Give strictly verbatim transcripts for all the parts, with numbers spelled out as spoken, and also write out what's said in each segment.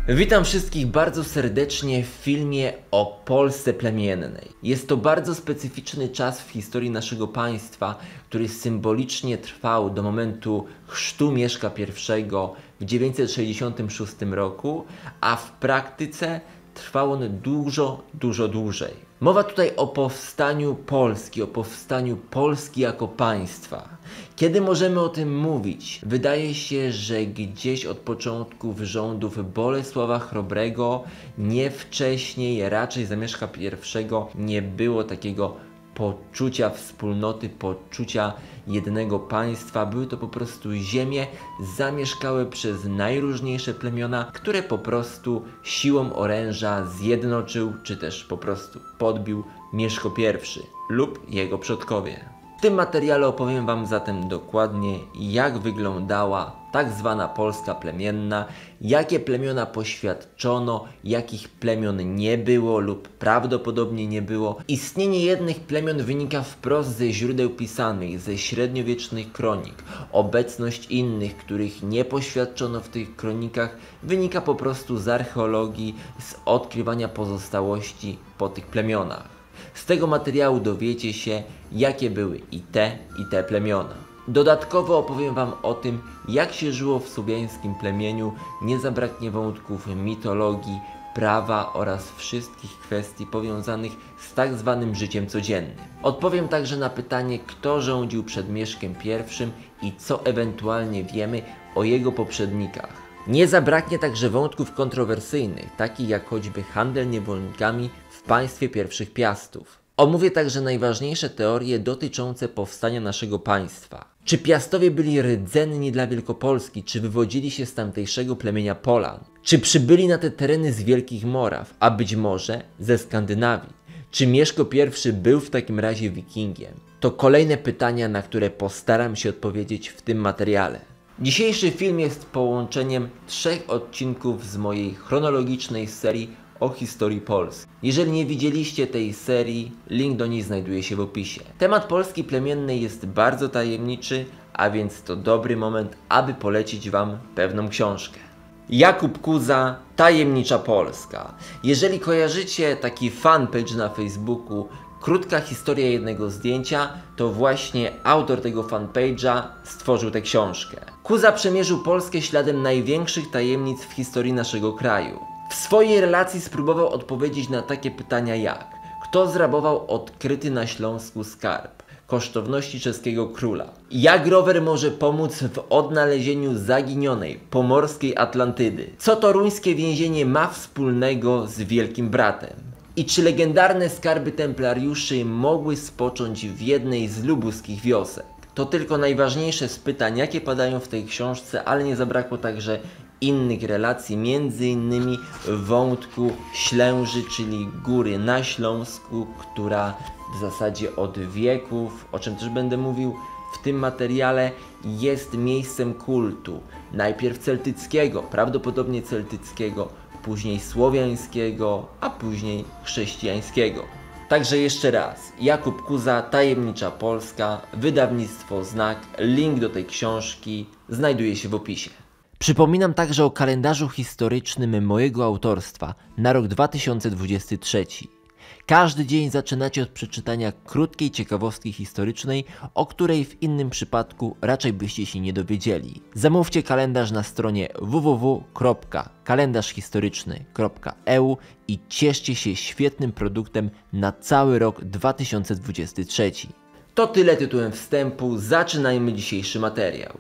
Witam wszystkich bardzo serdecznie w filmie o Polsce plemiennej. Jest to bardzo specyficzny czas w historii naszego państwa, który symbolicznie trwał do momentu chrztu Mieszka pierwszego w dziewięćset sześćdziesiątym szóstym roku, a w praktyce trwał on dużo, dużo dłużej. Mowa tutaj o powstaniu Polski, o powstaniu Polski jako państwa. Kiedy możemy o tym mówić? Wydaje się, że gdzieś od początków rządów Bolesława Chrobrego, nie wcześniej, raczej za Mieszka pierwszego nie było takiego poczucia wspólnoty, poczucia jednego państwa. Były to po prostu ziemie zamieszkałe przez najróżniejsze plemiona, które po prostu siłą oręża zjednoczył, czy też po prostu podbił Mieszko pierwszy lub jego przodkowie. W tym materiale opowiem Wam zatem dokładnie, jak wyglądała tak zwana Polska plemienna, jakie plemiona poświadczono, jakich plemion nie było lub prawdopodobnie nie było. Istnienie jednych plemion wynika wprost ze źródeł pisanych, ze średniowiecznych kronik. Obecność innych, których nie poświadczono w tych kronikach, wynika po prostu z archeologii, z odkrywania pozostałości po tych plemionach. Z tego materiału dowiecie się, jakie były i te, i te plemiona. Dodatkowo opowiem Wam o tym, jak się żyło w słowiańskim plemieniu, nie zabraknie wątków mitologii, prawa oraz wszystkich kwestii powiązanych z tak zwanym życiem codziennym. Odpowiem także na pytanie, kto rządził przed Mieszkiem pierwszym i co ewentualnie wiemy o jego poprzednikach. Nie zabraknie także wątków kontrowersyjnych, takich jak choćby handel niewolnikami w państwie pierwszych Piastów. Omówię także najważniejsze teorie dotyczące powstania naszego państwa. Czy Piastowie byli rdzenni dla Wielkopolski, czy wywodzili się z tamtejszego plemienia Polan? Czy przybyli na te tereny z Wielkich Moraw, a być może ze Skandynawii? Czy Mieszko pierwszy był w takim razie wikingiem? To kolejne pytania, na które postaram się odpowiedzieć w tym materiale. Dzisiejszy film jest połączeniem trzech odcinków z mojej chronologicznej serii o historii Polski. Jeżeli nie widzieliście tej serii, link do niej znajduje się w opisie. Temat Polski plemiennej jest bardzo tajemniczy, a więc to dobry moment, aby polecić Wam pewną książkę. Jakub Kuza, Tajemnicza Polska. Jeżeli kojarzycie taki fanpage na Facebooku, Krótka historia jednego zdjęcia, to właśnie autor tego fanpage'a stworzył tę książkę. Kuza przemierzył Polskę śladem największych tajemnic w historii naszego kraju. W swojej relacji spróbował odpowiedzieć na takie pytania jak: kto zrabował odkryty na Śląsku skarb, kosztowności czeskiego króla? Jak rower może pomóc w odnalezieniu zaginionej pomorskiej Atlantydy? Co toruńskie więzienie ma wspólnego z Wielkim Bratem? I czy legendarne skarby templariuszy mogły spocząć w jednej z lubuskich wiosek? To tylko najważniejsze z pytań, jakie padają w tej książce, ale nie zabrakło także innych relacji, między innymi wątku Ślęży, czyli góry na Śląsku, która w zasadzie od wieków, o czym też będę mówił w tym materiale, jest miejscem kultu. Najpierw celtyckiego, prawdopodobnie celtyckiego, później słowiańskiego, a później chrześcijańskiego. Także jeszcze raz, Jakub Kuza, Tajemnicza Polska, wydawnictwo Znak, link do tej książki znajduje się w opisie. Przypominam także o kalendarzu historycznym mojego autorstwa na rok dwa tysiące dwudziesty trzeci. Każdy dzień zaczynacie od przeczytania krótkiej ciekawostki historycznej, o której w innym przypadku raczej byście się nie dowiedzieli. Zamówcie kalendarz na stronie w w w kropka kalendarz historyczny kropka e u i cieszcie się świetnym produktem na cały rok dwa tysiące dwudziesty trzeci. To tyle tytułem wstępu, zaczynajmy dzisiejszy materiał.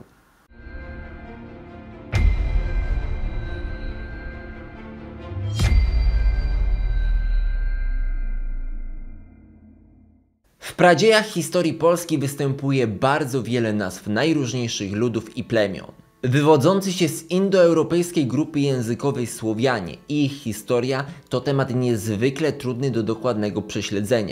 W pradziejach historii Polski występuje bardzo wiele nazw najróżniejszych ludów i plemion. Wywodzący się z indoeuropejskiej grupy językowej Słowianie i ich historia to temat niezwykle trudny do dokładnego prześledzenia.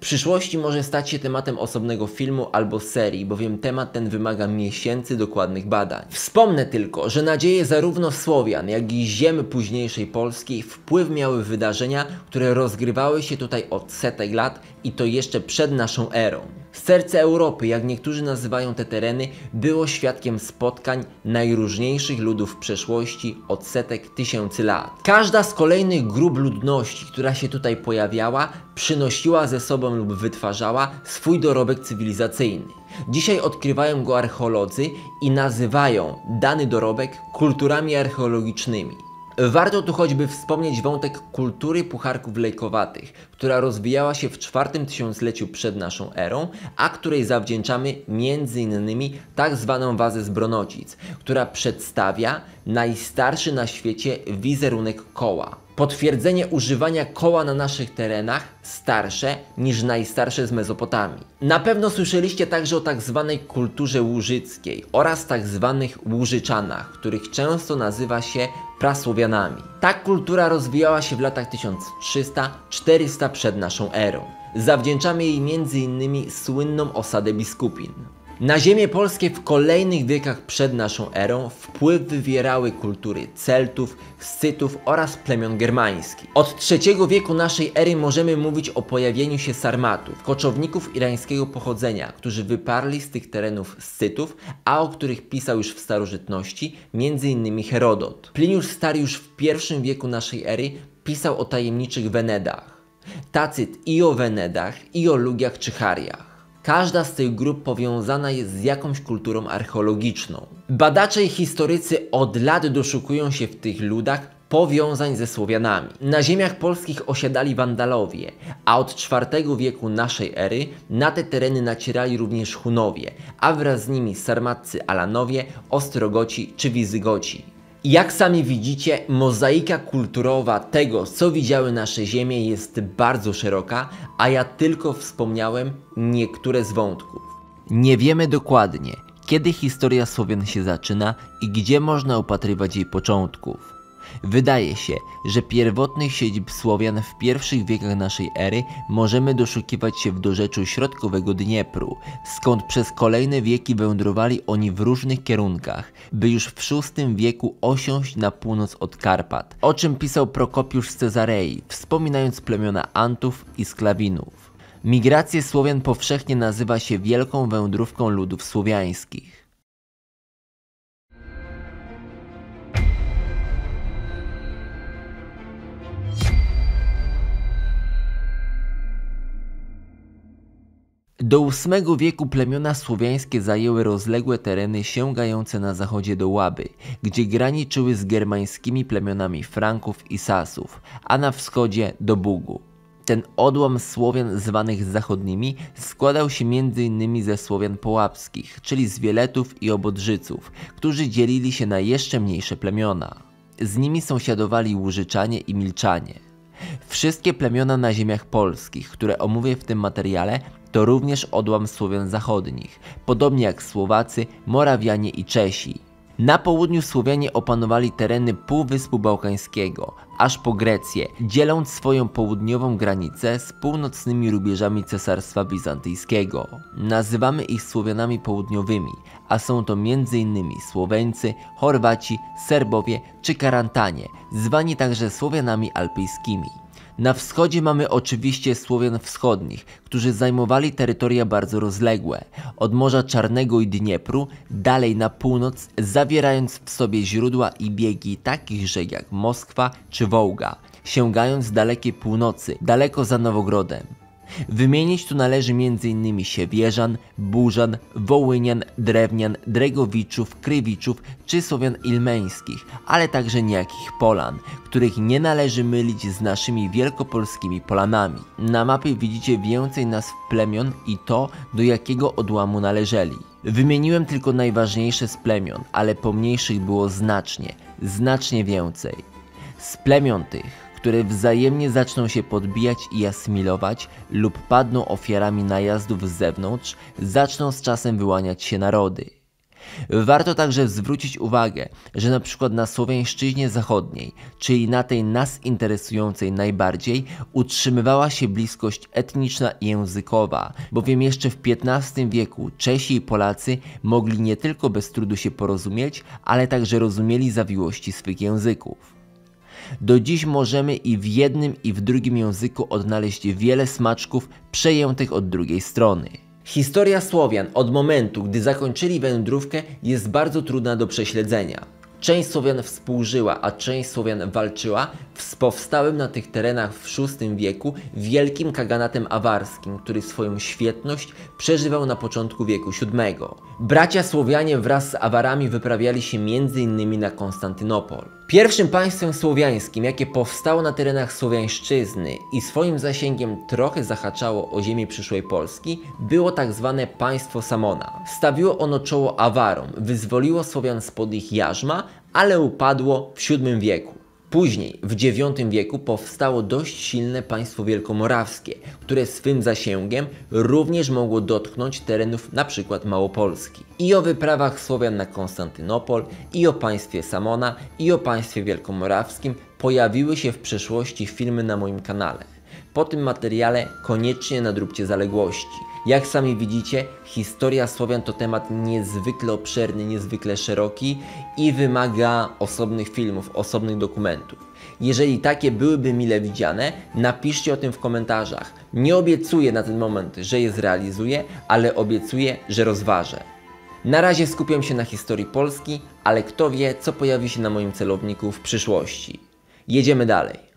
przyszłości może stać się tematem osobnego filmu albo serii, bowiem temat ten wymaga miesięcy dokładnych badań. Wspomnę tylko, że na dzieje zarówno Słowian, jak i ziem późniejszej Polski wpływ miały wydarzenia, które rozgrywały się tutaj od setek lat i to jeszcze przed naszą erą. Serce Europy, jak niektórzy nazywają te tereny, było świadkiem spotkań najróżniejszych ludów w przeszłości od setek tysięcy lat. Każda z kolejnych grup ludności, która się tutaj pojawiała, przynosiła ze sobą lub wytwarzała swój dorobek cywilizacyjny. Dzisiaj odkrywają go archeolodzy i nazywają dany dorobek kulturami archeologicznymi. Warto tu choćby wspomnieć wątek kultury pucharków lejkowatych, która rozwijała się w czwartym tysiącleciu przed naszą erą, a której zawdzięczamy między innymi tak zwaną wazę z Bronocic, która przedstawia najstarszy na świecie wizerunek koła. Potwierdzenie używania koła na naszych terenach starsze niż najstarsze z Mezopotamii. Na pewno słyszeliście także o tak zwanej kulturze łużyckiej oraz tak zwanych Łużyczanach, których często nazywa się prasłowianami. Ta kultura rozwijała się w latach tysiąc trzysta do czterysta przed naszą erą. Zawdzięczamy jej między innymi słynną osadę Biskupin. Na ziemię polskie w kolejnych wiekach przed naszą erą wpływ wywierały kultury Celtów, Scytów oraz plemion germańskich. Od trzeciego wieku naszej ery możemy mówić o pojawieniu się Sarmatów, koczowników irańskiego pochodzenia, którzy wyparli z tych terenów Scytów, a o których pisał już w starożytności między innymi Herodot. Pliniusz Stary już w pierwszym wieku naszej ery pisał o tajemniczych Wenedach. Tacyt i o Wenedach, i o Lugiach czy Chariach. Każda z tych grup powiązana jest z jakąś kulturą archeologiczną. Badacze i historycy od lat doszukują się w tych ludach powiązań ze Słowianami. Na ziemiach polskich osiadali Wandalowie, a od czwartego wieku naszej ery na te tereny nacierali również Hunowie, a wraz z nimi Sarmatcy Alanowie, Ostrogoci czy Wizygoci. Jak sami widzicie, mozaika kulturowa tego, co widziały nasze ziemie, jest bardzo szeroka, a ja tylko wspomniałem niektóre z wątków. Nie wiemy dokładnie, kiedy historia Słowian się zaczyna i gdzie można upatrywać jej początków. Wydaje się, że pierwotnych siedzib Słowian w pierwszych wiekach naszej ery możemy doszukiwać się w dorzeczu środkowego Dniepru, skąd przez kolejne wieki wędrowali oni w różnych kierunkach, by już w szóstym wieku osiąść na północ od Karpat, o czym pisał Prokopiusz z Cezarei, wspominając plemiona Antów i Sklawinów. Migrację Słowian powszechnie nazywa się wielką wędrówką ludów słowiańskich. Do ósmego wieku plemiona słowiańskie zajęły rozległe tereny sięgające na zachodzie do Łaby, gdzie graniczyły z germańskimi plemionami Franków i Sasów, a na wschodzie do Bugu. Ten odłam Słowian zwanych zachodnimi składał się między innymi ze Słowian połapskich, czyli z Wieletów i Obodrzyców, którzy dzielili się na jeszcze mniejsze plemiona. Z nimi sąsiadowali Łużyczanie i Milczanie. Wszystkie plemiona na ziemiach polskich, które omówię w tym materiale, to również odłam Słowian zachodnich, podobnie jak Słowacy, Morawianie i Czesi. Na południu Słowianie opanowali tereny Półwyspu Bałkańskiego, aż po Grecję, dzieląc swoją południową granicę z północnymi rubieżami Cesarstwa Bizantyjskiego. Nazywamy ich Słowianami południowymi, a są to między innymi Słoweńcy, Chorwaci, Serbowie czy Karantanie, zwani także Słowianami alpejskimi. Na wschodzie mamy oczywiście Słowian wschodnich, którzy zajmowali terytoria bardzo rozległe, od Morza Czarnego i Dniepru, dalej na północ, zawierając w sobie źródła i biegi takich rzek jak Moskwa czy Wołga, sięgając z dalekiej północy, daleko za Nowogrodem. Wymienić tu należy między innymi Siewierzan, Burzan, Wołynian, Drewnian, Dregowiczów, Krywiczów czy Słowian ilmeńskich, ale także niejakich Polan, których nie należy mylić z naszymi wielkopolskimi Polanami. Na mapie widzicie więcej nazw plemion i to, do jakiego odłamu należeli. Wymieniłem tylko najważniejsze z plemion, ale pomniejszych było znacznie, znacznie więcej. Z plemion tych, które wzajemnie zaczną się podbijać i asymilować lub padną ofiarami najazdów z zewnątrz, zaczną z czasem wyłaniać się narody. Warto także zwrócić uwagę, że na przykład na Słowiańszczyźnie Zachodniej, czyli na tej nas interesującej najbardziej, utrzymywała się bliskość etniczna i językowa, bowiem jeszcze w piętnastym wieku Czesi i Polacy mogli nie tylko bez trudu się porozumieć, ale także rozumieli zawiłości swych języków. Do dziś możemy i w jednym i w drugim języku odnaleźć wiele smaczków przejętych od drugiej strony. Historia Słowian od momentu, gdy zakończyli wędrówkę, jest bardzo trudna do prześledzenia. Część Słowian współżyła, a część Słowian walczyła z powstałym na tych terenach w szóstym wieku wielkim kaganatem awarskim, który swoją świetność przeżywał na początku wieku siódmego. Bracia Słowianie wraz z Awarami wyprawiali się między innymi na Konstantynopol. Pierwszym państwem słowiańskim, jakie powstało na terenach Słowiańszczyzny i swoim zasięgiem trochę zahaczało o ziemię przyszłej Polski, było tak zwane państwo Samona. Stawiło ono czoło Awarom, wyzwoliło Słowian spod ich jarzma, ale upadło w siódmym wieku. Później, w dziewiątym wieku, powstało dość silne państwo wielkomorawskie, które swym zasięgiem również mogło dotknąć terenów np. Małopolski. I o wyprawach Słowian na Konstantynopol, i o państwie Samona, i o państwie wielkomorawskim pojawiły się w przeszłości filmy na moim kanale. Po tym materiale koniecznie nadróbcie zaległości. Jak sami widzicie, historia Słowian to temat niezwykle obszerny, niezwykle szeroki i wymaga osobnych filmów, osobnych dokumentów. Jeżeli takie byłyby mile widziane, napiszcie o tym w komentarzach. Nie obiecuję na ten moment, że je zrealizuję, ale obiecuję, że rozważę. Na razie skupiam się na historii Polski, ale kto wie, co pojawi się na moim celowniku w przyszłości. Jedziemy dalej.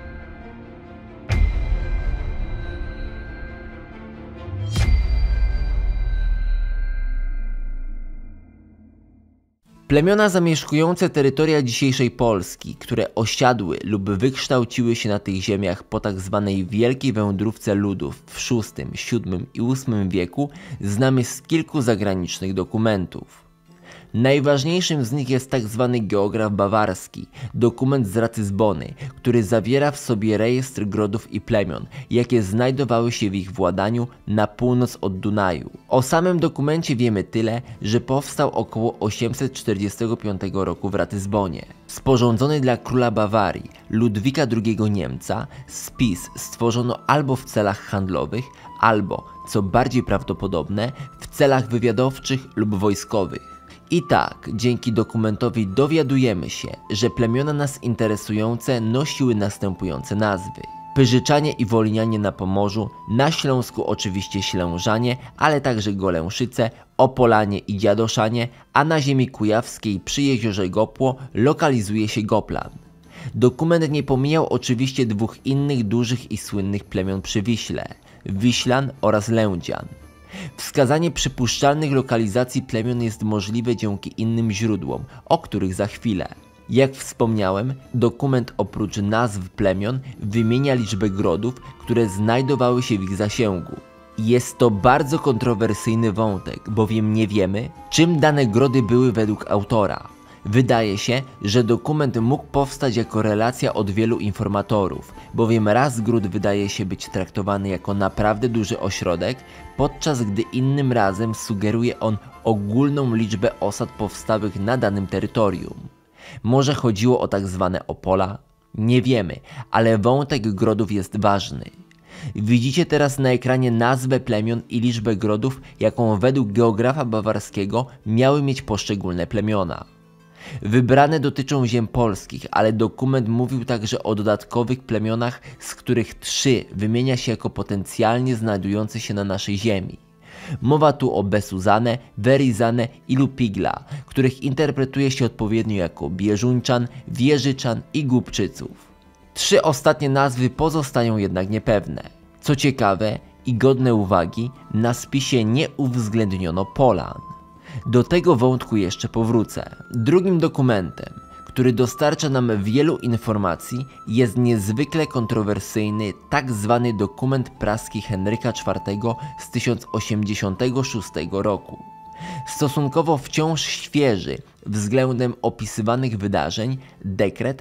Plemiona zamieszkujące terytoria dzisiejszej Polski, które osiadły lub wykształciły się na tych ziemiach po tak zwanej wielkiej wędrówce ludów w szóstym, siódmym i ósmym wieku, znamy z kilku zagranicznych dokumentów. Najważniejszym z nich jest tak zwany geograf bawarski, dokument z Ratyzbony, który zawiera w sobie rejestr grodów i plemion, jakie znajdowały się w ich władaniu na północ od Dunaju. O samym dokumencie wiemy tyle, że powstał około osiemset czterdziestego piątego roku w Ratyzbonie. Sporządzony dla króla Bawarii, Ludwika drugiego Niemca, spis stworzono albo w celach handlowych, albo, co bardziej prawdopodobne, w celach wywiadowczych lub wojskowych. I tak, dzięki dokumentowi dowiadujemy się, że plemiona nas interesujące nosiły następujące nazwy: Pyrzyczanie i Wolinianie na Pomorzu, na Śląsku oczywiście Ślężanie, ale także Golęszyce, Opolanie i Dziadoszanie, a na ziemi kujawskiej przy jeziorze Gopło lokalizuje się Goplan. Dokument nie pomijał oczywiście dwóch innych dużych i słynnych plemion przy Wiśle: Wiślan oraz Lędzian. Wskazanie przypuszczalnych lokalizacji plemion jest możliwe dzięki innym źródłom, o których za chwilę. Jak wspomniałem, dokument oprócz nazw plemion wymienia liczbę grodów, które znajdowały się w ich zasięgu. Jest to bardzo kontrowersyjny wątek, bowiem nie wiemy, czym dane grody były według autora. Wydaje się, że dokument mógł powstać jako relacja od wielu informatorów, bowiem raz gród wydaje się być traktowany jako naprawdę duży ośrodek, podczas gdy innym razem sugeruje on ogólną liczbę osad powstałych na danym terytorium. Może chodziło o tak zwane Opola? Nie wiemy, ale wątek grodów jest ważny. Widzicie teraz na ekranie nazwę plemion i liczbę grodów, jaką według geografa bawarskiego miały mieć poszczególne plemiona. Wybrane dotyczą ziem polskich, ale dokument mówił także o dodatkowych plemionach, z których trzy wymienia się jako potencjalnie znajdujące się na naszej ziemi. Mowa tu o Besuzane, Werizane i Lupigla, których interpretuje się odpowiednio jako Bieżuńczan, Wieżyczan i Głubczyców. Trzy ostatnie nazwy pozostają jednak niepewne. Co ciekawe i godne uwagi, na spisie nie uwzględniono Polan. Do tego wątku jeszcze powrócę. Drugim dokumentem, który dostarcza nam wielu informacji, jest niezwykle kontrowersyjny tak zwany dokument praski Henryka czwartego z tysiąc osiemdziesiątego szóstego roku. Stosunkowo wciąż świeży względem opisywanych wydarzeń, dekret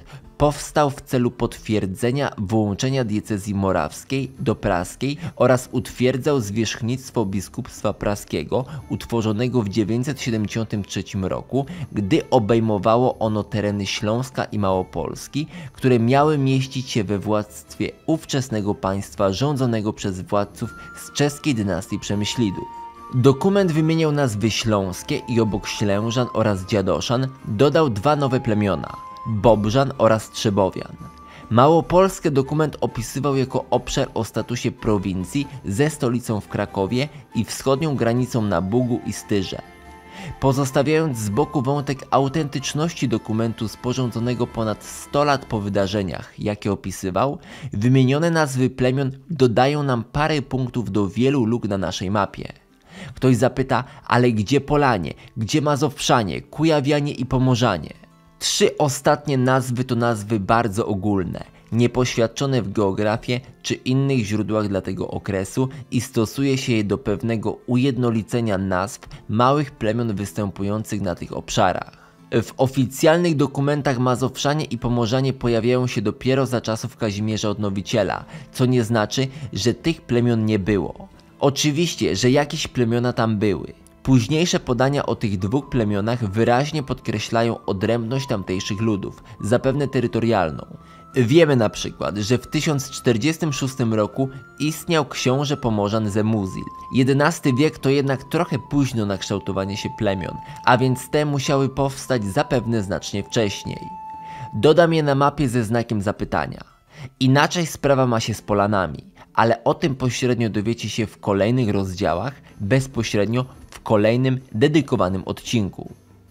powstał w celu potwierdzenia włączenia diecezji morawskiej do praskiej oraz utwierdzał zwierzchnictwo biskupstwa praskiego utworzonego w dziewięćset siedemdziesiątym trzecim roku, gdy obejmowało ono tereny Śląska i Małopolski, które miały mieścić się we władztwie ówczesnego państwa rządzonego przez władców z czeskiej dynastii Przemyślidów. Dokument wymieniał nazwy śląskie i obok Ślężan oraz Dziadoszan dodał dwa nowe plemiona – Bobrzan oraz Trzebowian. Małopolskę dokument opisywał jako obszar o statusie prowincji ze stolicą w Krakowie i wschodnią granicą na Bugu i Styrze. Pozostawiając z boku wątek autentyczności dokumentu sporządzonego ponad sto lat po wydarzeniach, jakie opisywał, wymienione nazwy plemion dodają nam parę punktów do wielu luk na naszej mapie. Ktoś zapyta, ale gdzie Polanie, gdzie Mazowszanie, Kujawianie i Pomorzanie? Trzy ostatnie nazwy to nazwy bardzo ogólne, niepoświadczone w geografię czy innych źródłach dla tego okresu i stosuje się je do pewnego ujednolicenia nazw małych plemion występujących na tych obszarach. W oficjalnych dokumentach Mazowszanie i Pomorzanie pojawiają się dopiero za czasów Kazimierza Odnowiciela, co nie znaczy, że tych plemion nie było. Oczywiście, że jakieś plemiona tam były. Późniejsze podania o tych dwóch plemionach wyraźnie podkreślają odrębność tamtejszych ludów, zapewne terytorialną. Wiemy na przykład, że w tysiąc czterdziestym szóstym roku istniał książę Pomorzan ze Muzil. jedenasty wiek to jednak trochę późno na kształtowanie się plemion, a więc te musiały powstać zapewne znacznie wcześniej. Dodam je na mapie ze znakiem zapytania. Inaczej sprawa ma się z Polanami, ale o tym pośrednio dowiecie się w kolejnych rozdziałach, bezpośrednio w kolejnym dedykowanym odcinku.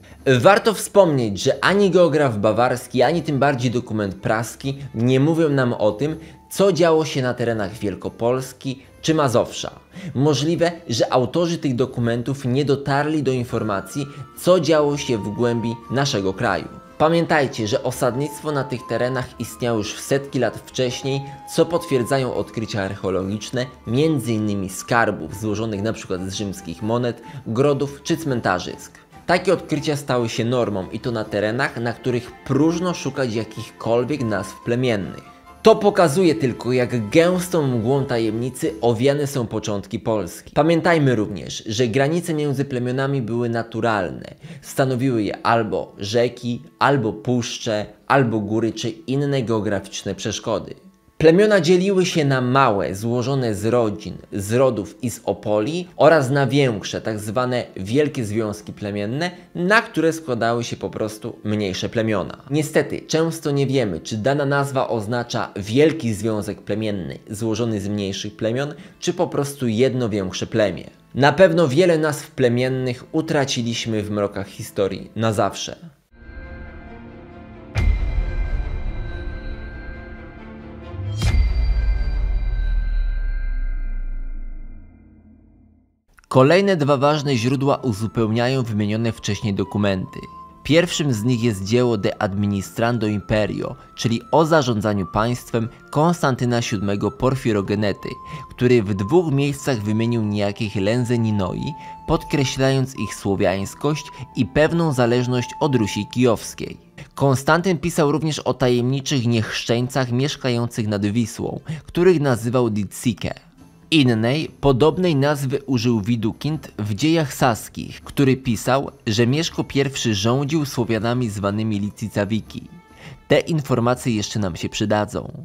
Warto wspomnieć, że ani geograf bawarski, ani tym bardziej dokument praski nie mówią nam o tym, co działo się na terenach Wielkopolski czy Mazowsza. Możliwe, że autorzy tych dokumentów nie dotarli do informacji, co działo się w głębi naszego kraju. Pamiętajcie, że osadnictwo na tych terenach istniało już setki lat wcześniej, co potwierdzają odkrycia archeologiczne, między innymi skarbów złożonych np. z rzymskich monet, grodów czy cmentarzysk. Takie odkrycia stały się normą i to na terenach, na których próżno szukać jakichkolwiek nazw plemiennych. To pokazuje tylko, jak gęstą mgłą tajemnicy owiane są początki Polski. Pamiętajmy również, że granice między plemionami były naturalne. Stanowiły je albo rzeki, albo puszcze, albo góry czy inne geograficzne przeszkody. Plemiona dzieliły się na małe, złożone z rodzin, z rodów i z opoli oraz na większe, tak zwane wielkie związki plemienne, na które składały się po prostu mniejsze plemiona. Niestety, często nie wiemy, czy dana nazwa oznacza wielki związek plemienny złożony z mniejszych plemion, czy po prostu jedno większe plemię. Na pewno wiele nazw plemiennych utraciliśmy w mrokach historii na zawsze. Kolejne dwa ważne źródła uzupełniają wymienione wcześniej dokumenty. Pierwszym z nich jest dzieło De Administrando Imperio, czyli o zarządzaniu państwem Konstantyna siódmego Porfirogenety, który w dwóch miejscach wymienił niejakich Lenzeninoi, podkreślając ich słowiańskość i pewną zależność od Rusi Kijowskiej. Konstantyn pisał również o tajemniczych niechrzczeńcach mieszkających nad Wisłą, których nazywał Ditsike. Innej, podobnej nazwy użył Widukind w Dziejach Saskich, który pisał, że Mieszko I rządził Słowianami zwanymi Licicawiki. Te informacje jeszcze nam się przydadzą.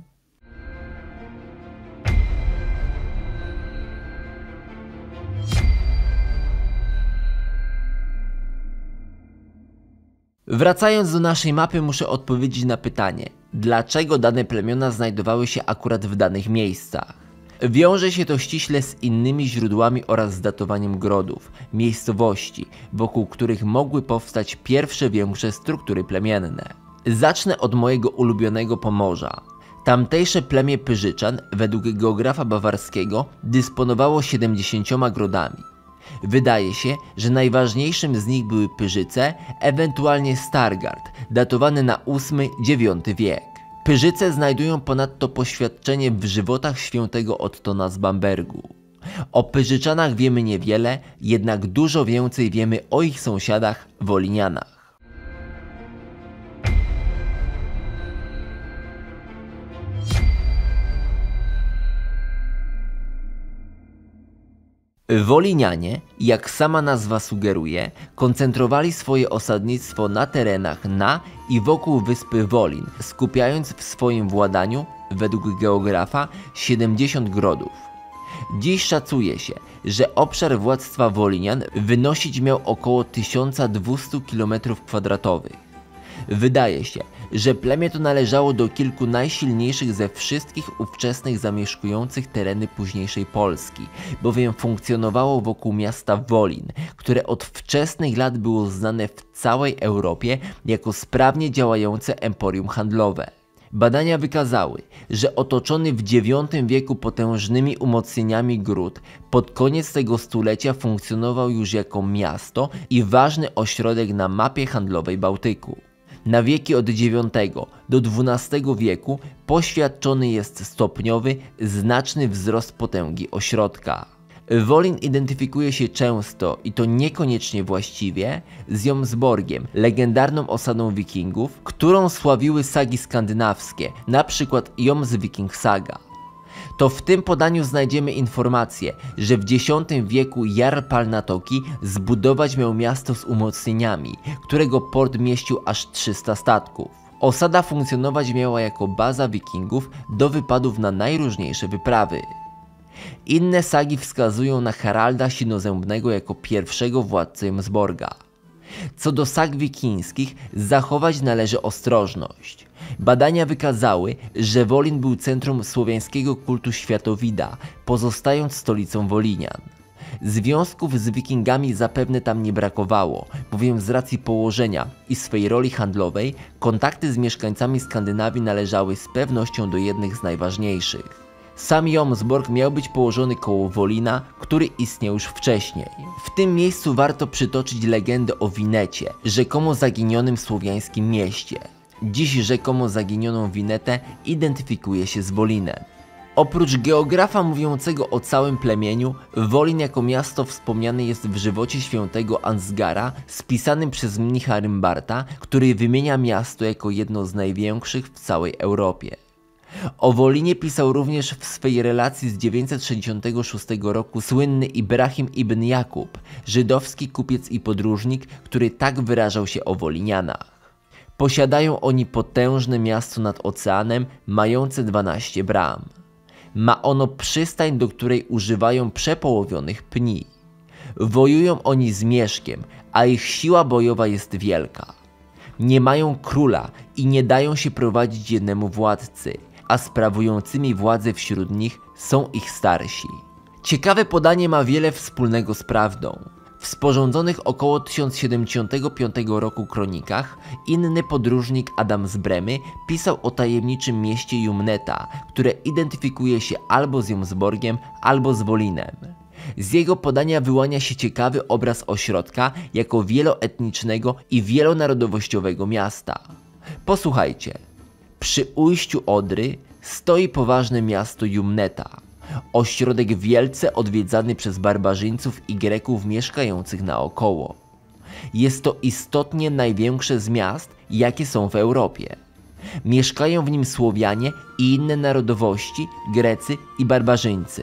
Wracając do naszej mapy, muszę odpowiedzieć na pytanie, dlaczego dane plemiona znajdowały się akurat w danych miejscach. Wiąże się to ściśle z innymi źródłami oraz z datowaniem grodów, miejscowości, wokół których mogły powstać pierwsze większe struktury plemienne. Zacznę od mojego ulubionego Pomorza. Tamtejsze plemię Pyżyczan, według geografa bawarskiego, dysponowało siedemdziesięcioma grodami. Wydaje się, że najważniejszym z nich były Pyrzyce, ewentualnie Stargard, datowany na ósmy dziewiąty wiek. Pyrzyce znajdują ponadto poświadczenie w żywotach świętego Ottona z Bambergu. O Pyrzyczanach wiemy niewiele, jednak dużo więcej wiemy o ich sąsiadach Wolinianach. Wolinianie, jak sama nazwa sugeruje, koncentrowali swoje osadnictwo na terenach na i wokół wyspy Wolin, skupiając w swoim władaniu, według geografa, siedemdziesiąt grodów. Dziś szacuje się, że obszar władztwa Wolinian wynosić miał około tysiąc dwieście kilometrów kwadratowych. Wydaje się, że plemię to należało do kilku najsilniejszych ze wszystkich ówczesnych zamieszkujących tereny późniejszej Polski, bowiem funkcjonowało wokół miasta Wolin, które od wczesnych lat było znane w całej Europie jako sprawnie działające emporium handlowe. Badania wykazały, że otoczony w dziewiątym wieku potężnymi umocnieniami gród pod koniec tego stulecia funkcjonował już jako miasto i ważny ośrodek na mapie handlowej Bałtyku. Na wieki od dziewiątego do dwunastego wieku poświadczony jest stopniowy, znaczny wzrost potęgi ośrodka. Wolin identyfikuje się często, i to niekoniecznie właściwie, z Jomsborgiem, legendarną osadą wikingów, którą sławiły sagi skandynawskie, np. Jomsviking Saga. To w tym podaniu znajdziemy informację, że w dziesiątym wieku Jarl Palnatoki zbudować miał miasto z umocnieniami, którego port mieścił aż trzysta statków. Osada funkcjonować miała jako baza wikingów do wypadów na najróżniejsze wyprawy. Inne sagi wskazują na Haralda Sinozębnego jako pierwszego władcę Jomsborga. Co do sag wikińskich, zachować należy ostrożność. Badania wykazały, że Wolin był centrum słowiańskiego kultu Światowida, pozostając stolicą Wolinian. Związków z wikingami zapewne tam nie brakowało, bowiem z racji położenia i swej roli handlowej, kontakty z mieszkańcami Skandynawii należały z pewnością do jednych z najważniejszych. Sam Jomsborg miał być położony koło Wolina, który istniał już wcześniej. W tym miejscu warto przytoczyć legendę o Winecie, rzekomo zaginionym słowiańskim mieście. Dziś rzekomo zaginioną Winetę identyfikuje się z Wolinem. Oprócz geografa mówiącego o całym plemieniu, Wolin jako miasto wspomniane jest w żywocie świętego Ansgara, spisanym przez mnicha Rymbarta, który wymienia miasto jako jedno z największych w całej Europie. O Wolinie pisał również w swej relacji z dziewięćset sześćdziesiątego szóstego roku słynny Ibrahim ibn Jakub, żydowski kupiec i podróżnik, który tak wyrażał się o Wolinianach. Posiadają oni potężne miasto nad oceanem, mające dwanaście bram. Ma ono przystań, do której używają przepołowionych pni. Wojują oni z Mieszkiem, a ich siła bojowa jest wielka. Nie mają króla i nie dają się prowadzić jednemu władcy, a sprawującymi władzę wśród nich są ich starsi. Ciekawe podanie ma wiele wspólnego z prawdą. W sporządzonych około tysiąc siedemdziesiątego piątego roku kronikach inny podróżnik Adam z Bremy pisał o tajemniczym mieście Jumneta, które identyfikuje się albo z Jomsborgiem, albo z Wolinem. Z jego podania wyłania się ciekawy obraz ośrodka jako wieloetnicznego i wielonarodowościowego miasta. Posłuchajcie. Przy ujściu Odry stoi poważne miasto Jumneta, ośrodek wielce odwiedzany przez barbarzyńców i Greków mieszkających naokoło. Jest to istotnie największe z miast, jakie są w Europie. Mieszkają w nim Słowianie i inne narodowości, Grecy i barbarzyńcy.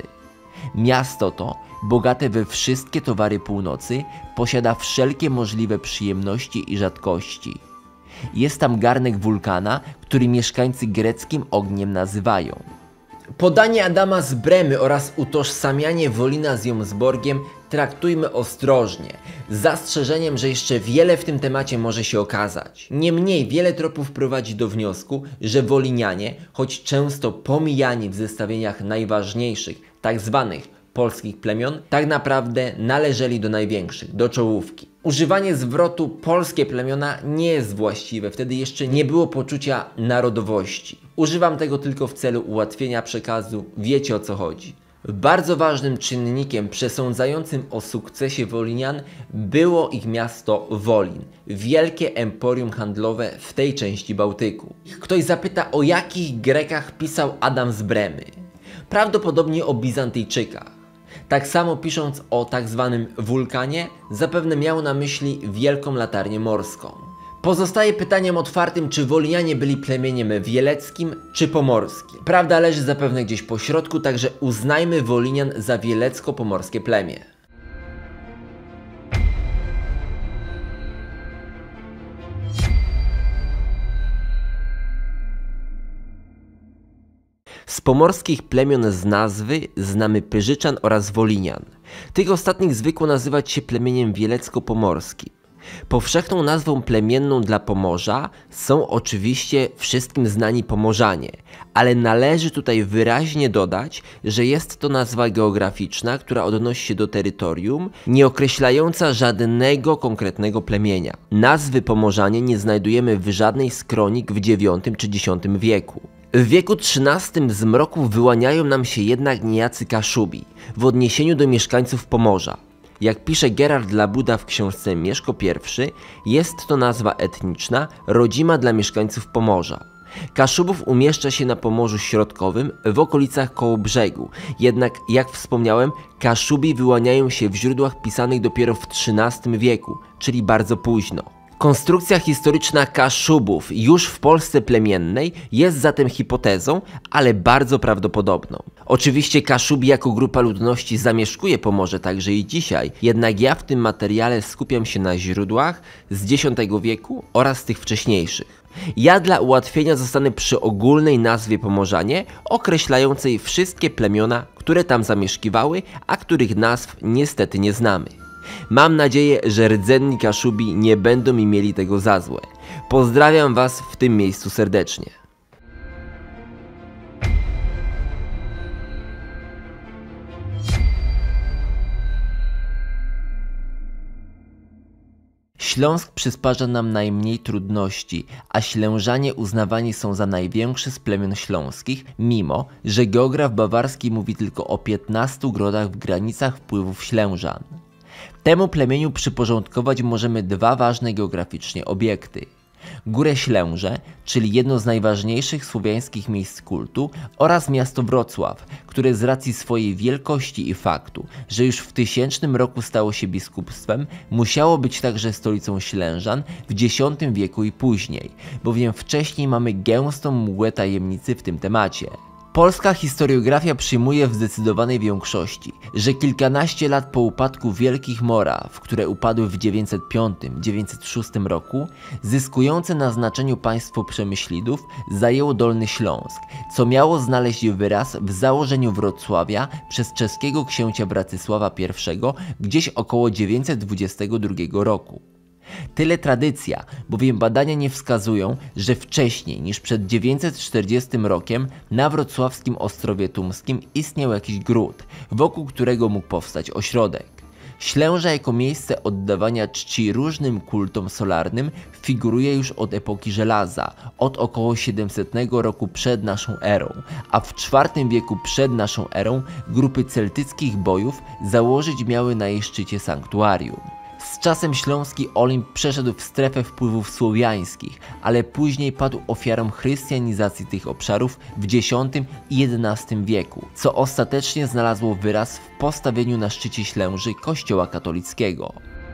Miasto to, bogate we wszystkie towary północy, posiada wszelkie możliwe przyjemności i rzadkości. Jest tam garnek wulkana, który mieszkańcy greckim ogniem nazywają. Podanie Adama z Bremy oraz utożsamianie Wolina z Jomsborgiem traktujmy ostrożnie, z zastrzeżeniem, że jeszcze wiele w tym temacie może się okazać. Niemniej wiele tropów prowadzi do wniosku, że Wolinianie, choć często pomijani w zestawieniach najważniejszych, tak zwanych polskich plemion, tak naprawdę należeli do największych, do czołówki. Używanie zwrotu polskie plemiona nie jest właściwe, wtedy jeszcze nie było poczucia narodowości. Używam tego tylko w celu ułatwienia przekazu, wiecie o co chodzi. Bardzo ważnym czynnikiem przesądzającym o sukcesie Wolinian było ich miasto Wolin, wielkie emporium handlowe w tej części Bałtyku. Ktoś zapyta, o jakich Grekach pisał Adam z Bremy? Prawdopodobnie o Bizantyjczykach. Tak samo pisząc o tak zwanym wulkanie, zapewne miał na myśli wielką latarnię morską. Pozostaje pytaniem otwartym, czy Wolinianie byli plemieniem wieleckim czy pomorskim. Prawda leży zapewne gdzieś po środku, także uznajmy Wolinian za wielecko-pomorskie plemię. Z pomorskich plemion z nazwy znamy Pyrzyczan oraz Wolinian. Tych ostatnich zwykło nazywać się plemieniem wielecko-pomorskim. Powszechną nazwą plemienną dla Pomorza są oczywiście wszystkim znani Pomorzanie, ale należy tutaj wyraźnie dodać, że jest to nazwa geograficzna, która odnosi się do terytorium, nie określająca żadnego konkretnego plemienia. Nazwy Pomorzanie nie znajdujemy w żadnej z kronik w dziewiątym czy dziesiątym wieku. W wieku trzynastym z mroku wyłaniają nam się jednak niejacy Kaszubi w odniesieniu do mieszkańców Pomorza. Jak pisze Gerard Labuda w książce Mieszko I, jest to nazwa etniczna, rodzima dla mieszkańców Pomorza. Kaszubów umieszcza się na Pomorzu Środkowym w okolicach Kołobrzegu, jednak jak wspomniałem, Kaszubi wyłaniają się w źródłach pisanych dopiero w trzynastym wieku, czyli bardzo późno. Konstrukcja historyczna Kaszubów już w Polsce plemiennej jest zatem hipotezą, ale bardzo prawdopodobną. Oczywiście Kaszubi jako grupa ludności zamieszkuje Pomorze także i dzisiaj, jednak ja w tym materiale skupiam się na źródłach z dziesiątego wieku oraz tych wcześniejszych. Ja dla ułatwienia zostanę przy ogólnej nazwie Pomorzanie, określającej wszystkie plemiona, które tam zamieszkiwały, a których nazw niestety nie znamy. Mam nadzieję, że rdzenni Kaszubi nie będą mi mieli tego za złe. Pozdrawiam Was w tym miejscu serdecznie. Śląsk przysparza nam najmniej trudności, a Ślężanie uznawani są za największy z plemion śląskich, mimo że geograf bawarski mówi tylko o piętnastu grodach w granicach wpływów Ślężan. Temu plemieniu przyporządkować możemy dwa ważne geograficznie obiekty. Górę Ślęże, czyli jedno z najważniejszych słowiańskich miejsc kultu, oraz miasto Wrocław, które z racji swojej wielkości i faktu, że już w tysięcznym roku stało się biskupstwem, musiało być także stolicą Ślężan w dziesiątym wieku i później, bowiem wcześniej mamy gęstą mgłę tajemnicy w tym temacie. Polska historiografia przyjmuje w zdecydowanej większości, że kilkanaście lat po upadku Wielkich Moraw, które upadły w dziewięćset piątym do dziewięćset szóstym roku, zyskujące na znaczeniu państwo Przemyślidów zajęło Dolny Śląsk, co miało znaleźć wyraz w założeniu Wrocławia przez czeskiego księcia Bratysława I gdzieś około dziewięćset dwudziestego drugiego roku. Tyle tradycja, bowiem badania nie wskazują, że wcześniej niż przed dziewięćset czterdziestym rokiem na wrocławskim Ostrowie Tumskim istniał jakiś gród, wokół którego mógł powstać ośrodek. Ślęża jako miejsce oddawania czci różnym kultom solarnym figuruje już od epoki żelaza, od około siedemsetnego roku przed naszą erą, a w czwartym wieku przed naszą erą grupy celtyckich bojów założyć miały na jej szczycie sanktuarium. Z czasem śląski Olimp przeszedł w strefę wpływów słowiańskich, ale później padł ofiarą chrystianizacji tych obszarów w dziesiątym i jedenastym wieku, co ostatecznie znalazło wyraz w postawieniu na szczycie Ślęży kościoła katolickiego.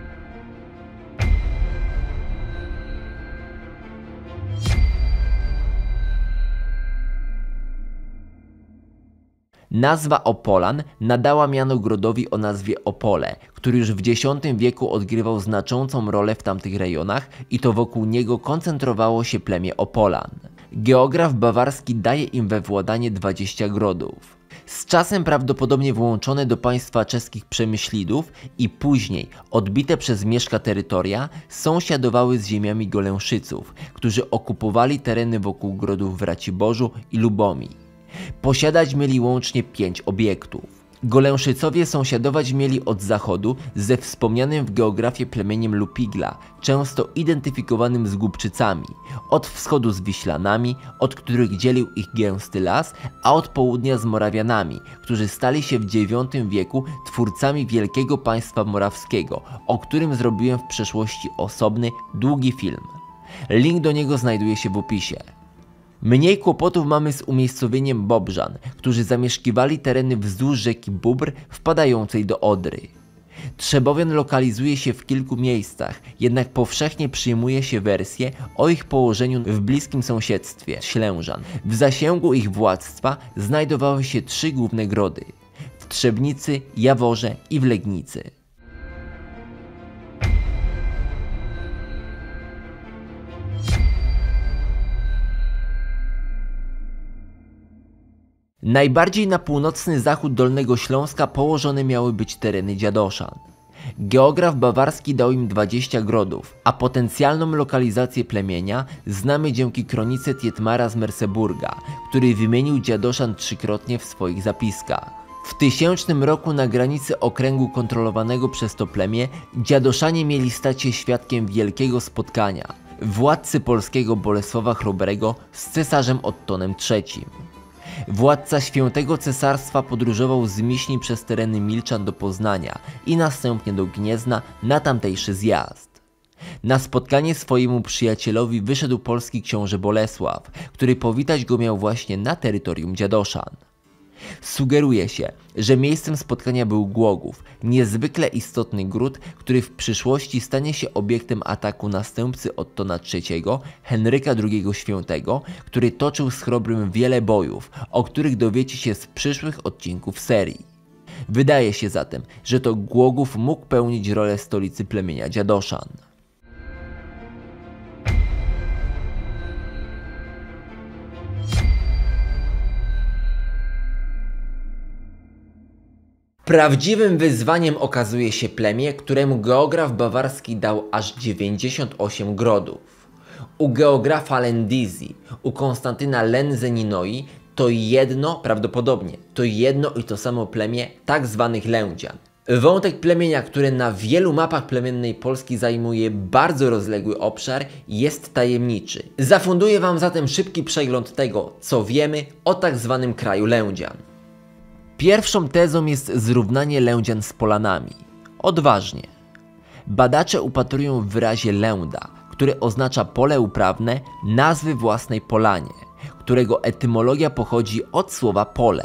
Nazwa Opolan nadała miano grodowi o nazwie Opole, który już w dziesiątym wieku odgrywał znaczącą rolę w tamtych rejonach i to wokół niego koncentrowało się plemię Opolan. Geograf bawarski daje im we władanie dwadzieścia grodów. Z czasem prawdopodobnie włączone do państwa czeskich Przemyślidów i później odbite przez Mieszka terytoria sąsiadowały z ziemiami Golęszyców, którzy okupowali tereny wokół grodów w Raciborzu i Lubomi. Posiadać mieli łącznie pięć obiektów. Golęszycowie sąsiadować mieli od zachodu ze wspomnianym w geografii plemieniem Lupigla, często identyfikowanym z Głubczycami, od wschodu z Wiślanami, od których dzielił ich gęsty las, a od południa z Morawianami, którzy stali się w dziewiątym wieku twórcami Wielkiego Państwa Morawskiego, o którym zrobiłem w przeszłości osobny, długi film. Link do niego znajduje się w opisie. Mniej kłopotów mamy z umiejscowieniem Bobrzan, którzy zamieszkiwali tereny wzdłuż rzeki Bóbr wpadającej do Odry. Trzebowian lokalizuje się w kilku miejscach, jednak powszechnie przyjmuje się wersję o ich położeniu w bliskim sąsiedztwie Ślężan. W zasięgu ich władztwa znajdowały się trzy główne grody: w Trzebnicy, Jaworze i w Legnicy. Najbardziej na północny zachód Dolnego Śląska położone miały być tereny dziadoszan. Geograf bawarski dał im dwadzieścia grodów, a potencjalną lokalizację plemienia znamy dzięki kronice Tietmara z Merseburga, który wymienił dziadoszan trzykrotnie w swoich zapiskach. W tysięcznym roku na granicy okręgu kontrolowanego przez to plemię dziadoszanie mieli stać się świadkiem wielkiego spotkania władcy polskiego Bolesława Chrobrego z cesarzem Ottonem trzecim. Władca Świętego Cesarstwa podróżował z Miśni przez tereny Milczan do Poznania i następnie do Gniezna na tamtejszy zjazd. Na spotkanie swojemu przyjacielowi wyszedł polski książę Bolesław, który powitać go miał właśnie na terytorium dziadoszan. Sugeruje się, że miejscem spotkania był Głogów, niezwykle istotny gród, który w przyszłości stanie się obiektem ataku następcy Ottona trzeciego, Henryka drugiego Świętego, który toczył z Chrobrym wiele bojów, o których dowiecie się z przyszłych odcinków serii. Wydaje się zatem, że to Głogów mógł pełnić rolę stolicy plemienia dziadoszan. Prawdziwym wyzwaniem okazuje się plemię, któremu geograf bawarski dał aż dziewięćdziesiąt osiem grodów. U geografa Lendizi, u Konstantyna Lenzeninoi to jedno, prawdopodobnie, to jedno i to samo plemię tak zwanych Lędzian. Wątek plemienia, który na wielu mapach plemiennej Polski zajmuje bardzo rozległy obszar, jest tajemniczy. Zafunduję wam zatem szybki przegląd tego, co wiemy o tak zwanym kraju Lędzian. Pierwszą tezą jest zrównanie Lędzian z Polanami. Odważnie. Badacze upatrują w wyrazie lęda, który oznacza pole uprawne, nazwy własnej Polanie, którego etymologia pochodzi od słowa pole.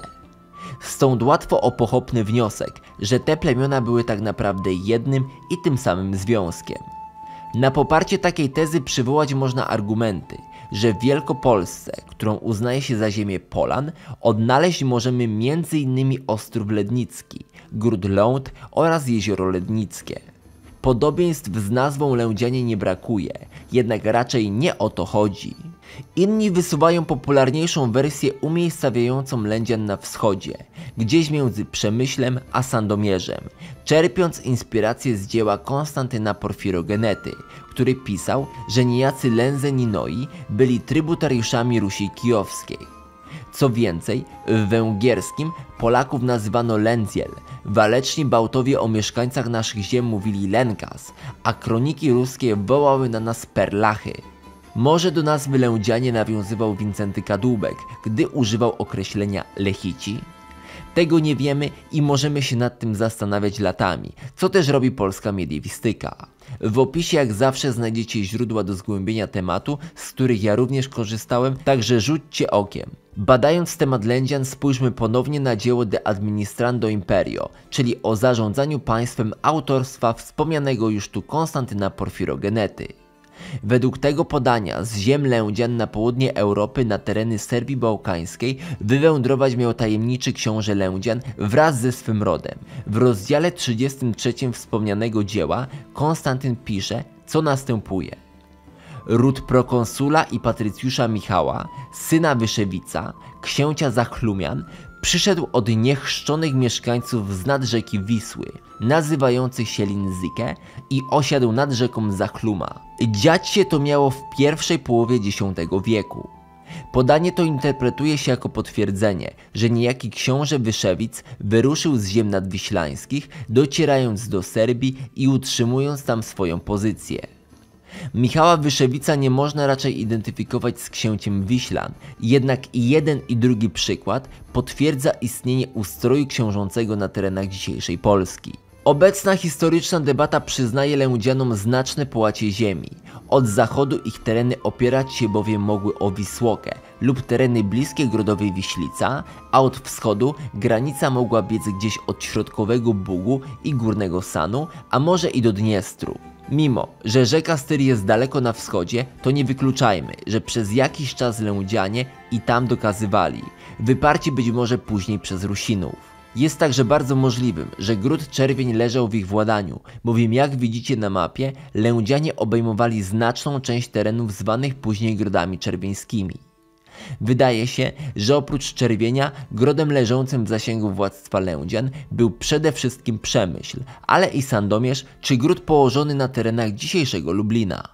Stąd łatwo o pochopny wniosek, że te plemiona były tak naprawdę jednym i tym samym związkiem. Na poparcie takiej tezy przywołać można argumenty, że w Wielkopolsce, którą uznaje się za ziemię Polan, odnaleźć możemy między innymi Ostrów Lednicki, Gród Ląd oraz Jezioro Lednickie. Podobieństw z nazwą Lędzianie nie brakuje, jednak raczej nie o to chodzi. Inni wysuwają popularniejszą wersję umiejscawiającą Lędzian na wschodzie, gdzieś między Przemyślem a Sandomierzem, czerpiąc inspirację z dzieła Konstantyna Porfirogenety, który pisał, że niejacy Lenzeninoi byli trybutariuszami Rusi Kijowskiej. Co więcej, w węgierskim Polaków nazywano Lędziel, waleczni Bałtowie o mieszkańcach naszych ziem mówili Lenkas, a kroniki ruskie wołały na nas Perlachy. Może do nazwy Lędzianie nawiązywał Wincenty Kadłubek, gdy używał określenia Lechici? Tego nie wiemy i możemy się nad tym zastanawiać latami, co też robi polska mediewistyka. W opisie jak zawsze znajdziecie źródła do zgłębienia tematu, z których ja również korzystałem, także rzućcie okiem. Badając temat Lędzian, spójrzmy ponownie na dzieło De Administrando Imperio, czyli o zarządzaniu państwem autorstwa wspomnianego już tu Konstantyna Porfirogenety. Według tego podania z ziem Lędzian na południe Europy na tereny Serbii Bałkańskiej wywędrować miał tajemniczy książę Lędzian wraz ze swym rodem. W rozdziale trzydziestym trzecim wspomnianego dzieła Konstantyn pisze, co następuje. Ród prokonsula i patrycjusza Michała, syna Wyszewica, księcia Zachlumian, przyszedł od niechrzczonych mieszkańców z nad rzeki Wisły, nazywających się Linzykę, i osiadł nad rzeką Zachluma. Dziać się to miało w pierwszej połowie dziesiątego wieku. Podanie to interpretuje się jako potwierdzenie, że niejaki książę Wyszewic wyruszył z ziem nadwiślańskich, docierając do Serbii i utrzymując tam swoją pozycję. Michała Wyszewica nie można raczej identyfikować z księciem Wiślan, jednak i jeden i drugi przykład potwierdza istnienie ustroju książącego na terenach dzisiejszej Polski. Obecna historyczna debata przyznaje Lędzianom znaczne połacie ziemi. Od zachodu ich tereny opierać się bowiem mogły o Wisłokę lub tereny bliskie Grodowej Wiślica, a od wschodu granica mogła biec gdzieś od środkowego Bugu i Górnego Sanu, a może i do Dniestru. Mimo że rzeka Styr jest daleko na wschodzie, to nie wykluczajmy, że przez jakiś czas Lędzianie i tam dokazywali, wyparci być może później przez Rusinów. Jest także bardzo możliwym, że Gród Czerwień leżał w ich władaniu, bowiem jak widzicie na mapie, Lędzianie obejmowali znaczną część terenów zwanych później Grodami Czerwieńskimi. Wydaje się, że oprócz Czerwienia grodem leżącym w zasięgu władztwa Lędzian był przede wszystkim Przemyśl, ale i Sandomierz czy gród położony na terenach dzisiejszego Lublina.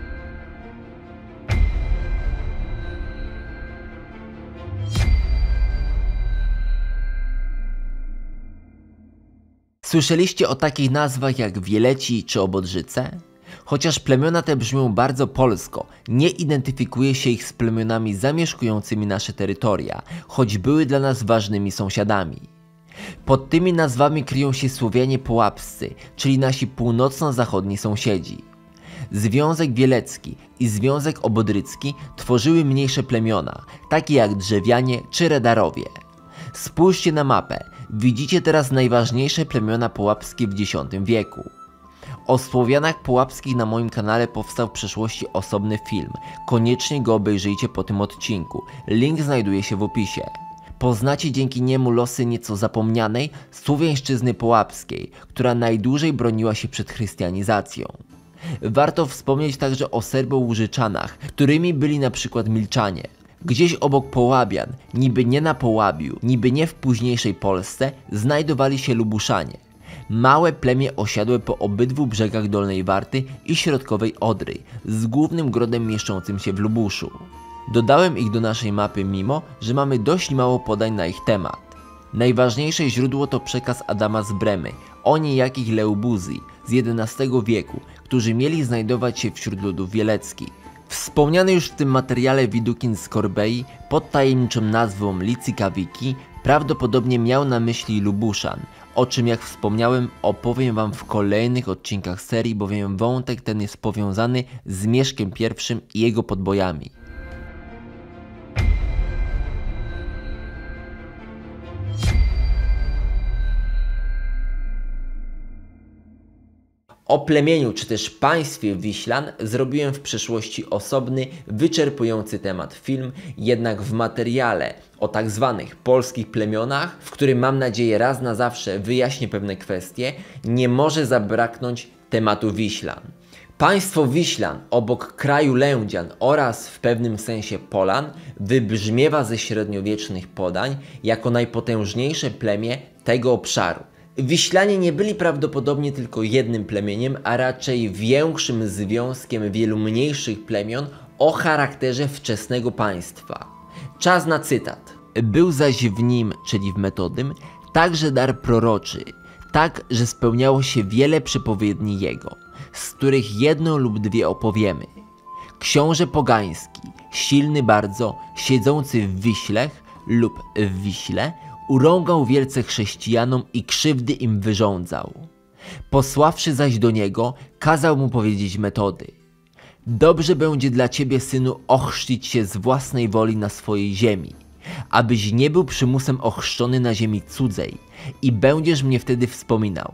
Słyszeliście o takich nazwach jak Wieleci czy Obodrzyce? Chociaż plemiona te brzmią bardzo polsko, nie identyfikuje się ich z plemionami zamieszkującymi nasze terytoria, choć były dla nas ważnymi sąsiadami. Pod tymi nazwami kryją się Słowianie połapscy, czyli nasi północno-zachodni sąsiedzi. Związek Wielecki i Związek Obodrycki tworzyły mniejsze plemiona, takie jak Drzewianie czy Redarowie. Spójrzcie na mapę, widzicie teraz najważniejsze plemiona połapskie w dziesiątym wieku. O Słowianach połapskich na moim kanale powstał w przeszłości osobny film, koniecznie go obejrzyjcie po tym odcinku, link znajduje się w opisie. Poznacie dzięki niemu losy nieco zapomnianej Słowiańszczyzny połapskiej, która najdłużej broniła się przed chrystianizacją. Warto wspomnieć także o Serbo-Łużyczanach, którymi byli na przykład Milczanie. Gdzieś obok Połabian, niby nie na Połabiu, niby nie w późniejszej Polsce, znajdowali się Lubuszanie. Małe plemię osiadłe po obydwu brzegach Dolnej Warty i środkowej Odry, z głównym grodem mieszczącym się w Lubuszu. Dodałem ich do naszej mapy mimo, że mamy dość mało podań na ich temat. Najważniejsze źródło to przekaz Adama z Bremy, o niejakich Leubuzji z jedenastego wieku, którzy mieli znajdować się wśród ludów wieleckich. Wspomniany już w tym materiale Widukin z Korbei pod tajemniczą nazwą Licikawiki prawdopodobnie miał na myśli Lubuszan, o czym jak wspomniałem opowiem wam w kolejnych odcinkach serii, bowiem wątek ten jest powiązany z Mieszkiem pierwszym i jego podbojami. O plemieniu czy też państwie Wiślan zrobiłem w przeszłości osobny, wyczerpujący temat film, jednak w materiale o tak zwanych polskich plemionach, w którym mam nadzieję raz na zawsze wyjaśnię pewne kwestie, nie może zabraknąć tematu Wiślan. Państwo Wiślan obok kraju Lędzian oraz w pewnym sensie Polan wybrzmiewa ze średniowiecznych podań jako najpotężniejsze plemię tego obszaru. Wiślanie nie byli prawdopodobnie tylko jednym plemieniem, a raczej większym związkiem wielu mniejszych plemion o charakterze wczesnego państwa. Czas na cytat. Był zaś w nim, czyli w Metodym, także dar proroczy, tak, że spełniało się wiele przepowiedni jego, z których jedną lub dwie opowiemy. Książę pogański, silny bardzo, siedzący w Wiślech lub w Wiśle, urągał wielce chrześcijanom i krzywdy im wyrządzał. Posławszy zaś do niego, kazał mu powiedzieć Metody. Dobrze będzie dla ciebie, synu, ochrzcić się z własnej woli na swojej ziemi, abyś nie był przymusem ochrzczony na ziemi cudzej i będziesz mnie wtedy wspominał.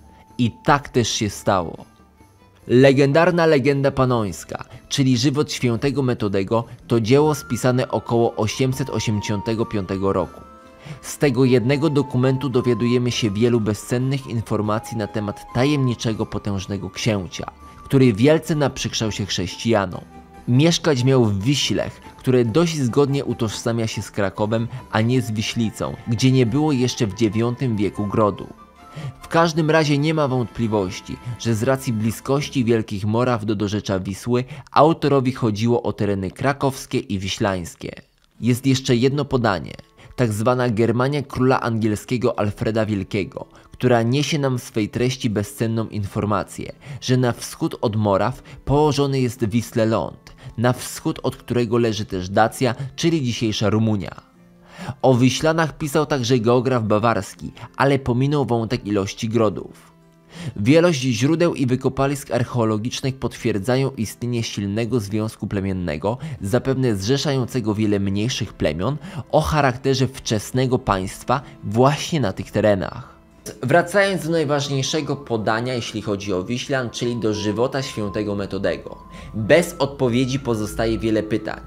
I tak też się stało. Legendarna legenda panońska, czyli żywot świętego Metodego, to dzieło spisane około osiemset osiemdziesiątego piątego roku. Z tego jednego dokumentu dowiadujemy się wielu bezcennych informacji na temat tajemniczego potężnego księcia, który wielce naprzykrzał się chrześcijanom. Mieszkać miał w Wiślech, które dość zgodnie utożsamia się z Krakowem, a nie z Wiślicą, gdzie nie było jeszcze w dziewiątym wieku grodu. W każdym razie nie ma wątpliwości, że z racji bliskości Wielkich Moraw do dorzecza Wisły autorowi chodziło o tereny krakowskie i wiślańskie. Jest jeszcze jedno podanie, tak zwana Germania króla angielskiego Alfreda Wielkiego, która niesie nam w swej treści bezcenną informację, że na wschód od Moraw położony jest Wisłeląd, na wschód od którego leży też Dacja, czyli dzisiejsza Rumunia. O Wiślanach pisał także geograf bawarski, ale pominął wątek ilości grodów. Wielość źródeł i wykopalisk archeologicznych potwierdzają istnienie silnego związku plemiennego, zapewne zrzeszającego wiele mniejszych plemion o charakterze wczesnego państwa właśnie na tych terenach. Wracając do najważniejszego podania, jeśli chodzi o Wiślan, czyli do żywota świętego Metodego. Bez odpowiedzi pozostaje wiele pytań.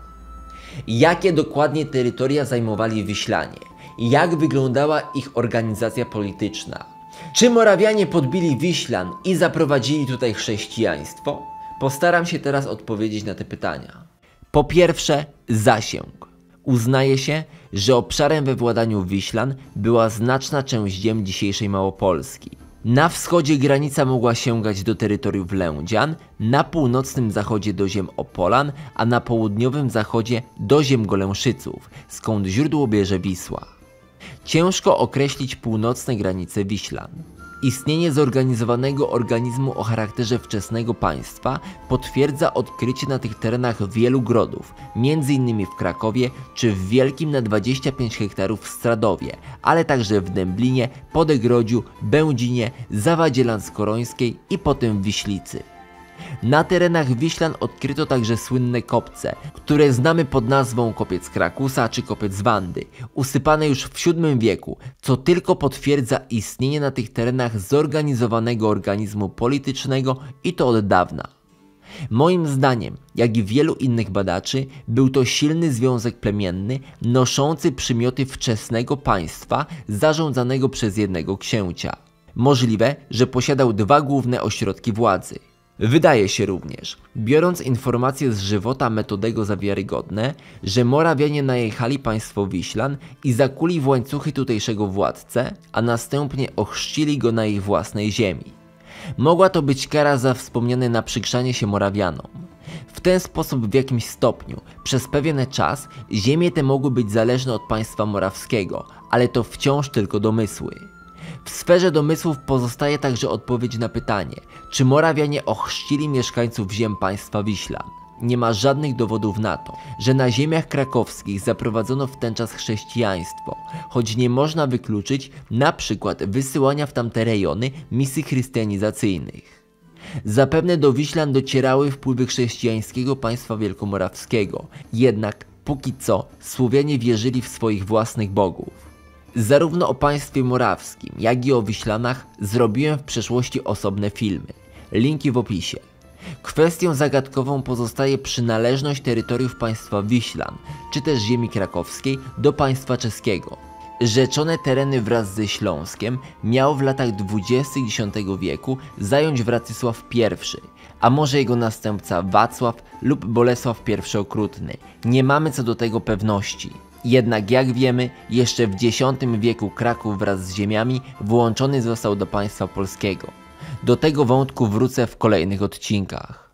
Jakie dokładnie terytoria zajmowali Wiślanie? Jak wyglądała ich organizacja polityczna? Czy Morawianie podbili Wiślan i zaprowadzili tutaj chrześcijaństwo? Postaram się teraz odpowiedzieć na te pytania. Po pierwsze, zasięg. Uznaje się, że obszarem we władaniu Wiślan była znaczna część ziem dzisiejszej Małopolski. Na wschodzie granica mogła sięgać do terytoriów Lędzian, na północnym zachodzie do ziem Opolan, a na południowym zachodzie do ziem Golęszyców, skąd źródło bierze Wisła. Ciężko określić północne granice Wiślan. Istnienie zorganizowanego organizmu o charakterze wczesnego państwa potwierdza odkrycie na tych terenach wielu grodów, między innymi w Krakowie czy w wielkim na dwadzieścia pięć hektarów Stradowie, ale także w Dęblinie, Podegrodziu, Będzinie, Zawadzie Lanskorońskiej i potem w Wiślicy. Na terenach Wiślan odkryto także słynne kopce, które znamy pod nazwą kopiec Krakusa czy kopiec Wandy, usypane już w siódmym wieku, co tylko potwierdza istnienie na tych terenach zorganizowanego organizmu politycznego i to od dawna. Moim zdaniem, jak i wielu innych badaczy, był to silny związek plemienny noszący przymioty wczesnego państwa zarządzanego przez jednego księcia. Możliwe, że posiadał dwa główne ośrodki władzy. Wydaje się również, biorąc informacje z żywota Metodego za wiarygodne, że Morawianie najechali państwo Wiślan i zakuli w łańcuchy tutejszego władcę, a następnie ochrzcili go na ich własnej ziemi. Mogła to być kara za wspomniane naprzykrzanie się Morawianom. W ten sposób w jakimś stopniu, przez pewien czas, ziemie te mogły być zależne od państwa morawskiego, ale to wciąż tylko domysły. W sferze domysłów pozostaje także odpowiedź na pytanie, czy Morawianie ochrzcili mieszkańców ziem państwa Wiślan. Nie ma żadnych dowodów na to, że na ziemiach krakowskich zaprowadzono w ten czas chrześcijaństwo, choć nie można wykluczyć na przykład wysyłania w tamte rejony misji chrystianizacyjnych. Zapewne do Wiślan docierały wpływy chrześcijańskiego państwa wielkomorawskiego, jednak póki co Słowianie wierzyli w swoich własnych bogów. Zarówno o państwie morawskim, jak i o Wiślanach zrobiłem w przeszłości osobne filmy. Linki w opisie. Kwestią zagadkową pozostaje przynależność terytoriów państwa Wiślan, czy też ziemi krakowskiej, do państwa czeskiego. Rzeczone tereny wraz ze Śląskiem miał w latach dwudziestych dziesiątego wieku zająć Władysław pierwszy, a może jego następca Wacław lub Bolesław pierwszy Okrutny. Nie mamy co do tego pewności. Jednak jak wiemy, jeszcze w dziesiątym wieku Kraków wraz z ziemiami włączony został do państwa polskiego. Do tego wątku wrócę w kolejnych odcinkach.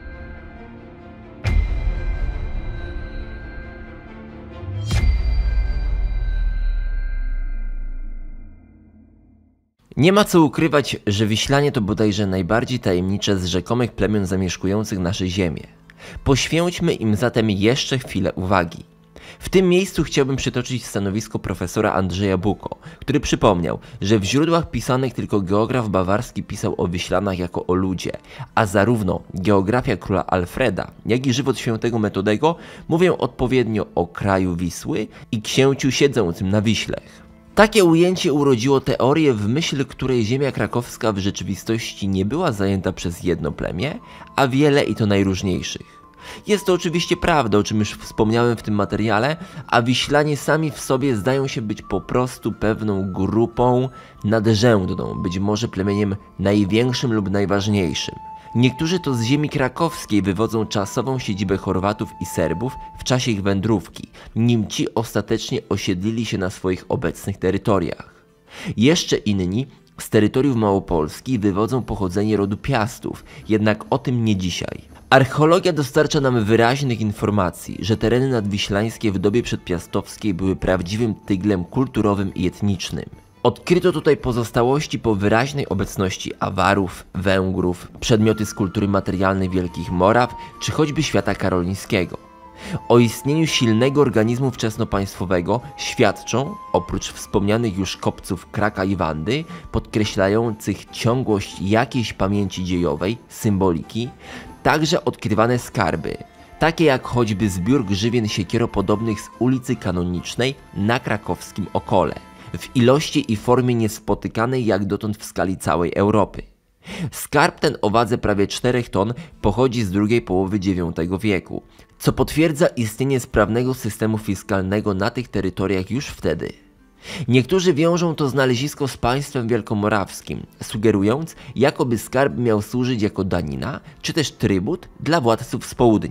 Nie ma co ukrywać, że Wiślanie to bodajże najbardziej tajemnicze z rzekomych plemion zamieszkujących nasze ziemię. Poświęćmy im zatem jeszcze chwilę uwagi. W tym miejscu chciałbym przytoczyć stanowisko profesora Andrzeja Buko, który przypomniał, że w źródłach pisanych tylko geograf bawarski pisał o Wiślanach jako o ludzie, a zarówno geografia króla Alfreda, jak i żywot świętego Metodego mówią odpowiednio o kraju Wisły i księciu siedzącym na Wiślech. Takie ujęcie urodziło teorię, w myśl której ziemia krakowska w rzeczywistości nie była zajęta przez jedno plemię, a wiele i to najróżniejszych. Jest to oczywiście prawda, o czym już wspomniałem w tym materiale, a Wiślanie sami w sobie zdają się być po prostu pewną grupą nadrzędną, być może plemieniem największym lub najważniejszym. Niektórzy to z ziemi krakowskiej wywodzą czasową siedzibę Chorwatów i Serbów w czasie ich wędrówki, nim ci ostatecznie osiedlili się na swoich obecnych terytoriach. Jeszcze inni z terytoriów Małopolski wywodzą pochodzenie rodu Piastów, jednak o tym nie dzisiaj. Archeologia dostarcza nam wyraźnych informacji, że tereny nadwiślańskie w dobie przedpiastowskiej były prawdziwym tyglem kulturowym i etnicznym. Odkryto tutaj pozostałości po wyraźnej obecności Awarów, Węgrów, przedmioty z kultury materialnej Wielkich Moraw, czy choćby świata karolińskiego. O istnieniu silnego organizmu wczesnopaństwowego świadczą, oprócz wspomnianych już kopców Kraka i Wandy, podkreślających ciągłość jakiejś pamięci dziejowej, symboliki, także odkrywane skarby, takie jak choćby zbiór grzywien siekieropodobnych z ulicy Kanonicznej na krakowskim Okole, w ilości i formie niespotykanej jak dotąd w skali całej Europy. Skarb ten o wadze prawie czterech ton pochodzi z drugiej połowy dziewiątego wieku, co potwierdza istnienie sprawnego systemu fiskalnego na tych terytoriach już wtedy. Niektórzy wiążą to znalezisko z państwem wielkomorawskim, sugerując, jakoby skarb miał służyć jako danina, czy też trybut dla władców z południa.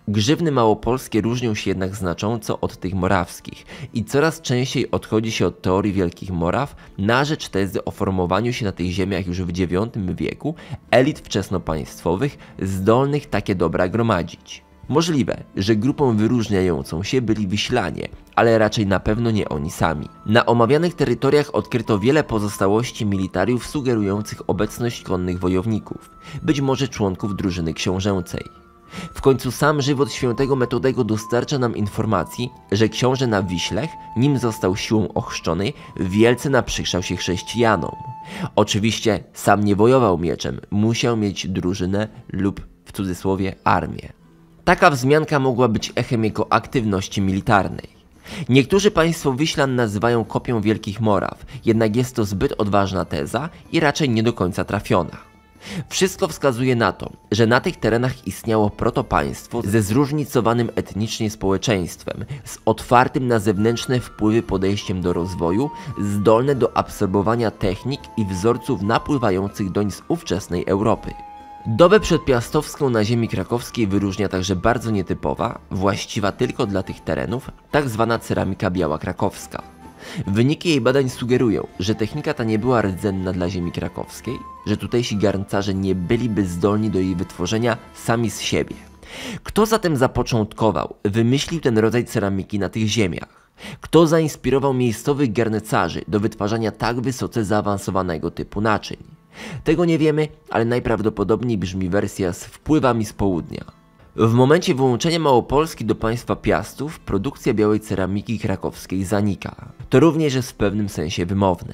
Grzywny małopolskie różnią się jednak znacząco od tych morawskich i coraz częściej odchodzi się od teorii Wielkich Moraw na rzecz tezy o formowaniu się na tych ziemiach już w dziewiątym wieku elit wczesnopaństwowych zdolnych takie dobra gromadzić. Możliwe, że grupą wyróżniającą się byli Wiślanie, ale raczej na pewno nie oni sami. Na omawianych terytoriach odkryto wiele pozostałości militariów sugerujących obecność konnych wojowników, być może członków drużyny książęcej. W końcu sam żywot świętego Metodego dostarcza nam informacji, że książę na Wiślech, nim został siłą ochrzczony, wielce naprzykrzał się chrześcijanom. Oczywiście sam nie wojował mieczem, musiał mieć drużynę lub w cudzysłowie armię. Taka wzmianka mogła być echem jego aktywności militarnej. Niektórzy państwo Wiślan nazywają kopią Wielkich Moraw, jednak jest to zbyt odważna teza i raczej nie do końca trafiona. Wszystko wskazuje na to, że na tych terenach istniało protopaństwo ze zróżnicowanym etnicznie społeczeństwem, z otwartym na zewnętrzne wpływy podejściem do rozwoju, zdolne do absorbowania technik i wzorców napływających doń z ówczesnej Europy. Dobę przedpiastowską na ziemi krakowskiej wyróżnia także bardzo nietypowa, właściwa tylko dla tych terenów, tak zwana ceramika biała krakowska. Wyniki jej badań sugerują, że technika ta nie była rdzenna dla ziemi krakowskiej, że tutejsi garncarze nie byliby zdolni do jej wytworzenia sami z siebie. Kto zatem zapoczątkował, wymyślił ten rodzaj ceramiki na tych ziemiach? Kto zainspirował miejscowych garncarzy do wytwarzania tak wysoce zaawansowanego typu naczyń? Tego nie wiemy, ale najprawdopodobniej brzmi wersja z wpływami z południa. W momencie wyłączenia Małopolski do państwa Piastów produkcja białej ceramiki krakowskiej zanika. To również jest w pewnym sensie wymowne.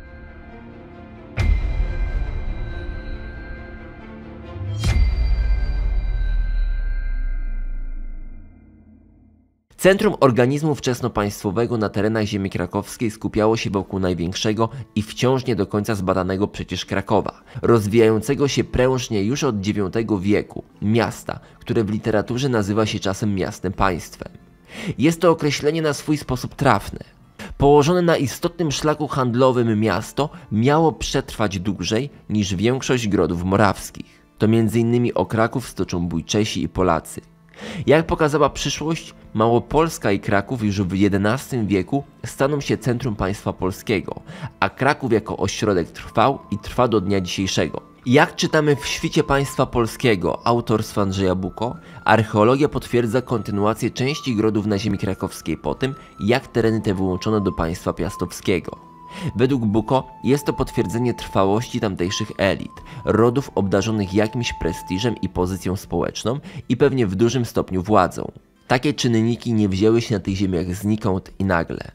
Centrum organizmu wczesnopaństwowego na terenach ziemi krakowskiej skupiało się wokół największego i wciąż nie do końca zbadanego przecież Krakowa, rozwijającego się prężnie już od dziewiątego wieku, miasta, które w literaturze nazywa się czasem miastem-państwem. Jest to określenie na swój sposób trafne. Położone na istotnym szlaku handlowym miasto miało przetrwać dłużej niż większość grodów morawskich. To między innymi o Kraków stoczą Bójczesi i Polacy. Jak pokazała przyszłość, Małopolska i Kraków już w jedenastym wieku staną się centrum państwa polskiego, a Kraków jako ośrodek trwał i trwa do dnia dzisiejszego. Jak czytamy w Świcie Państwa Polskiego autorstwa Andrzeja Buko, archeologia potwierdza kontynuację części grodów na ziemi krakowskiej po tym, jak tereny te wyłączono do państwa piastowskiego. Według Buko jest to potwierdzenie trwałości tamtejszych elit, rodów obdarzonych jakimś prestiżem i pozycją społeczną i pewnie w dużym stopniu władzą. Takie czynniki nie wzięły się na tych ziemiach znikąd i nagle.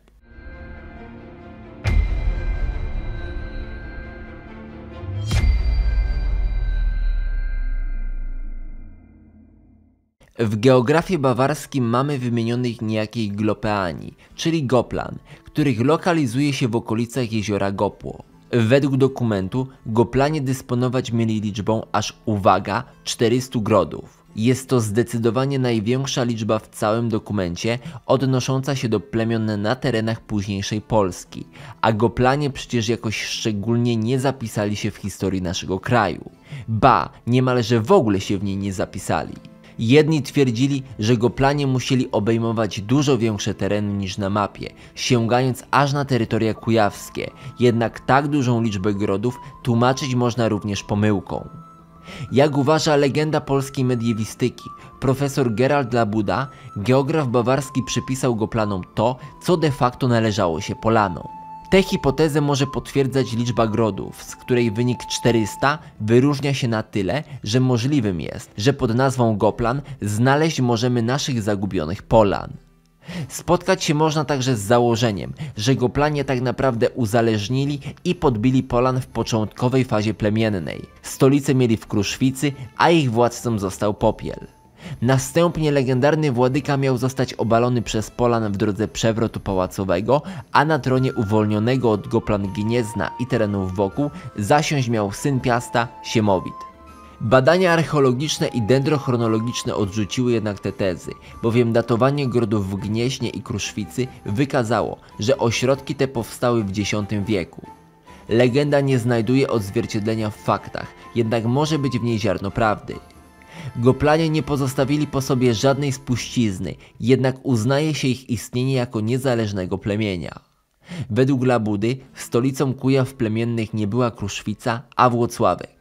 W geografii bawarskiej mamy wymienionych niejakiej Glopeani, czyli Goplan, których lokalizuje się w okolicach jeziora Gopło. Według dokumentu Goplanie dysponować mieli liczbą aż, uwaga, czterystu grodów. Jest to zdecydowanie największa liczba w całym dokumencie, odnosząca się do plemion na terenach późniejszej Polski, a Goplanie przecież jakoś szczególnie nie zapisali się w historii naszego kraju. Ba, niemalże w ogóle się w niej nie zapisali. Jedni twierdzili, że Goplanie musieli obejmować dużo większe tereny niż na mapie, sięgając aż na terytoria kujawskie, jednak tak dużą liczbę grodów tłumaczyć można również pomyłką. Jak uważa legenda polskiej mediewistyki, profesor Gerald Labuda, geograf bawarski przypisał Goplanom to, co de facto należało się Polanom. Tę hipotezę może potwierdzać liczba grodów, z której wynik czterysta wyróżnia się na tyle, że możliwym jest, że pod nazwą Goplan znaleźć możemy naszych zagubionych Polan. Spotkać się można także z założeniem, że Goplanie tak naprawdę uzależnili i podbili Polan w początkowej fazie plemiennej. Stolicę mieli w Kruszwicy, a ich władcą został Popiel. Następnie legendarny władyka miał zostać obalony przez Polan w drodze przewrotu pałacowego, a na tronie uwolnionego od Goplan Gniezna i terenów wokół zasiąść miał syn Piasta, Siemowit. Badania archeologiczne i dendrochronologiczne odrzuciły jednak te tezy, bowiem datowanie grodów w Gnieźnie i Kruszwicy wykazało, że ośrodki te powstały w dziesiątym wieku. Legenda nie znajduje odzwierciedlenia w faktach, jednak może być w niej ziarno prawdy. Goplanie nie pozostawili po sobie żadnej spuścizny, jednak uznaje się ich istnienie jako niezależnego plemienia. Według Labudy stolicą Kujaw plemiennych nie była Kruszwica, a Włocławek.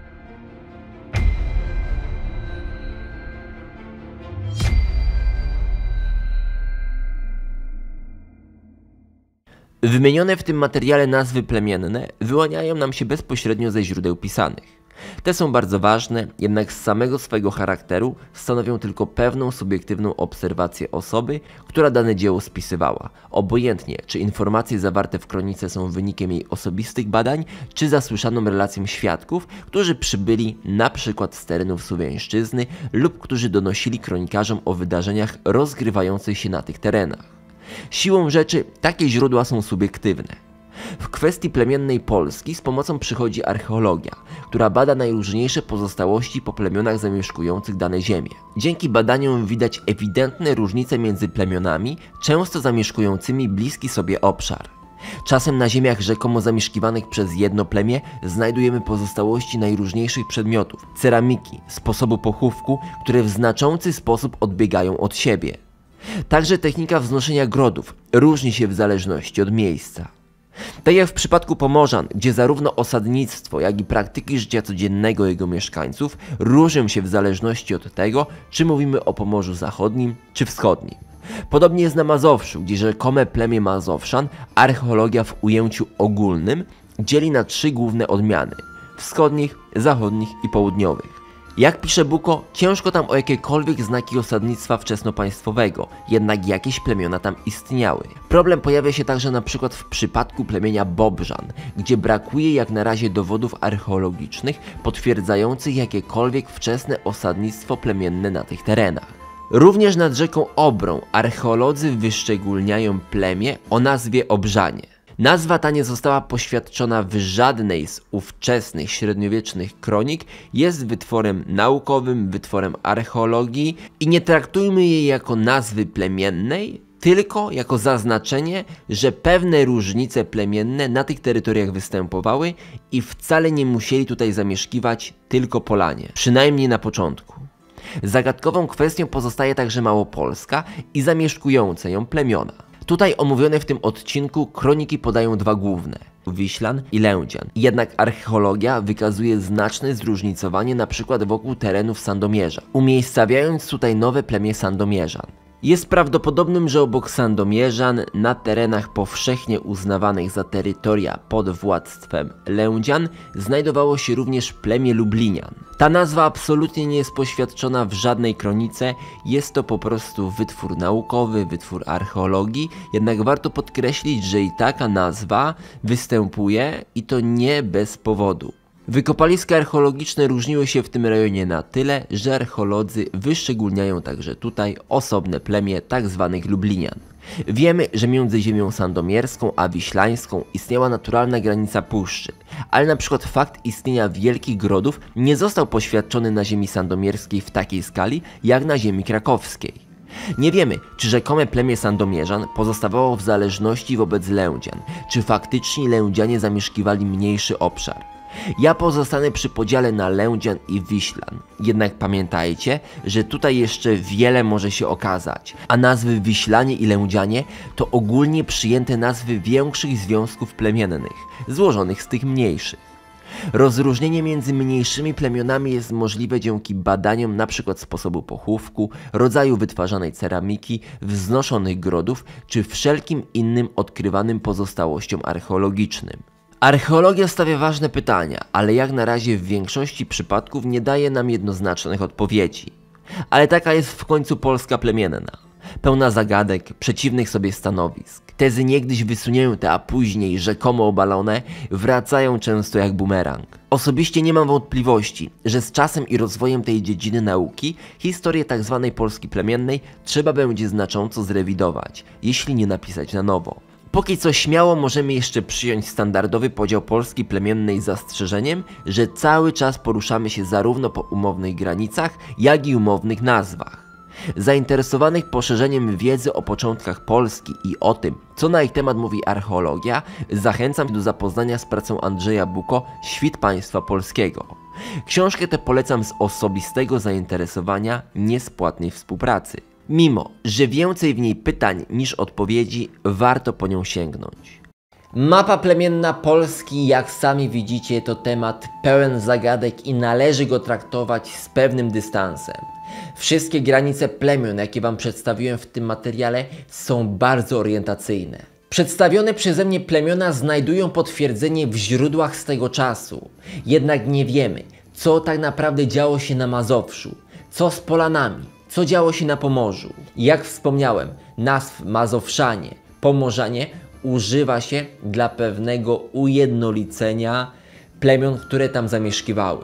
Wymienione w tym materiale nazwy plemienne wyłaniają nam się bezpośrednio ze źródeł pisanych. Te są bardzo ważne, jednak z samego swojego charakteru stanowią tylko pewną subiektywną obserwację osoby, która dane dzieło spisywała. Obojętnie, czy informacje zawarte w kronice są wynikiem jej osobistych badań, czy zasłyszaną relacją świadków, którzy przybyli na przykład z terenów Słowiańszczyzny lub którzy donosili kronikarzom o wydarzeniach rozgrywających się na tych terenach. Siłą rzeczy takie źródła są subiektywne. W kwestii plemiennej Polski z pomocą przychodzi archeologia, która bada najróżniejsze pozostałości po plemionach zamieszkujących dane ziemie. Dzięki badaniom widać ewidentne różnice między plemionami, często zamieszkującymi bliski sobie obszar. Czasem na ziemiach rzekomo zamieszkiwanych przez jedno plemię znajdujemy pozostałości najróżniejszych przedmiotów, ceramiki, sposobu pochówku, które w znaczący sposób odbiegają od siebie. Także technika wznoszenia grodów różni się w zależności od miejsca. Tak jak w przypadku Pomorzan, gdzie zarówno osadnictwo, jak i praktyki życia codziennego jego mieszkańców różnią się w zależności od tego, czy mówimy o Pomorzu Zachodnim czy Wschodnim. Podobnie jest na Mazowszu, gdzie rzekome plemię Mazowszan archeologia w ujęciu ogólnym dzieli na trzy główne odmiany: wschodnich, zachodnich i południowych. Jak pisze Buko, ciężko tam o jakiekolwiek znaki osadnictwa wczesnopaństwowego, jednak jakieś plemiona tam istniały. Problem pojawia się także na przykład w przypadku plemienia Bobrzan, gdzie brakuje jak na razie dowodów archeologicznych potwierdzających jakiekolwiek wczesne osadnictwo plemienne na tych terenach. Również nad rzeką Obrą archeolodzy wyszczególniają plemię o nazwie Obrzanie. Nazwa ta nie została poświadczona w żadnej z ówczesnych średniowiecznych kronik, jest wytworem naukowym, wytworem archeologii i nie traktujmy jej jako nazwy plemiennej, tylko jako zaznaczenie, że pewne różnice plemienne na tych terytoriach występowały i wcale nie musieli tutaj zamieszkiwać tylko Polanie, przynajmniej na początku. Zagadkową kwestią pozostaje także Małopolska i zamieszkujące ją plemiona. Tutaj omówione w tym odcinku kroniki podają dwa główne: Wiślan i Lędzian. Jednak archeologia wykazuje znaczne zróżnicowanie np. wokół terenów Sandomierza, umiejscawiając tutaj nowe plemię Sandomierzan. Jest prawdopodobnym, że obok Sandomierzan na terenach powszechnie uznawanych za terytoria pod władztwem Lędzian znajdowało się również plemię Lublinian. Ta nazwa absolutnie nie jest poświadczona w żadnej kronice, jest to po prostu wytwór naukowy, wytwór archeologii, jednak warto podkreślić, że i taka nazwa występuje i to nie bez powodu. Wykopaliska archeologiczne różniły się w tym rejonie na tyle, że archeolodzy wyszczególniają także tutaj osobne plemię tzw. Lublinian. Wiemy, że między ziemią sandomierską a wiślańską istniała naturalna granica puszczy, ale na przykład fakt istnienia wielkich grodów nie został poświadczony na ziemi sandomierskiej w takiej skali jak na ziemi krakowskiej. Nie wiemy, czy rzekome plemię Sandomierzan pozostawało w zależności wobec Lędzian, czy faktycznie Lędzianie zamieszkiwali mniejszy obszar. Ja pozostanę przy podziale na Lędzian i Wiślan, jednak pamiętajcie, że tutaj jeszcze wiele może się okazać, a nazwy Wiślanie i Lędzianie to ogólnie przyjęte nazwy większych związków plemiennych, złożonych z tych mniejszych. Rozróżnienie między mniejszymi plemionami jest możliwe dzięki badaniom np. sposobu pochówku, rodzaju wytwarzanej ceramiki, wznoszonych grodów czy wszelkim innym odkrywanym pozostałościom archeologicznym. Archeologia stawia ważne pytania, ale jak na razie w większości przypadków nie daje nam jednoznacznych odpowiedzi. Ale taka jest w końcu Polska plemienna. Pełna zagadek, przeciwnych sobie stanowisk. Tezy niegdyś wysunięte, a później rzekomo obalone, wracają często jak bumerang. Osobiście nie mam wątpliwości, że z czasem i rozwojem tej dziedziny nauki historię tzw. Polski plemiennej trzeba będzie znacząco zrewidować, jeśli nie napisać na nowo. Póki co śmiało możemy jeszcze przyjąć standardowy podział Polski plemiennej z zastrzeżeniem, że cały czas poruszamy się zarówno po umownych granicach, jak i umownych nazwach. Zainteresowanych poszerzeniem wiedzy o początkach Polski i o tym, co na ich temat mówi archeologia, zachęcam do zapoznania z pracą Andrzeja Buko „Świt państwa polskiego”. Książkę tę polecam z osobistego zainteresowania, nie z płatnej współpracy. Mimo że więcej w niej pytań niż odpowiedzi, warto po nią sięgnąć. Mapa plemienna Polski, jak sami widzicie, to temat pełen zagadek i należy go traktować z pewnym dystansem. Wszystkie granice plemion, jakie Wam przedstawiłem w tym materiale, są bardzo orientacyjne. Przedstawione przeze mnie plemiona znajdują potwierdzenie w źródłach z tego czasu. Jednak nie wiemy, co tak naprawdę działo się na Mazowszu, co z Polanami, co działo się na Pomorzu. Jak wspomniałem, nazw Mazowszanie, Pomorzanie używa się dla pewnego ujednolicenia plemion, które tam zamieszkiwały.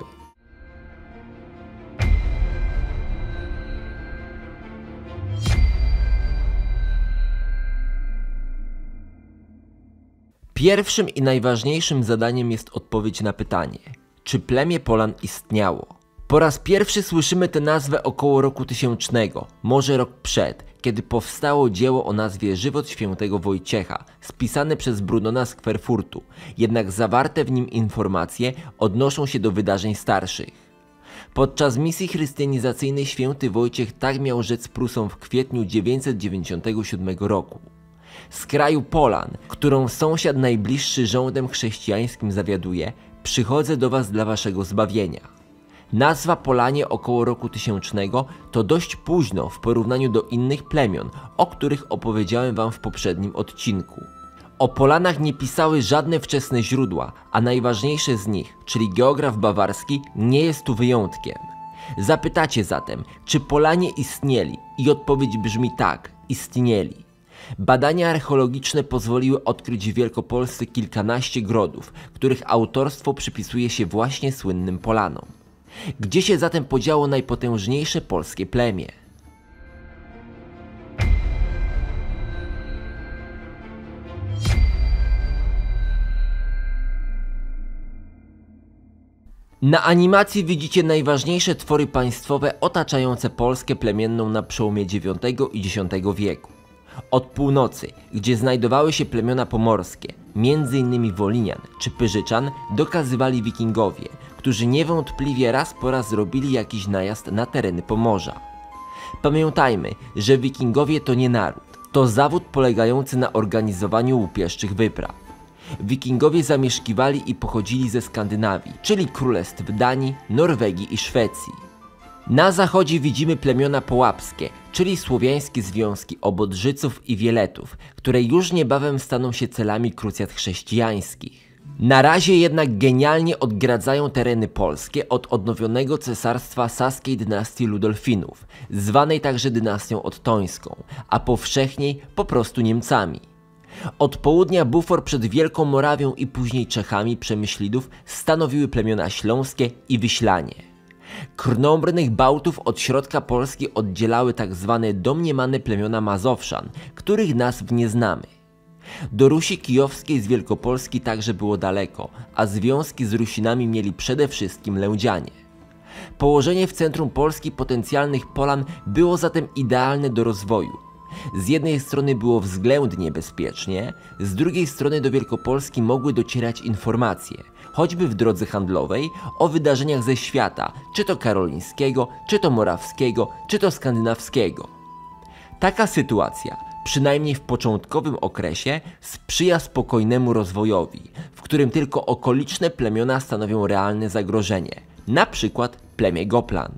Pierwszym i najważniejszym zadaniem jest odpowiedź na pytanie, czy plemię Polan istniało. Po raz pierwszy słyszymy tę nazwę około roku tysięcznego, może rok przed, kiedy powstało dzieło o nazwie Żywot świętego Wojciecha, spisane przez Brunona z Querfurtu, jednak zawarte w nim informacje odnoszą się do wydarzeń starszych. Podczas misji chrystianizacyjnej święty Wojciech tak miał rzec Prusom w kwietniu dziewięćset dziewięćdziesiątego siódmego roku. Z kraju Polan, którą sąsiad najbliższy rządem chrześcijańskim zawiaduje, przychodzę do was dla waszego zbawienia. Nazwa Polanie około roku tysięcznego to dość późno w porównaniu do innych plemion, o których opowiedziałem wam w poprzednim odcinku. O Polanach nie pisały żadne wczesne źródła, a najważniejsze z nich, czyli geograf bawarski, nie jest tu wyjątkiem. Zapytacie zatem, czy Polanie istnieli? I odpowiedź brzmi tak, istnieli. Badania archeologiczne pozwoliły odkryć w Wielkopolsce kilkanaście grodów, których autorstwo przypisuje się właśnie słynnym Polanom. Gdzie się zatem podziało najpotężniejsze polskie plemię? Na animacji widzicie najważniejsze twory państwowe otaczające Polskę plemienną na przełomie dziewiątego i dziesiątego wieku. Od północy, gdzie znajdowały się plemiona pomorskie, między innymi Wolinian czy Pyrzyczan, dokazywali wikingowie, którzy niewątpliwie raz po raz zrobili jakiś najazd na tereny Pomorza. Pamiętajmy, że wikingowie to nie naród, to zawód polegający na organizowaniu łupieszczych wypraw. Wikingowie zamieszkiwali i pochodzili ze Skandynawii, czyli królestw Danii, Norwegii i Szwecji. Na zachodzie widzimy plemiona połapskie, czyli słowiańskie związki Obodrzyców i Wieletów, które już niebawem staną się celami krucjat chrześcijańskich. Na razie jednak genialnie odgradzają tereny polskie od odnowionego cesarstwa saskiej dynastii Ludolfinów, zwanej także dynastią ottońską, a powszechniej po prostu Niemcami. Od południa bufor przed Wielką Morawią i później Czechami Przemyślidów stanowiły plemiona śląskie i Wiślanie. Krnąbrnych Bałtów od środka Polski oddzielały tak zwane domniemane plemiona Mazowszan, których nazw nie znamy. Do Rusi Kijowskiej z Wielkopolski także było daleko, a związki z Rusinami mieli przede wszystkim Lędzianie. Położenie w centrum Polski potencjalnych Polan było zatem idealne do rozwoju. Z jednej strony było względnie bezpiecznie, z drugiej strony do Wielkopolski mogły docierać informacje, choćby w drodze handlowej, o wydarzeniach ze świata, czy to karolińskiego, czy to morawskiego, czy to skandynawskiego. Taka sytuacja, przynajmniej w początkowym okresie, sprzyja spokojnemu rozwojowi, w którym tylko okoliczne plemiona stanowią realne zagrożenie, na przykład plemię Goplan.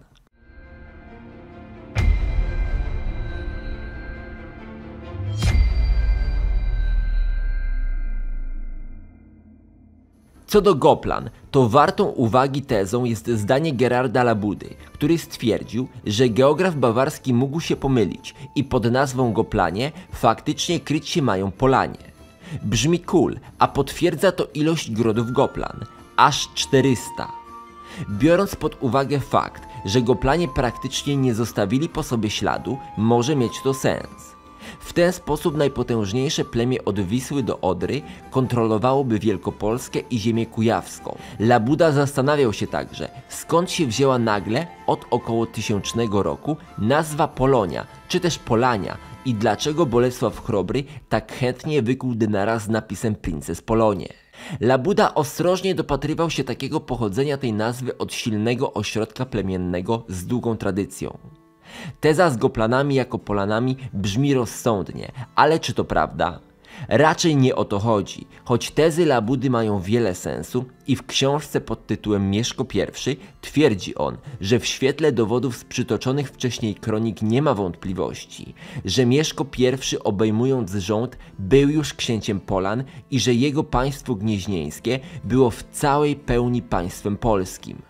Co do Goplan, to wartą uwagi tezą jest zdanie Gerarda Labudy, który stwierdził, że geograf bawarski mógł się pomylić i pod nazwą Goplanie faktycznie kryć się mają Polanie. Brzmi cool, a potwierdza to ilość grodów Goplan, aż czterysta. Biorąc pod uwagę fakt, że Goplanie praktycznie nie zostawili po sobie śladu, może mieć to sens. W ten sposób najpotężniejsze plemię od Wisły do Odry kontrolowałoby Wielkopolskę i ziemię kujawską. Labuda zastanawiał się także, skąd się wzięła nagle od około tysięcznego roku nazwa Polonia, czy też Polania i dlaczego Bolesław Chrobry tak chętnie wykuł dynara z napisem Princes Polonie. Labuda ostrożnie dopatrywał się takiego pochodzenia tej nazwy od silnego ośrodka plemiennego z długą tradycją. Teza z Goplanami jako Polanami brzmi rozsądnie, ale czy to prawda? Raczej nie o to chodzi, choć tezy Labudy mają wiele sensu i w książce pod tytułem Mieszko I twierdzi on, że w świetle dowodów z przytoczonych wcześniej kronik nie ma wątpliwości, że Mieszko I obejmując rząd był już księciem Polan i że jego państwo gnieźnieńskie było w całej pełni państwem polskim.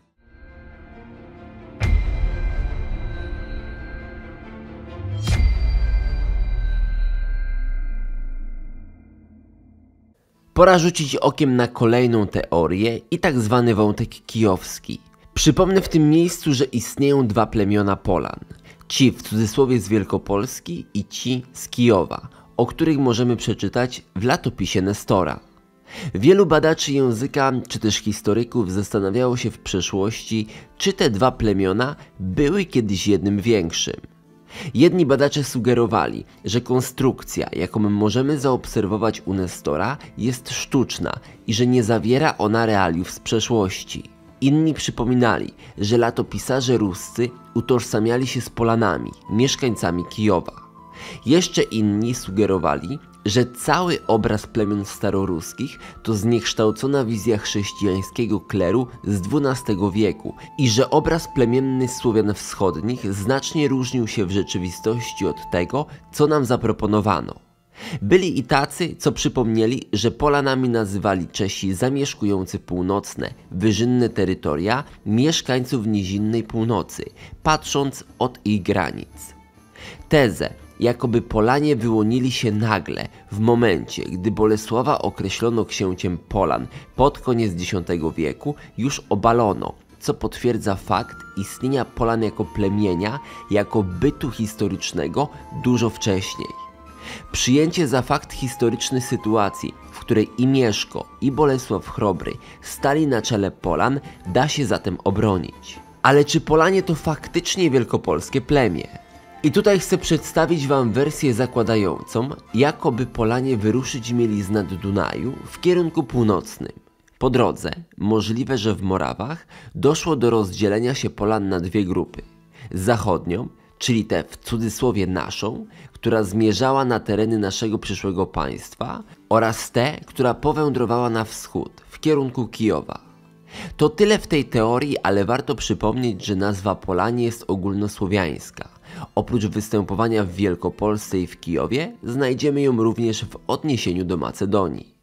Pora rzucić okiem na kolejną teorię i tak zwany wątek kijowski. Przypomnę w tym miejscu, że istnieją dwa plemiona Polan. Ci w cudzysłowie z Wielkopolski i ci z Kijowa, o których możemy przeczytać w latopisie Nestora. Wielu badaczy języka czy też historyków zastanawiało się w przeszłości, czy te dwa plemiona były kiedyś jednym większym. Jedni badacze sugerowali, że konstrukcja, jaką możemy zaobserwować u Nestora, jest sztuczna i że nie zawiera ona realiów z przeszłości. Inni przypominali, że latopisarze ruscy utożsamiali się z Polanami, mieszkańcami Kijowa. Jeszcze inni sugerowali, że cały obraz plemion staroruskich to zniekształcona wizja chrześcijańskiego kleru z dwunastego wieku i że obraz plemienny Słowian wschodnich znacznie różnił się w rzeczywistości od tego, co nam zaproponowano. Byli i tacy, co przypomnieli, że Polanami nazywali Czesi zamieszkujący północne, wyżynne terytoria mieszkańców nizinnej północy, patrząc od ich granic. Tezę, jakoby Polanie wyłonili się nagle, w momencie, gdy Bolesława określono księciem Polan pod koniec dziesiątego wieku, już obalono, co potwierdza fakt istnienia Polan jako plemienia, jako bytu historycznego dużo wcześniej. Przyjęcie za fakt historyczny sytuacji, w której i Mieszko, i Bolesław Chrobry stali na czele Polan, da się zatem obronić. Ale czy Polanie to faktycznie wielkopolskie plemię? I tutaj chcę przedstawić wam wersję zakładającą, jakoby Polanie wyruszyć mieli z nad Dunaju w kierunku północnym. Po drodze, możliwe, że w Morawach, doszło do rozdzielenia się Polan na dwie grupy. Zachodnią, czyli tę w cudzysłowie naszą, która zmierzała na tereny naszego przyszłego państwa, oraz tę, która powędrowała na wschód, w kierunku Kijowa. To tyle w tej teorii, ale warto przypomnieć, że nazwa Polanie jest ogólnosłowiańska. Oprócz występowania w Wielkopolsce i w Kijowie, znajdziemy ją również w odniesieniu do Macedonii.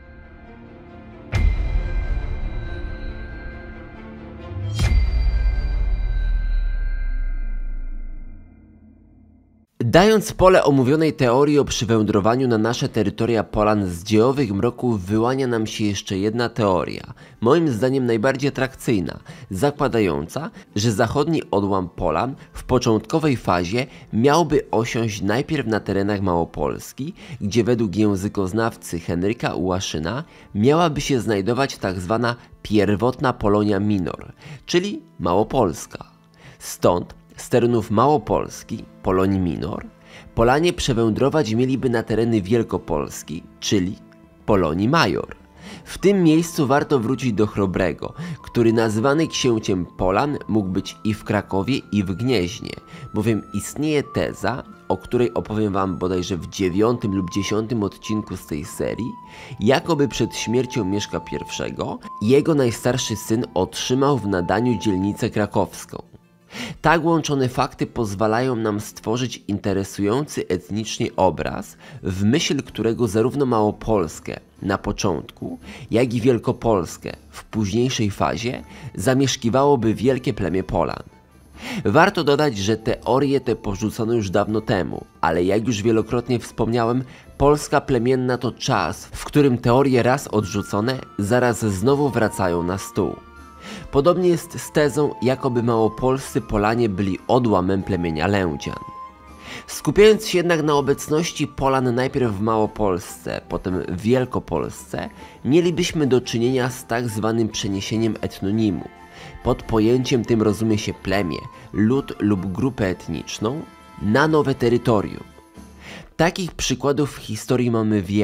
Dając pole omówionej teorii o przywędrowaniu na nasze terytoria Polan z dziejowych mroków, wyłania nam się jeszcze jedna teoria, moim zdaniem najbardziej atrakcyjna, zakładająca, że zachodni odłam Polan w początkowej fazie miałby osiąść najpierw na terenach Małopolski, gdzie według językoznawcy Henryka Ułaszyna miałaby się znajdować tzw. pierwotna Polonia Minor, czyli Małopolska. Stąd z terenów Małopolski, Polonii Minor, Polanie przewędrować mieliby na tereny Wielkopolski, czyli Polonii Major. W tym miejscu warto wrócić do Chrobrego, który nazywany księciem Polan mógł być i w Krakowie, i w Gnieźnie, bowiem istnieje teza, o której opowiem wam bodajże w dziewiątym lub dziesiątym odcinku z tej serii, jakoby przed śmiercią Mieszka I jego najstarszy syn otrzymał w nadaniu dzielnicę krakowską. Tak łączone fakty pozwalają nam stworzyć interesujący etnicznie obraz, w myśl którego zarówno Małopolskę na początku, jak i Wielkopolskę w późniejszej fazie zamieszkiwałoby wielkie plemię Polan. Warto dodać, że teorię tę porzucono już dawno temu, ale jak już wielokrotnie wspomniałem, Polska plemienna to czas, w którym teorie raz odrzucone zaraz znowu wracają na stół. Podobnie jest z tezą, jakoby małopolscy Polanie byli odłamem plemienia Lędzian. Skupiając się jednak na obecności Polan najpierw w Małopolsce, potem w Wielkopolsce, mielibyśmy do czynienia z tak zwanym przeniesieniem etnonimu. Pod pojęciem tym rozumie się plemię, lud lub grupę etniczną na nowe terytorium. Takich przykładów w historii mamy wiele.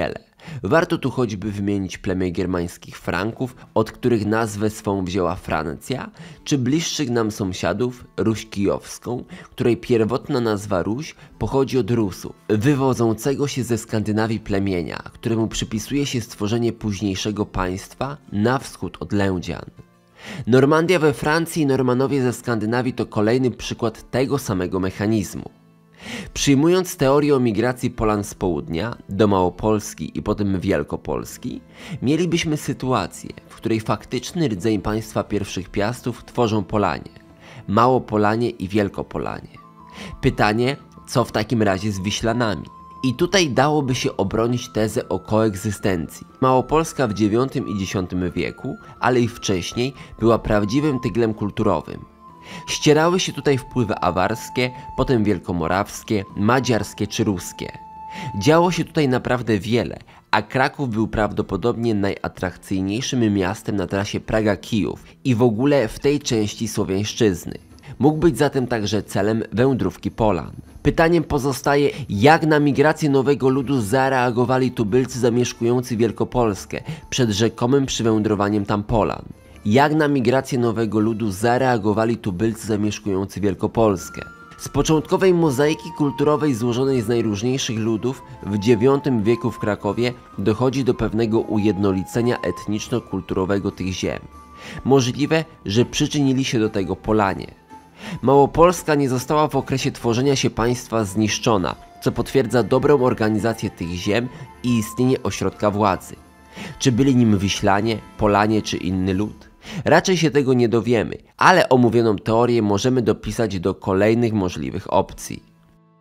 Warto tu choćby wymienić plemię germańskich Franków, od których nazwę swą wzięła Francja, czy bliższych nam sąsiadów Ruś Kijowską, której pierwotna nazwa Ruś pochodzi od Rusów, wywodzącego się ze Skandynawii plemienia, któremu przypisuje się stworzenie późniejszego państwa na wschód od Lędzian. Normandia we Francji i Normanowie ze Skandynawii to kolejny przykład tego samego mechanizmu. Przyjmując teorię o migracji Polan z południa do Małopolski i potem Wielkopolski, mielibyśmy sytuację, w której faktyczny rdzeń państwa pierwszych Piastów tworzą Polanie, Małopolanie i Wielkopolanie. Pytanie, co w takim razie z Wiślanami? I tutaj dałoby się obronić tezę o koegzystencji. Małopolska w dziewiątym i dziesiątym wieku, ale i wcześniej, była prawdziwym tyglem kulturowym. Ścierały się tutaj wpływy awarskie, potem wielkomorawskie, madziarskie czy ruskie. Działo się tutaj naprawdę wiele, a Kraków był prawdopodobnie najatrakcyjniejszym miastem na trasie Praga-Kijów i w ogóle w tej części Słowiańszczyzny. Mógł być zatem także celem wędrówki Polan. Pytaniem pozostaje, jak na migrację nowego ludu zareagowali tubylcy zamieszkujący Wielkopolskę przed rzekomym przywędrowaniem tam Polan. Jak na migrację nowego ludu zareagowali tubylcy zamieszkujący Wielkopolskę. Z początkowej mozaiki kulturowej złożonej z najróżniejszych ludów w dziewiątym wieku w Krakowie dochodzi do pewnego ujednolicenia etniczno-kulturowego tych ziem. Możliwe, że przyczynili się do tego Polanie. Małopolska nie została w okresie tworzenia się państwa zniszczona, co potwierdza dobrą organizację tych ziem i istnienie ośrodka władzy. Czy byli nim Wiślanie, Polanie czy inny lud? Raczej się tego nie dowiemy, ale omówioną teorię możemy dopisać do kolejnych możliwych opcji.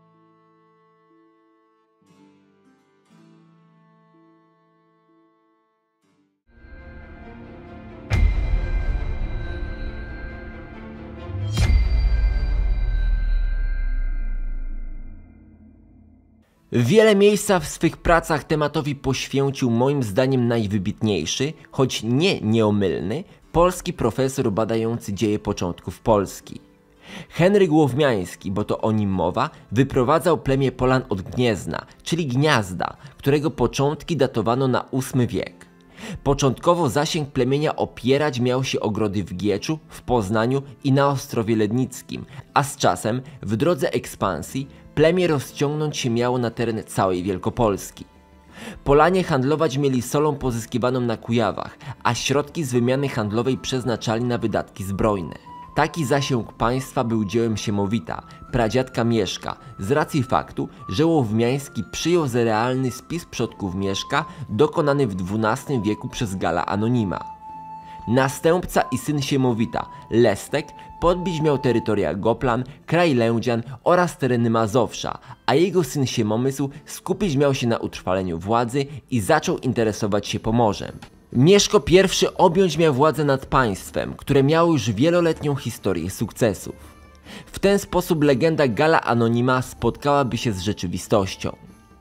Wiele miejsca w swych pracach tematowi poświęcił moim zdaniem najwybitniejszy, choć nie nieomylny, polski profesor badający dzieje początków Polski. Henryk Łowmiański, bo to o nim mowa, wyprowadzał plemię Polan od Gniezna, czyli Gniazda, którego początki datowano na ósmy wiek. Początkowo zasięg plemienia opierać miał się o grody w Gieczu, w Poznaniu i na Ostrowie Lednickim, a z czasem, w drodze ekspansji, plemię rozciągnąć się miało na teren całej Wielkopolski. Polanie handlować mieli solą pozyskiwaną na Kujawach, a środki z wymiany handlowej przeznaczali na wydatki zbrojne. Taki zasięg państwa był dziełem Siemowita, pradziadka Mieszka, z racji faktu, że Łowmiański przyjął za realny spis przodków Mieszka dokonany w dwunastym wieku przez Galla Anonima. Następca i syn Siemowita, Lestek, podbić miał terytoria Goplan, kraj Lędzian oraz tereny Mazowsza, a jego syn Siemomysł skupić miał się na utrwaleniu władzy i zaczął interesować się Pomorzem. Mieszko I objąć miał władzę nad państwem, które miało już wieloletnią historię sukcesów. W ten sposób legenda Galla Anonima spotkałaby się z rzeczywistością.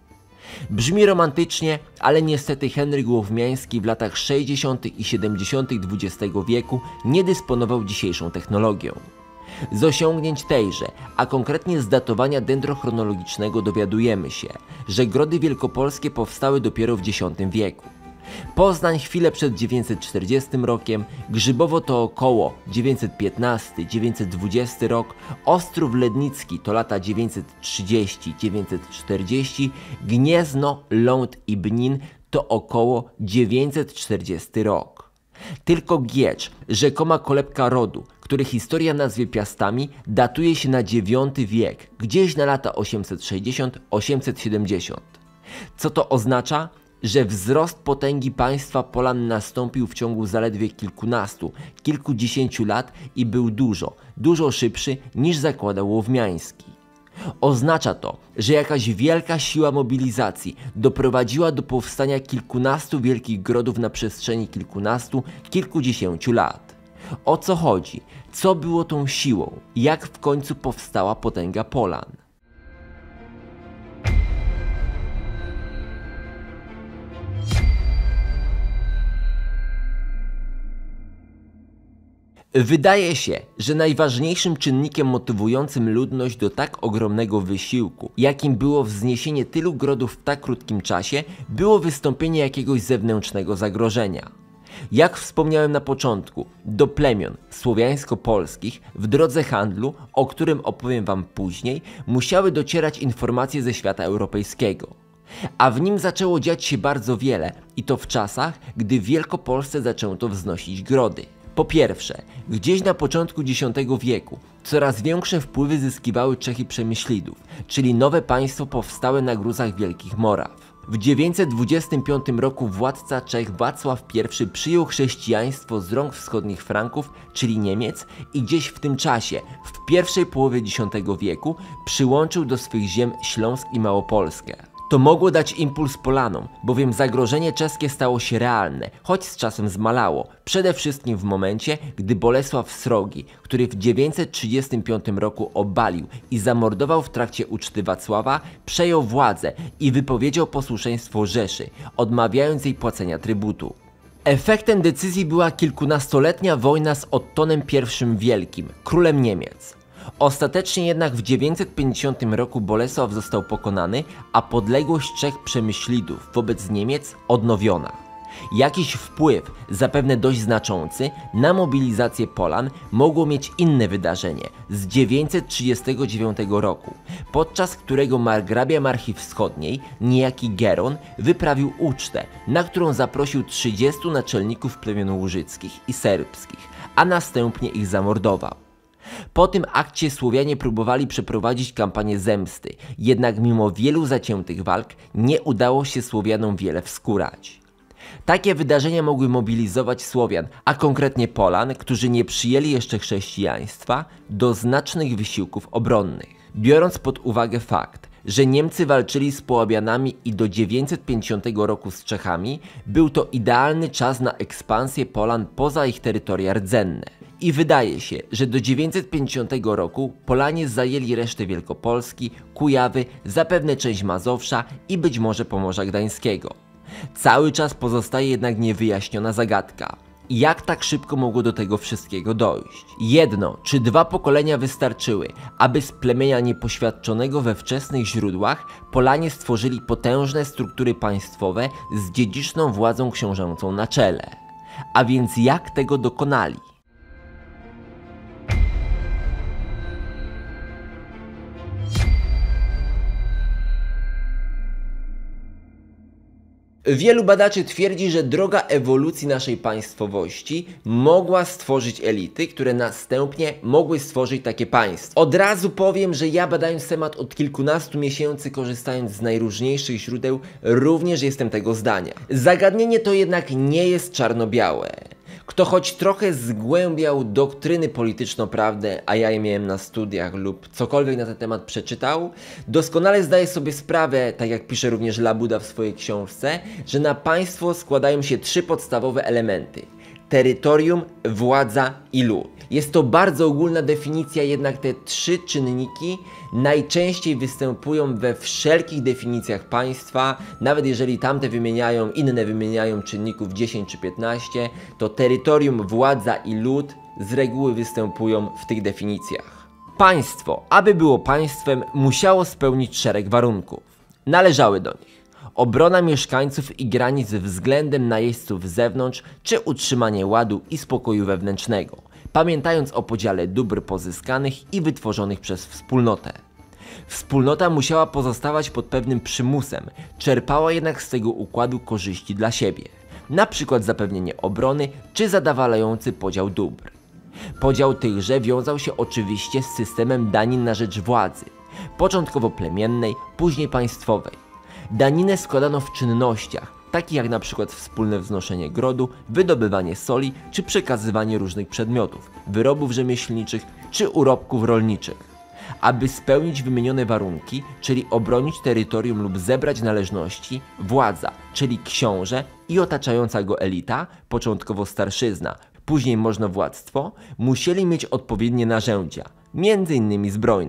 Brzmi romantycznie, ale niestety Henryk Łowmiański w latach sześćdziesiątych i siedemdziesiątych dwudziestego wieku nie dysponował dzisiejszą technologią. Z osiągnięć tejże, a konkretnie z datowania dendrochronologicznego dowiadujemy się, że grody wielkopolskie powstały dopiero w dziesiątym wieku. Poznań chwilę przed dziewięćset czterdziestym rokiem, Grzybowo to około dziewięćset piętnasty do dziewięćset dwudziestego rok, Ostrów Lednicki to lata dziewięćset trzydziesty do dziewięćset czterdziestego, Gniezno, Ląd i Bnin to około dziewięćset czterdziesty rok. Tylko Giecz, rzekoma kolebka rodu, który historia nazwie Piastami, datuje się na dziewiąty wiek, gdzieś na lata osiemset sześćdziesiąt do osiemset siedemdziesiąt. Co to oznacza? Że wzrost potęgi państwa Polan nastąpił w ciągu zaledwie kilkunastu, kilkudziesięciu lat i był dużo, dużo szybszy niż zakładał Łowmiański. Oznacza to, że jakaś wielka siła mobilizacji doprowadziła do powstania kilkunastu wielkich grodów na przestrzeni kilkunastu, kilkudziesięciu lat. O co chodzi? Co było tą siłą? Jak w końcu powstała potęga Polan? Wydaje się, że najważniejszym czynnikiem motywującym ludność do tak ogromnego wysiłku, jakim było wzniesienie tylu grodów w tak krótkim czasie, było wystąpienie jakiegoś zewnętrznego zagrożenia. Jak wspomniałem na początku, do plemion słowiańsko-polskich w drodze handlu, o którym opowiem wam później, musiały docierać informacje ze świata europejskiego. A w nim zaczęło dziać się bardzo wiele i to w czasach, gdy w Wielkopolsce zaczęto wznosić grody. Po pierwsze, gdzieś na początku dziesiątego wieku coraz większe wpływy zyskiwały Czechy Przemyślidów, czyli nowe państwo powstałe na gruzach Wielkich Moraw. W dziewięćset dwudziestym piątym roku władca Czech Wacław I przyjął chrześcijaństwo z rąk wschodnich Franków, czyli Niemiec, i gdzieś w tym czasie, w pierwszej połowie dziesiątego wieku, przyłączył do swych ziem Śląsk i Małopolskę. To mogło dać impuls Polanom, bowiem zagrożenie czeskie stało się realne, choć z czasem zmalało, przede wszystkim w momencie, gdy Bolesław Srogi, który w dziewięćset trzydziestym piątym roku obalił i zamordował w trakcie uczty Wacława, przejął władzę i wypowiedział posłuszeństwo Rzeszy, odmawiając jej płacenia trybutu. Efektem decyzji była kilkunastoletnia wojna z Ottonem I Wielkim, królem Niemiec. Ostatecznie jednak w dziewięćset pięćdziesiątym roku Bolesław został pokonany, a podległość Czech Przemyślidów wobec Niemiec odnowiona. Jakiś wpływ, zapewne dość znaczący, na mobilizację Polan mogło mieć inne wydarzenie z dziewięćset trzydziestego dziewiątego roku, podczas którego margrabia Marchi Wschodniej, niejaki Geron, wyprawił ucztę, na którą zaprosił trzydziestu naczelników plemion łużyckich i serbskich, a następnie ich zamordował. Po tym akcie Słowianie próbowali przeprowadzić kampanię zemsty, jednak mimo wielu zaciętych walk nie udało się Słowianom wiele wskórać. Takie wydarzenia mogły mobilizować Słowian, a konkretnie Polan, którzy nie przyjęli jeszcze chrześcijaństwa, do znacznych wysiłków obronnych. Biorąc pod uwagę fakt, że Niemcy walczyli z Połabianami i do dziewięćset pięćdziesiątego roku z Czechami, był to idealny czas na ekspansję Polan poza ich terytoria rdzenne. I wydaje się, że do dziewięćset pięćdziesiątego roku Polanie zajęli resztę Wielkopolski, Kujawy, zapewne część Mazowsza i być może Pomorza Gdańskiego. Cały czas pozostaje jednak niewyjaśniona zagadka. Jak tak szybko mogło do tego wszystkiego dojść? Jedno czy dwa pokolenia wystarczyły, aby z plemienia niepoświadczonego we wczesnych źródłach Polanie stworzyli potężne struktury państwowe z dziedziczną władzą książęcą na czele. A więc jak tego dokonali? Wielu badaczy twierdzi, że droga ewolucji naszej państwowości mogła stworzyć elity, które następnie mogły stworzyć takie państwo. Od razu powiem, że ja badając temat od kilkunastu miesięcy, korzystając z najróżniejszych źródeł, również jestem tego zdania. Zagadnienie to jednak nie jest czarno-białe. Kto choć trochę zgłębiał doktryny polityczno-prawne, a ja je miałem na studiach lub cokolwiek na ten temat przeczytał, doskonale zdaje sobie sprawę, tak jak pisze również Labuda w swojej książce, że na państwo składają się trzy podstawowe elementy: terytorium, władza i lud. Jest to bardzo ogólna definicja, jednak te trzy czynniki najczęściej występują we wszelkich definicjach państwa. Nawet jeżeli tamte wymieniają, inne wymieniają czynników dziesięć czy piętnaście, to terytorium, władza i lud z reguły występują w tych definicjach. Państwo, aby było państwem, musiało spełnić szereg warunków. Należały do nich obrona mieszkańców i granic względem najeźdźców z zewnątrz, czy utrzymanie ładu i spokoju wewnętrznego, pamiętając o podziale dóbr pozyskanych i wytworzonych przez wspólnotę. Wspólnota musiała pozostawać pod pewnym przymusem, czerpała jednak z tego układu korzyści dla siebie, na przykład zapewnienie obrony czy zadowalający podział dóbr. Podział tychże wiązał się oczywiście z systemem danin na rzecz władzy, początkowo plemiennej, później państwowej. Daninę składano w czynnościach, takich jak na przykład wspólne wznoszenie grodu, wydobywanie soli czy przekazywanie różnych przedmiotów, wyrobów rzemieślniczych czy urobków rolniczych. Aby spełnić wymienione warunki, czyli obronić terytorium lub zebrać należności, władza, czyli książę i otaczająca go elita, początkowo starszyzna, później możnowładztwo, musieli mieć odpowiednie narzędzia, między innymi zbrojnych.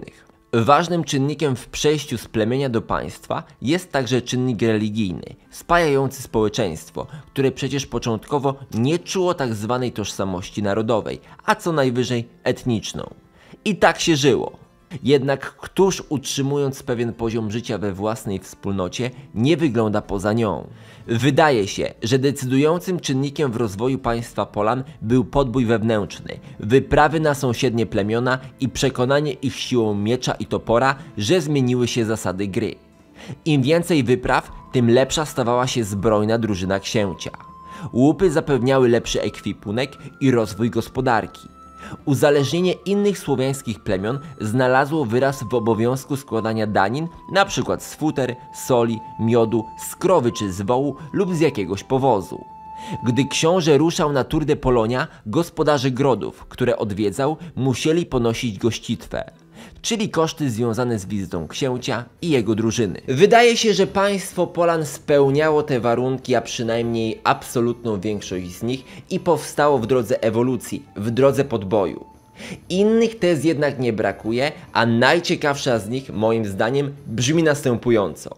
Ważnym czynnikiem w przejściu z plemienia do państwa jest także czynnik religijny, spajający społeczeństwo, które przecież początkowo nie czuło tak zwanej tożsamości narodowej, a co najwyżej etniczną. I tak się żyło. Jednak któż, utrzymując pewien poziom życia we własnej wspólnocie, nie wygląda poza nią? Wydaje się, że decydującym czynnikiem w rozwoju państwa Polan był podbój wewnętrzny, wyprawy na sąsiednie plemiona i przekonanie ich siłą miecza i topora, że zmieniły się zasady gry. Im więcej wypraw, tym lepsza stawała się zbrojna drużyna księcia. Łupy zapewniały lepszy ekwipunek i rozwój gospodarki. Uzależnienie innych słowiańskich plemion znalazło wyraz w obowiązku składania danin, np. z futer, soli, miodu, z krowy czy z wołu lub z jakiegoś powozu. Gdy książę ruszał na Tour de Polonia, gospodarze grodów, które odwiedzał, musieli ponosić gościtwę, czyli koszty związane z wizytą księcia i jego drużyny. Wydaje się, że państwo Polan spełniało te warunki, a przynajmniej absolutną większość z nich, i powstało w drodze ewolucji, w drodze podboju. Innych tez jednak nie brakuje, a najciekawsza z nich, moim zdaniem, brzmi następująco.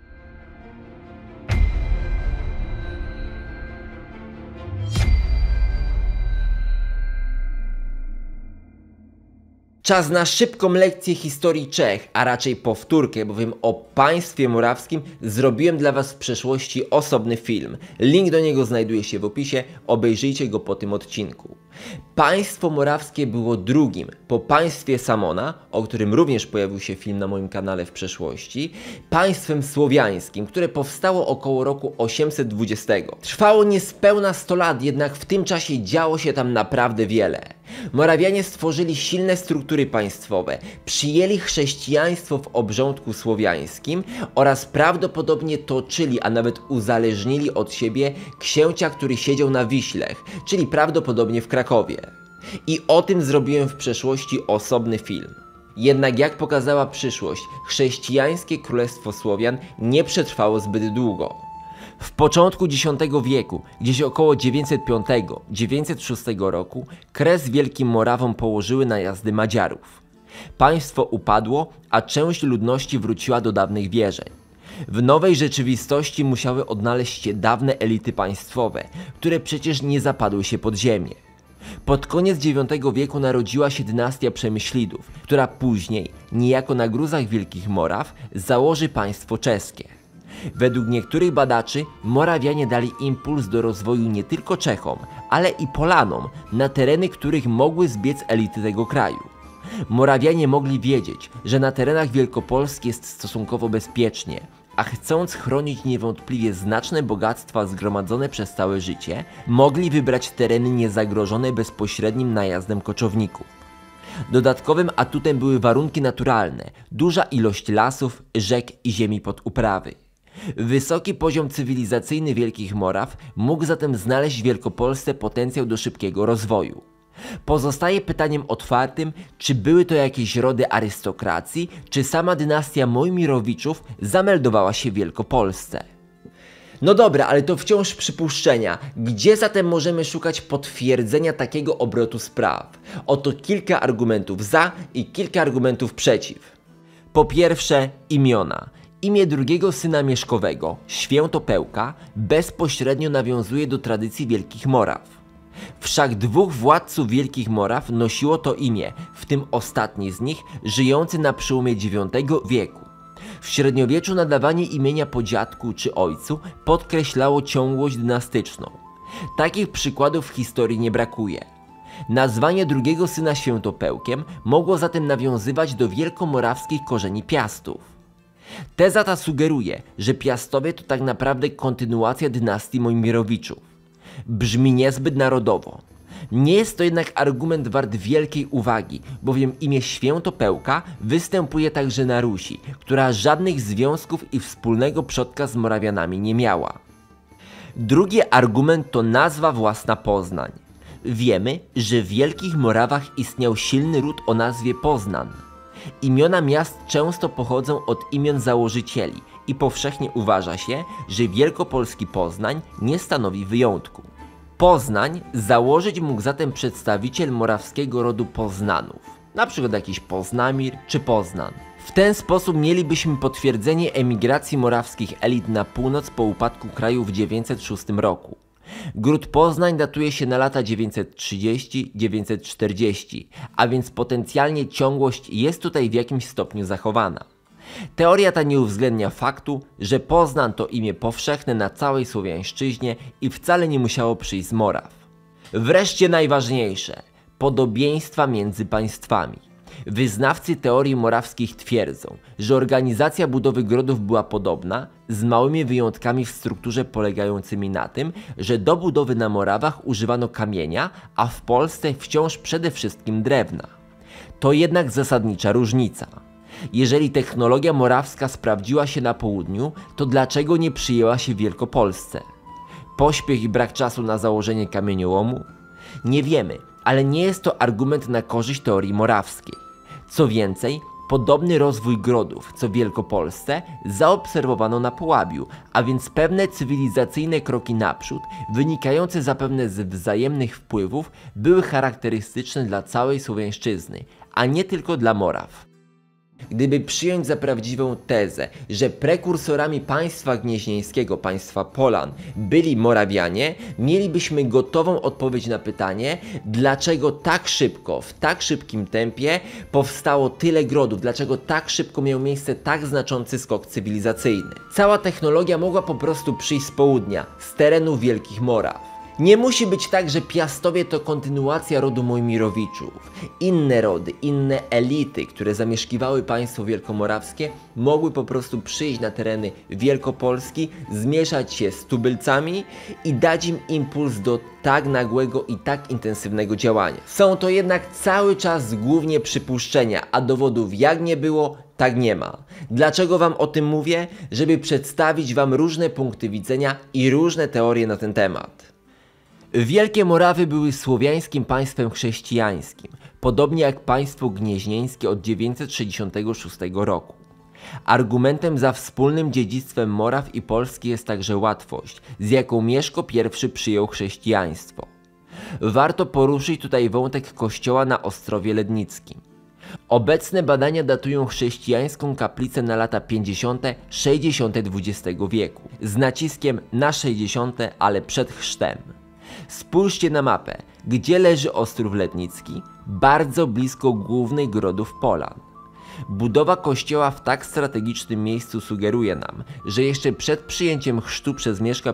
Czas na szybką lekcję historii Czech, a raczej powtórkę, bowiem o państwie morawskim zrobiłem dla was w przeszłości osobny film. Link do niego znajduje się w opisie, obejrzyjcie go po tym odcinku. Państwo morawskie było drugim, po państwie Samona, o którym również pojawił się film na moim kanale w przeszłości, państwem słowiańskim, które powstało około roku osiemset dwudziestego. Trwało niespełna sto lat, jednak w tym czasie działo się tam naprawdę wiele. Morawianie stworzyli silne struktury państwowe, przyjęli chrześcijaństwo w obrządku słowiańskim oraz prawdopodobnie toczyli, a nawet uzależnili od siebie księcia, który siedział na Wiślech, czyli prawdopodobnie w Krakowie. I o tym zrobiłem w przeszłości osobny film. Jednak jak pokazała przyszłość, chrześcijańskie królestwo Słowian nie przetrwało zbyt długo. W początku dziesiątego wieku, gdzieś około dziewięćset piątego do dziewięćset szóstego roku, kres Wielkim Morawom położyły najazdy Madziarów. Państwo upadło, a część ludności wróciła do dawnych wierzeń. W nowej rzeczywistości musiały odnaleźć się dawne elity państwowe, które przecież nie zapadły się pod ziemię. Pod koniec dziewiątego wieku narodziła się dynastia Przemyślidów, która później, niejako na gruzach Wielkich Moraw, założy państwo czeskie. Według niektórych badaczy Morawianie dali impuls do rozwoju nie tylko Czechom, ale i Polanom, na tereny których mogły zbiec elity tego kraju. Morawianie mogli wiedzieć, że na terenach Wielkopolski jest stosunkowo bezpiecznie, a chcąc chronić niewątpliwie znaczne bogactwa zgromadzone przez całe życie, mogli wybrać tereny niezagrożone bezpośrednim najazdem koczowników. Dodatkowym atutem były warunki naturalne, duża ilość lasów, rzek i ziemi pod uprawy. Wysoki poziom cywilizacyjny Wielkich Moraw mógł zatem znaleźć w Wielkopolsce potencjał do szybkiego rozwoju. Pozostaje pytaniem otwartym, czy były to jakieś rody arystokracji, czy sama dynastia Mojmirowiczów zameldowała się w Wielkopolsce. No dobra, ale to wciąż przypuszczenia. Gdzie zatem możemy szukać potwierdzenia takiego obrotu spraw? Oto kilka argumentów za i kilka argumentów przeciw. Po pierwsze, imiona. Imię drugiego syna Mieszkowego, Świętopełka, bezpośrednio nawiązuje do tradycji Wielkich Moraw. Wszak dwóch władców Wielkich Moraw nosiło to imię, w tym ostatni z nich żyjący na przełomie dziewiątego wieku. W średniowieczu nadawanie imienia po dziadku czy ojcu podkreślało ciągłość dynastyczną. Takich przykładów w historii nie brakuje. Nazwanie drugiego syna Świętopełkiem mogło zatem nawiązywać do wielkomorawskich korzeni Piastów. Teza ta sugeruje, że Piastowie to tak naprawdę kontynuacja dynastii Mojmirowiczów. Brzmi niezbyt narodowo. Nie jest to jednak argument wart wielkiej uwagi, bowiem imię Świętopełka występuje także na Rusi, która żadnych związków i wspólnego przodka z Morawianami nie miała. Drugi argument to nazwa własna Poznań. Wiemy, że w Wielkich Morawach istniał silny ród o nazwie Poznan. Imiona miast często pochodzą od imion założycieli i powszechnie uważa się, że wielkopolski Poznań nie stanowi wyjątku. Poznań założyć mógł zatem przedstawiciel morawskiego rodu Poznanów. na przykład jakiś Poznamir czy Poznan. W ten sposób mielibyśmy potwierdzenie emigracji morawskich elit na północ po upadku kraju w dziewięćset szóstym roku. Gród Poznań datuje się na lata dziewięćset trzydziesty do dziewięćset czterdziestego, a więc potencjalnie ciągłość jest tutaj w jakimś stopniu zachowana. Teoria ta nie uwzględnia faktu, że Poznań to imię powszechne na całej Słowiańszczyźnie i wcale nie musiało przyjść z Moraw. Wreszcie najważniejsze – podobieństwa między państwami. Wyznawcy teorii morawskich twierdzą, że organizacja budowy grodów była podobna, z małymi wyjątkami w strukturze polegającymi na tym, że do budowy na Morawach używano kamienia, a w Polsce wciąż przede wszystkim drewna. To jednak zasadnicza różnica. Jeżeli technologia morawska sprawdziła się na południu, to dlaczego nie przyjęła się w Wielkopolsce? Pośpiech i brak czasu na założenie kamieniołomu? Nie wiemy, ale nie jest to argument na korzyść teorii morawskiej. Co więcej, podobny rozwój grodów co w Wielkopolsce zaobserwowano na Połabiu, a więc pewne cywilizacyjne kroki naprzód, wynikające zapewne z wzajemnych wpływów, były charakterystyczne dla całej Słowiańszczyzny, a nie tylko dla Moraw. Gdyby przyjąć za prawdziwą tezę, że prekursorami państwa gnieźnieńskiego, państwa Polan, byli Morawianie, mielibyśmy gotową odpowiedź na pytanie, dlaczego tak szybko, w tak szybkim tempie powstało tyle grodów, dlaczego tak szybko miał miejsce tak znaczący skok cywilizacyjny. Cała technologia mogła po prostu przyjść z południa, z terenów Wielkich Moraw. Nie musi być tak, że Piastowie to kontynuacja rodu Mojmirowiczów. Inne rody, inne elity, które zamieszkiwały państwo wielkomorawskie, mogły po prostu przyjść na tereny Wielkopolski, zmieszać się z tubylcami i dać im impuls do tak nagłego i tak intensywnego działania. Są to jednak cały czas głównie przypuszczenia, a dowodów jak nie było, tak nie ma. Dlaczego wam o tym mówię? Żeby przedstawić wam różne punkty widzenia i różne teorie na ten temat. Wielkie Morawy były słowiańskim państwem chrześcijańskim, podobnie jak państwo gnieźnieńskie od dziewięćset sześćdziesiątego szóstego roku. Argumentem za wspólnym dziedzictwem Moraw i Polski jest także łatwość, z jaką Mieszko I przyjął chrześcijaństwo. Warto poruszyć tutaj wątek kościoła na Ostrowie Lednickim. Obecne badania datują chrześcijańską kaplicę na lata pięćdziesiąte sześćdziesiąte dwudziestego wieku, z naciskiem na sześćdziesiąte, ale przed chrztem. Spójrzcie na mapę, gdzie leży Ostrów Lednicki, bardzo blisko głównych grodów Polan. Budowa kościoła w tak strategicznym miejscu sugeruje nam, że jeszcze przed przyjęciem chrztu przez Mieszka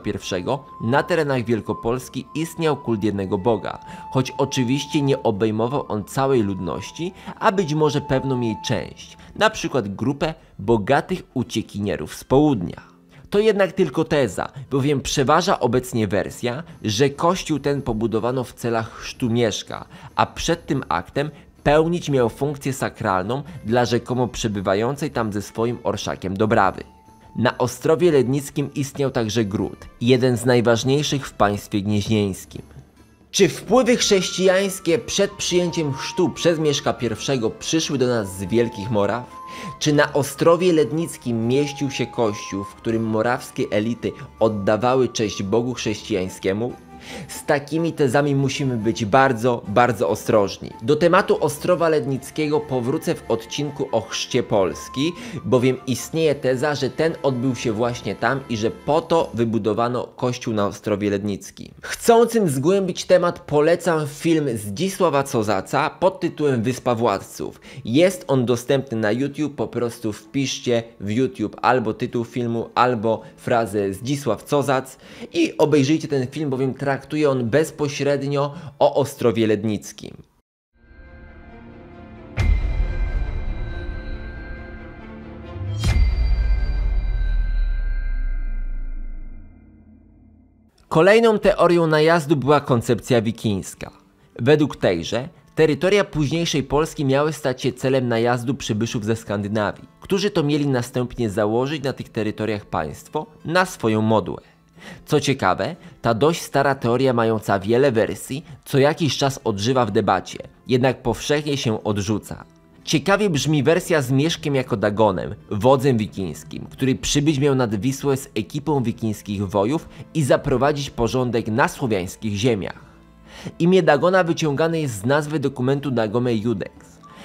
I na terenach Wielkopolski istniał kult jednego Boga, choć oczywiście nie obejmował on całej ludności, a być może pewną jej część, na przykład grupę bogatych uciekinierów z południa. To jednak tylko teza, bowiem przeważa obecnie wersja, że kościół ten pobudowano w celach chrztu Mieszka, a przed tym aktem pełnić miał funkcję sakralną dla rzekomo przebywającej tam ze swoim orszakiem Dobrawy. Na Ostrowie Lednickim istniał także gród, jeden z najważniejszych w państwie gnieźnieńskim. Czy wpływy chrześcijańskie przed przyjęciem chrztu przez Mieszka I przyszły do nas z Wielkich Moraw? Czy na Ostrowie Lednickim mieścił się kościół, w którym morawskie elity oddawały cześć Bogu chrześcijańskiemu? Z takimi tezami musimy być bardzo, bardzo ostrożni. Do tematu Ostrowa Lednickiego powrócę w odcinku o chrzcie Polski, bowiem istnieje teza, że ten odbył się właśnie tam i że po to wybudowano kościół na Ostrowie Lednickim. Chcącym zgłębić temat polecam film Zdzisława Cozaca pod tytułem Wyspa Władców. Jest on dostępny na YouTube, po prostu wpiszcie w YouTube albo tytuł filmu, albo frazę Zdzisław Cozac i obejrzyjcie ten film, bowiem traktuje on bezpośrednio o Ostrowie Lednickim. Kolejną teorią najazdu była koncepcja wikińska. Według tejże terytoria późniejszej Polski miały stać się celem najazdu przybyszów ze Skandynawii, którzy to mieli następnie założyć na tych terytoriach państwo na swoją modłę. Co ciekawe, ta dość stara teoria mająca wiele wersji co jakiś czas odżywa w debacie, jednak powszechnie się odrzuca. Ciekawie brzmi wersja z Mieszkiem jako Dagonem, wodzem wikińskim, który przybyć miał nad Wisłę z ekipą wikińskich wojów i zaprowadzić porządek na słowiańskich ziemiach. Imię Dagona wyciągane jest z nazwy dokumentu Dagome Iudex.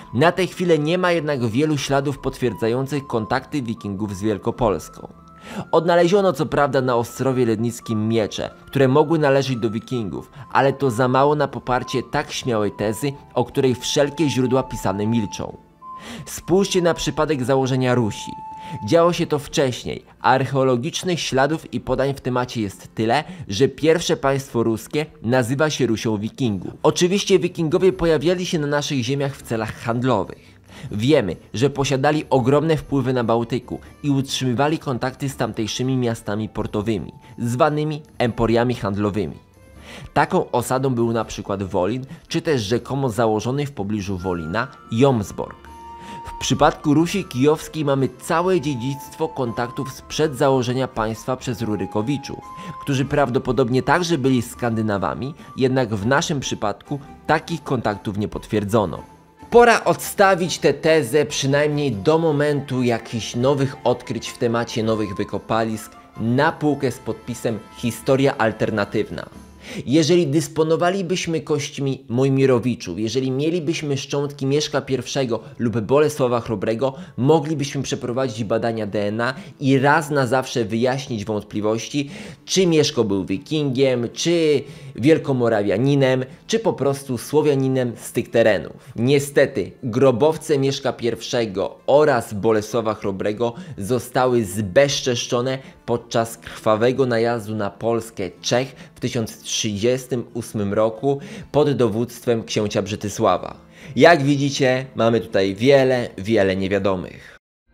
Na tę chwilę nie ma jednak wielu śladów potwierdzających kontakty wikingów z Wielkopolską. Odnaleziono co prawda na Ostrowie Lednickim miecze, które mogły należeć do wikingów, ale to za mało na poparcie tak śmiałej tezy, o której wszelkie źródła pisane milczą. Spójrzcie na przypadek założenia Rusi. Działo się to wcześniej, a archeologicznych śladów i podań w temacie jest tyle, że pierwsze państwo ruskie nazywa się Rusią Wikingów. Oczywiście wikingowie pojawiali się na naszych ziemiach w celach handlowych. Wiemy, że posiadali ogromne wpływy na Bałtyku i utrzymywali kontakty z tamtejszymi miastami portowymi, zwanymi emporiami handlowymi. Taką osadą był na przykład Wolin, czy też rzekomo założony w pobliżu Wolina Jomsborg. W przypadku Rusi Kijowskiej mamy całe dziedzictwo kontaktów sprzed założenia państwa przez Rurykowiczów, którzy prawdopodobnie także byli Skandynawami, jednak w naszym przypadku takich kontaktów nie potwierdzono. Pora odstawić tę tezę przynajmniej do momentu jakichś nowych odkryć w temacie nowych wykopalisk na półkę z podpisem Historia alternatywna. Jeżeli dysponowalibyśmy kośćmi Mojmirowiczów, jeżeli mielibyśmy szczątki Mieszka pierwszego lub Bolesława Chrobrego, moglibyśmy przeprowadzić badania D N A i raz na zawsze wyjaśnić wątpliwości, czy Mieszko był wikingiem, czy wielkomorawianinem, czy po prostu Słowianinem z tych terenów. Niestety, grobowce Mieszka pierwszego oraz Bolesława Chrobrego zostały zbezczeszczone podczas krwawego najazdu na Polskę Czech w tysiąc trzydziestym ósmym roku pod dowództwem księcia Brzydysława. Jak widzicie, mamy tutaj wiele, wiele niewiadomych.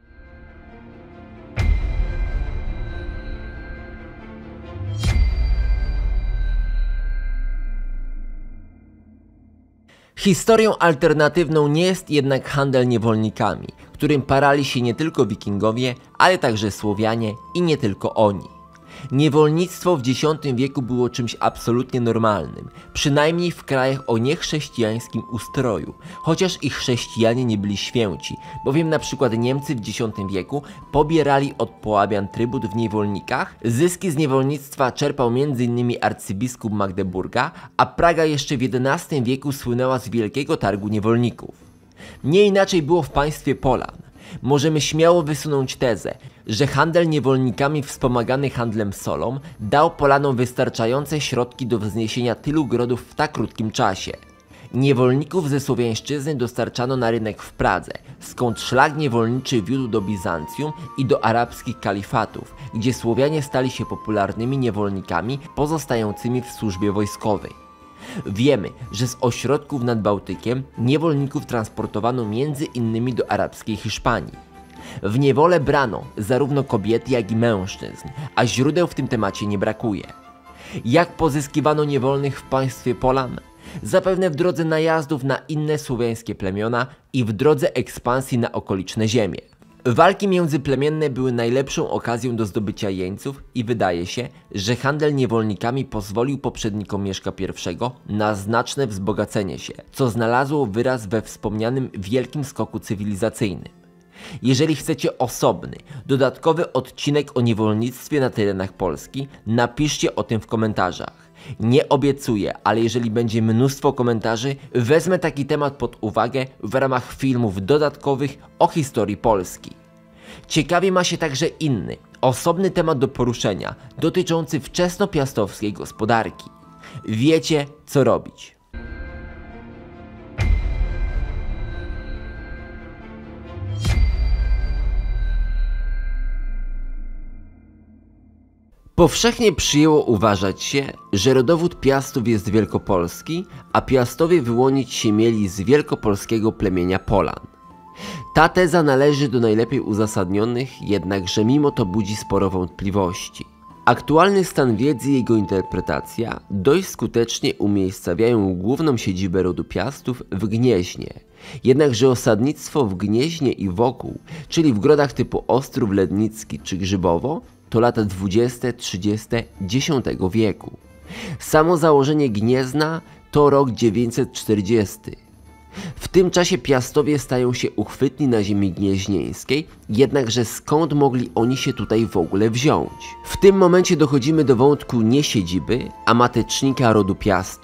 Historią alternatywną nie jest jednak handel niewolnikami, którym parali się nie tylko wikingowie, ale także Słowianie i nie tylko oni. Niewolnictwo w dziesiątym wieku było czymś absolutnie normalnym, przynajmniej w krajach o niechrześcijańskim ustroju, chociaż ich chrześcijanie nie byli święci, bowiem na przykład Niemcy w dziesiątym wieku pobierali od Połabian trybut w niewolnikach, zyski z niewolnictwa czerpał między innymi arcybiskup Magdeburga, a Praga jeszcze w jedenastym wieku słynęła z wielkiego targu niewolników. Nie inaczej było w państwie Polan. Możemy śmiało wysunąć tezę, że handel niewolnikami wspomagany handlem solą dał Polanom wystarczające środki do wzniesienia tylu grodów w tak krótkim czasie. Niewolników ze Słowiańszczyzny dostarczano na rynek w Pradze, skąd szlak niewolniczy wiódł do Bizancjum i do arabskich kalifatów, gdzie Słowianie stali się popularnymi niewolnikami pozostającymi w służbie wojskowej. Wiemy, że z ośrodków nad Bałtykiem niewolników transportowano między innymi do arabskiej Hiszpanii. W niewolę brano zarówno kobiety, jak i mężczyzn, a źródeł w tym temacie nie brakuje. Jak pozyskiwano niewolnych w państwie Polan? Zapewne w drodze najazdów na inne słowiańskie plemiona i w drodze ekspansji na okoliczne ziemie. Walki międzyplemienne były najlepszą okazją do zdobycia jeńców i wydaje się, że handel niewolnikami pozwolił poprzednikom Mieszka pierwszego na znaczne wzbogacenie się, co znalazło wyraz we wspomnianym wielkim skoku cywilizacyjnym. Jeżeli chcecie osobny, dodatkowy odcinek o niewolnictwie na terenach Polski, napiszcie o tym w komentarzach. Nie obiecuję, ale jeżeli będzie mnóstwo komentarzy, wezmę taki temat pod uwagę w ramach filmów dodatkowych o historii Polski. Ciekawie ma się także inny, osobny temat do poruszenia, dotyczący wczesnopiastowskiej gospodarki. Wiecie, co robić. Powszechnie przyjęło uważać się, że rodowód Piastów jest wielkopolski, a Piastowie wyłonić się mieli z wielkopolskiego plemienia Polan. Ta teza należy do najlepiej uzasadnionych, jednakże mimo to budzi sporo wątpliwości. Aktualny stan wiedzy i jego interpretacja dość skutecznie umiejscawiają główną siedzibę rodu Piastów w Gnieźnie. Jednakże osadnictwo w Gnieźnie i wokół, czyli w grodach typu Ostrów Lednicki czy Grzybowo, to lata dwudzieste trzydzieste dziesiątego wieku. Samo założenie Gniezna to rok dziewięćset czterdziesty. W tym czasie Piastowie stają się uchwytni na ziemi gnieźnieńskiej, jednakże skąd mogli oni się tutaj w ogóle wziąć? W tym momencie dochodzimy do wątku nie siedziby, a matecznika rodu Piastów.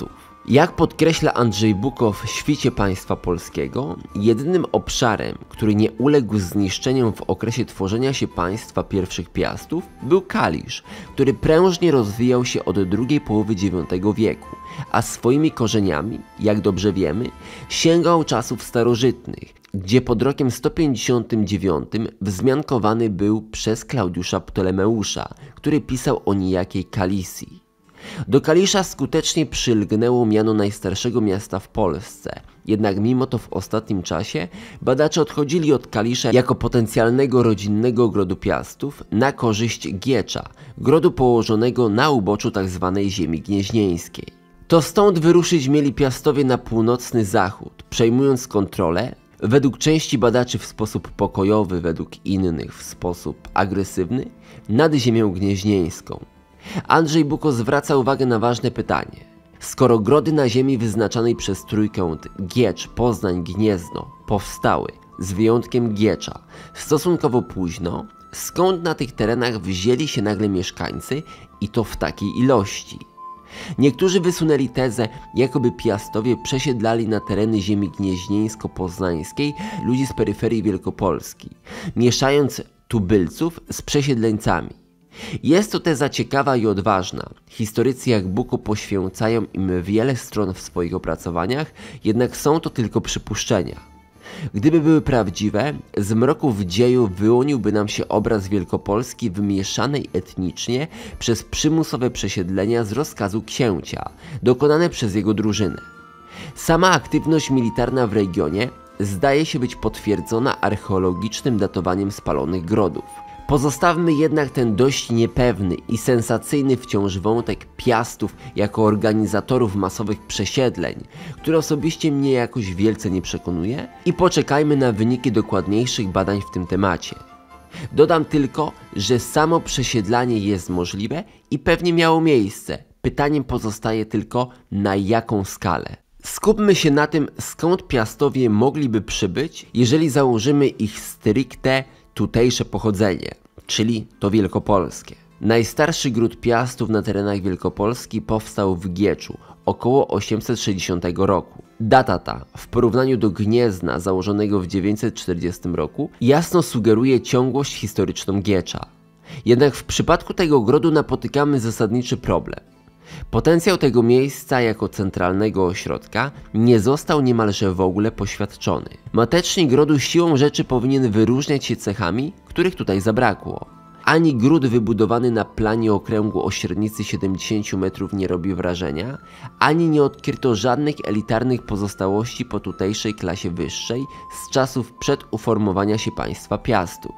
Jak podkreśla Andrzej Buko w Świcie Państwa Polskiego, jedynym obszarem, który nie uległ zniszczeniom w okresie tworzenia się państwa pierwszych Piastów, był Kalisz, który prężnie rozwijał się od drugiej połowy dziewiątego wieku, a swoimi korzeniami, jak dobrze wiemy, sięgał czasów starożytnych, gdzie pod rokiem sto pięćdziesiątym dziewiątym wzmiankowany był przez Klaudiusza Ptolemeusza, który pisał o niejakiej Kalisji. Do Kalisza skutecznie przylgnęło miano najstarszego miasta w Polsce, jednak mimo to w ostatnim czasie badacze odchodzili od Kalisza jako potencjalnego rodzinnego grodu Piastów na korzyść Giecza, grodu położonego na uboczu tzw. ziemi gnieźnieńskiej. To stąd wyruszyć mieli Piastowie na północny zachód, przejmując kontrolę, według części badaczy w sposób pokojowy, według innych w sposób agresywny, nad ziemią gnieźnieńską. Andrzej Buko zwraca uwagę na ważne pytanie. Skoro grody na ziemi wyznaczanej przez trójkąt Giecz, Poznań, Gniezno powstały, z wyjątkiem Giecza, stosunkowo późno, skąd na tych terenach wzięli się nagle mieszkańcy i to w takiej ilości? Niektórzy wysunęli tezę, jakoby Piastowie przesiedlali na tereny ziemi gnieźnieńsko-poznańskiej ludzi z peryferii Wielkopolski, mieszając tubylców z przesiedleńcami. Jest to teza ciekawa i odważna. Historycy jak Buko poświęcają im wiele stron w swoich opracowaniach, jednak są to tylko przypuszczenia. Gdyby były prawdziwe, z mroków dziejów wyłoniłby nam się obraz Wielkopolski wymieszanej etnicznie przez przymusowe przesiedlenia z rozkazu księcia, dokonane przez jego drużynę. Sama aktywność militarna w regionie zdaje się być potwierdzona archeologicznym datowaniem spalonych grodów. Pozostawmy jednak ten dość niepewny i sensacyjny wciąż wątek Piastów jako organizatorów masowych przesiedleń, który osobiście mnie jakoś wielce nie przekonuje, i poczekajmy na wyniki dokładniejszych badań w tym temacie. Dodam tylko, że samo przesiedlanie jest możliwe i pewnie miało miejsce. Pytaniem pozostaje tylko, na jaką skalę. Skupmy się na tym, skąd Piastowie mogliby przybyć, jeżeli założymy ich stricte tutejsze pochodzenie, czyli to wielkopolskie. Najstarszy gród Piastów na terenach Wielkopolski powstał w Gieczu około osiemset sześćdziesiątego roku. Data ta, w porównaniu do Gniezna założonego w dziewięćset czterdziestym roku, jasno sugeruje ciągłość historyczną Giecza. Jednak w przypadku tego grodu napotykamy zasadniczy problem. Potencjał tego miejsca jako centralnego ośrodka nie został niemalże w ogóle poświadczony. Matecznik grodu siłą rzeczy powinien wyróżniać się cechami, których tutaj zabrakło. Ani gród wybudowany na planie okręgu o średnicy siedemdziesięciu metrów nie robi wrażenia, ani nie odkryto żadnych elitarnych pozostałości po tutejszej klasie wyższej z czasów przed uformowania się państwa Piastów.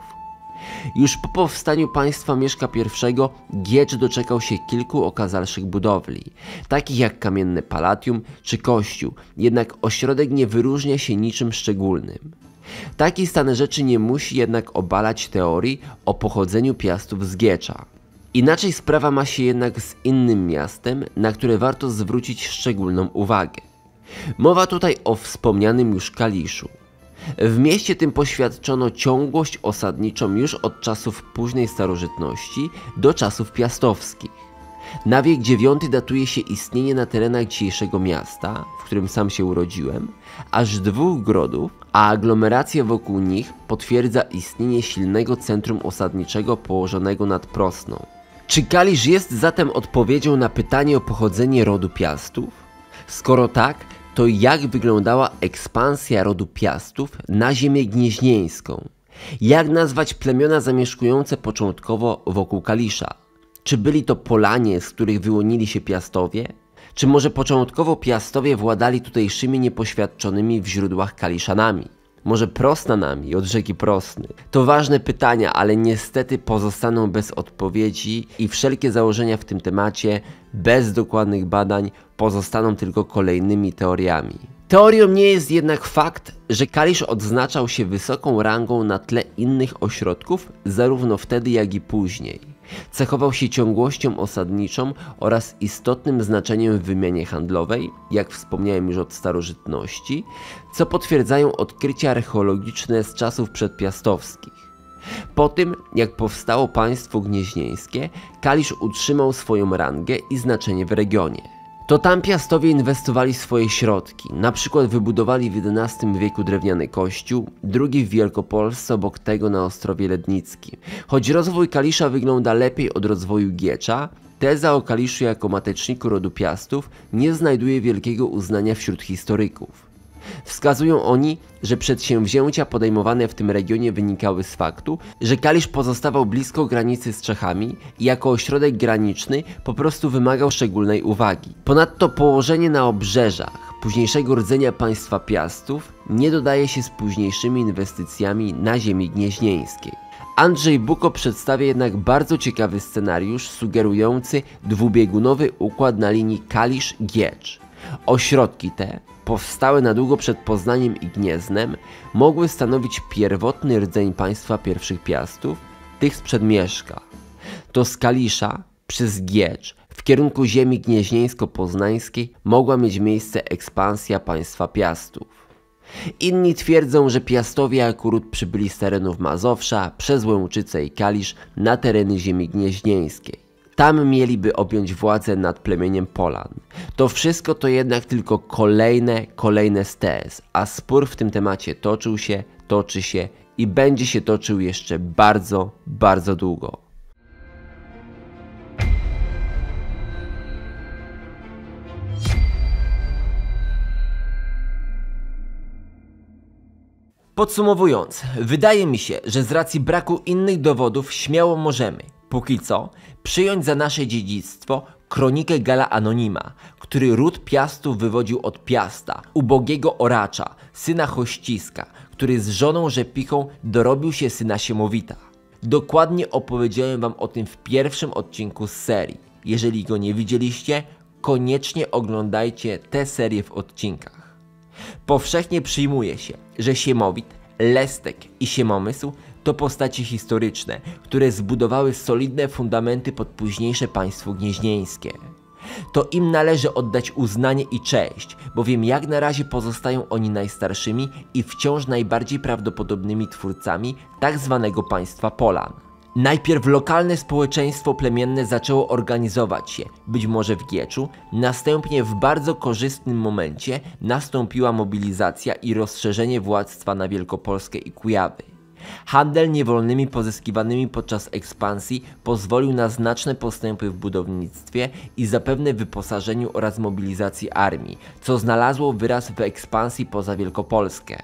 Już po powstaniu państwa Mieszka I Giecz doczekał się kilku okazalszych budowli, takich jak kamienne Palatium czy kościół, jednak ośrodek nie wyróżnia się niczym szczególnym. Taki stan rzeczy nie musi jednak obalać teorii o pochodzeniu Piastów z Giecza. Inaczej sprawa ma się jednak z innym miastem, na które warto zwrócić szczególną uwagę. Mowa tutaj o wspomnianym już Kaliszu. W mieście tym poświadczono ciągłość osadniczą już od czasów późnej starożytności do czasów piastowskich. Na wiek dziewiąty datuje się istnienie na terenach dzisiejszego miasta, w którym sam się urodziłem, aż dwóch grodów, a aglomeracja wokół nich potwierdza istnienie silnego centrum osadniczego położonego nad Prosną. Czy Kalisz jest zatem odpowiedzią na pytanie o pochodzenie rodu Piastów? Skoro tak, to jak wyglądała ekspansja rodu Piastów na ziemię gnieźnieńską? Jak nazwać plemiona zamieszkujące początkowo wokół Kalisza? Czy byli to Polanie, z których wyłonili się Piastowie? Czy może początkowo Piastowie władali tutejszymi niepoświadczonymi w źródłach Kaliszanami? Może Prosnanami od rzeki Prosny? To ważne pytania, ale niestety pozostaną bez odpowiedzi i wszelkie założenia w tym temacie, bez dokładnych badań, pozostaną tylko kolejnymi teoriami. Teorią nie jest jednak fakt, że Kalisz odznaczał się wysoką rangą na tle innych ośrodków, zarówno wtedy, jak i później. Cechował się ciągłością osadniczą oraz istotnym znaczeniem w wymianie handlowej, jak wspomniałem już od starożytności, co potwierdzają odkrycia archeologiczne z czasów przedpiastowskich. Po tym, jak powstało państwo gnieźnieńskie, Kalisz utrzymał swoją rangę i znaczenie w regionie. To tam Piastowie inwestowali swoje środki, na przykład wybudowali w jedenastym wieku drewniany kościół, drugi w Wielkopolsce, obok tego na Ostrowie Lednickim. Choć rozwój Kalisza wygląda lepiej od rozwoju Giecza, teza o Kaliszu jako mateczniku rodu Piastów nie znajduje wielkiego uznania wśród historyków. Wskazują oni, że przedsięwzięcia podejmowane w tym regionie wynikały z faktu, że Kalisz pozostawał blisko granicy z Czechami i jako ośrodek graniczny po prostu wymagał szczególnej uwagi. Ponadto położenie na obrzeżach późniejszego rdzenia państwa Piastów nie dodaje się z późniejszymi inwestycjami na ziemi gnieźnieńskiej. Andrzej Buko przedstawia jednak bardzo ciekawy scenariusz sugerujący dwubiegunowy układ na linii Kalisz-Giecz. Ośrodki te, powstałe na długo przed Poznaniem i Gnieznem, mogły stanowić pierwotny rdzeń państwa pierwszych Piastów, tych sprzed Mieszka. To z Kalisza przez Giecz w kierunku ziemi gnieźnieńsko-poznańskiej mogła mieć miejsce ekspansja państwa Piastów. Inni twierdzą, że Piastowie jako ród przybyli z terenów Mazowsza przez Łęczycę i Kalisz na tereny ziemi gnieźnieńskiej. Tam mieliby objąć władzę nad plemieniem Polan. To wszystko to jednak tylko kolejne, kolejne z tez, a spór w tym temacie toczył się, toczy się i będzie się toczył jeszcze bardzo, bardzo długo. Podsumowując, wydaje mi się, że z racji braku innych dowodów śmiało możemy, póki co, przyjąć za nasze dziedzictwo kronikę Galla Anonima, który ród Piastów wywodził od Piasta, ubogiego oracza, syna Chościska, który z żoną Rzepichą dorobił się syna Siemowita. Dokładnie opowiedziałem wam o tym w pierwszym odcinku z serii. Jeżeli go nie widzieliście, koniecznie oglądajcie tę serię w odcinkach. Powszechnie przyjmuje się, że Siemowit, Lestek i Siemomysł to postacie historyczne, które zbudowały solidne fundamenty pod późniejsze państwo gnieźnieńskie. To im należy oddać uznanie i cześć, bowiem jak na razie pozostają oni najstarszymi i wciąż najbardziej prawdopodobnymi twórcami tak zwanego państwa Polan. Najpierw lokalne społeczeństwo plemienne zaczęło organizować się, być może w Gieczu, następnie w bardzo korzystnym momencie nastąpiła mobilizacja i rozszerzenie władztwa na Wielkopolskę i Kujawy. Handel niewolnymi pozyskiwanymi podczas ekspansji pozwolił na znaczne postępy w budownictwie i zapewne wyposażeniu oraz mobilizacji armii, co znalazło wyraz w ekspansji poza Wielkopolskę.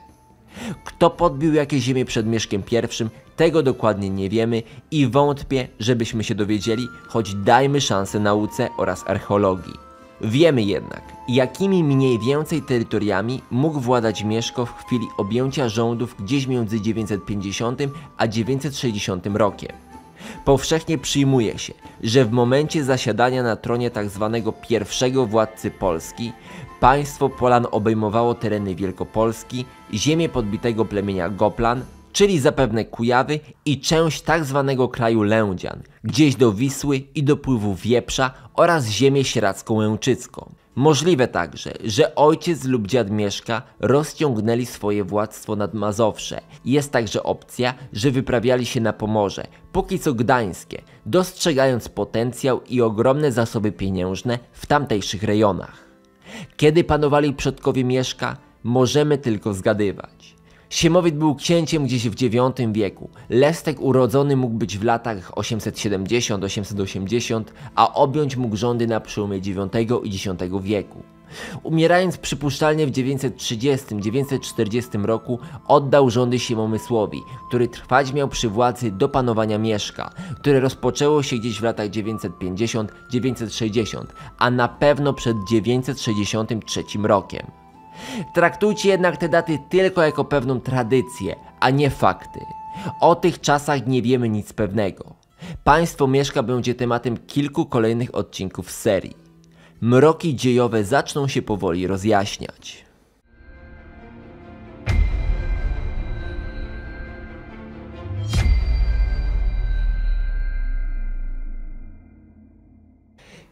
Kto podbił jakie ziemie przed Mieszkiem I, tego dokładnie nie wiemy i wątpię, żebyśmy się dowiedzieli, choć dajmy szansę nauce oraz archeologii. Wiemy jednak, jakimi mniej więcej terytoriami mógł władać Mieszko w chwili objęcia rządów gdzieś między dziewięćset pięćdziesiątym a dziewięćset sześćdziesiątym rokiem. Powszechnie przyjmuje się, że w momencie zasiadania na tronie tzw. pierwszego władcy Polski państwo Polan obejmowało tereny Wielkopolski, ziemię podbitego plemienia Goplan, czyli zapewne Kujawy i część tzw. kraju Lędzian, gdzieś do Wisły i dopływu Wieprza oraz ziemię sieradzką łęczycką. Możliwe także, że ojciec lub dziad Mieszka rozciągnęli swoje władztwo nad Mazowsze. Jest także opcja, że wyprawiali się na Pomorze, póki co gdańskie, dostrzegając potencjał i ogromne zasoby pieniężne w tamtejszych rejonach. Kiedy panowali przodkowie Mieszka, możemy tylko zgadywać. Siemowit był księciem gdzieś w dziewiątym wieku, Lestek urodzony mógł być w latach osiemset siedemdziesiąt do osiemset osiemdziesiąt, a objąć mógł rządy na przełomie dziewiątego i dziesiątego wieku. Umierając przypuszczalnie w dziewięćset trzydziestym do dziewięćset czterdziestego roku oddał rządy Siemomysłowi, który trwać miał przy władzy do panowania Mieszka, które rozpoczęło się gdzieś w latach dziewięćset pięćdziesiątym do dziewięćset sześćdziesiątego, a na pewno przed dziewięćset sześćdziesiątym trzecim rokiem. Traktujcie jednak te daty tylko jako pewną tradycję, a nie fakty. O tych czasach nie wiemy nic pewnego. Państwo Mieszka będzie tematem kilku kolejnych odcinków serii. Mroki dziejowe zaczną się powoli rozjaśniać.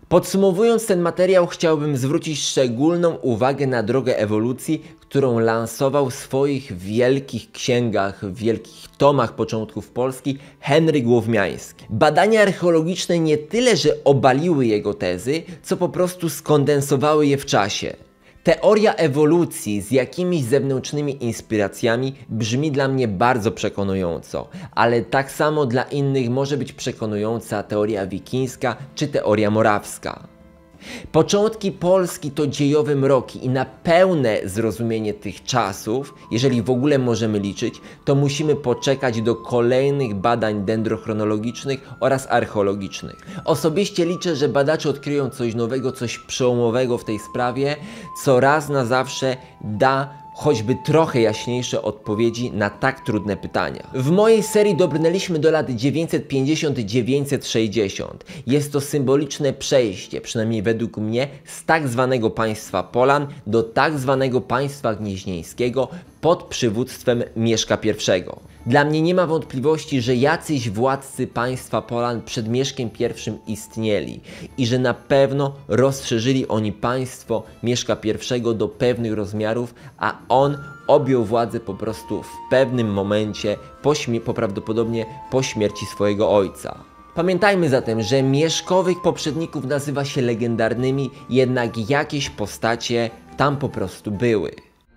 Podsumowując ten materiał, chciałbym zwrócić szczególną uwagę na drogę ewolucji, którą lansował w swoich wielkich księgach, w wielkich tomach początków Polski Henryk Łowmiański. Badania archeologiczne nie tyle, że obaliły jego tezy, co po prostu skondensowały je w czasie. Teoria ewolucji z jakimiś zewnętrznymi inspiracjami brzmi dla mnie bardzo przekonująco, ale tak samo dla innych może być przekonująca teoria wikińska czy teoria morawska. Początki Polski to dziejowe mroki i na pełne zrozumienie tych czasów, jeżeli w ogóle możemy liczyć, to musimy poczekać do kolejnych badań dendrochronologicznych oraz archeologicznych. Osobiście liczę, że badacze odkryją coś nowego, coś przełomowego w tej sprawie, co raz na zawsze da choćby trochę jaśniejsze odpowiedzi na tak trudne pytania. W mojej serii dobrnęliśmy do lat dziewięćset pięćdziesiąt do dziewięćset sześćdziesiąt. Jest to symboliczne przejście, przynajmniej według mnie, z tak zwanego państwa Polan do tak zwanego państwa gnieźnieńskiego pod przywództwem Mieszka pierwszego. Dla mnie nie ma wątpliwości, że jacyś władcy państwa Polan przed Mieszkiem pierwszym istnieli i że na pewno rozszerzyli oni państwo Mieszka pierwszego do pewnych rozmiarów, a on objął władzę po prostu w pewnym momencie, po, po prawdopodobnie po śmierci swojego ojca. Pamiętajmy zatem, że Mieszkowych poprzedników nazywa się legendarnymi, jednak jakieś postacie tam po prostu były.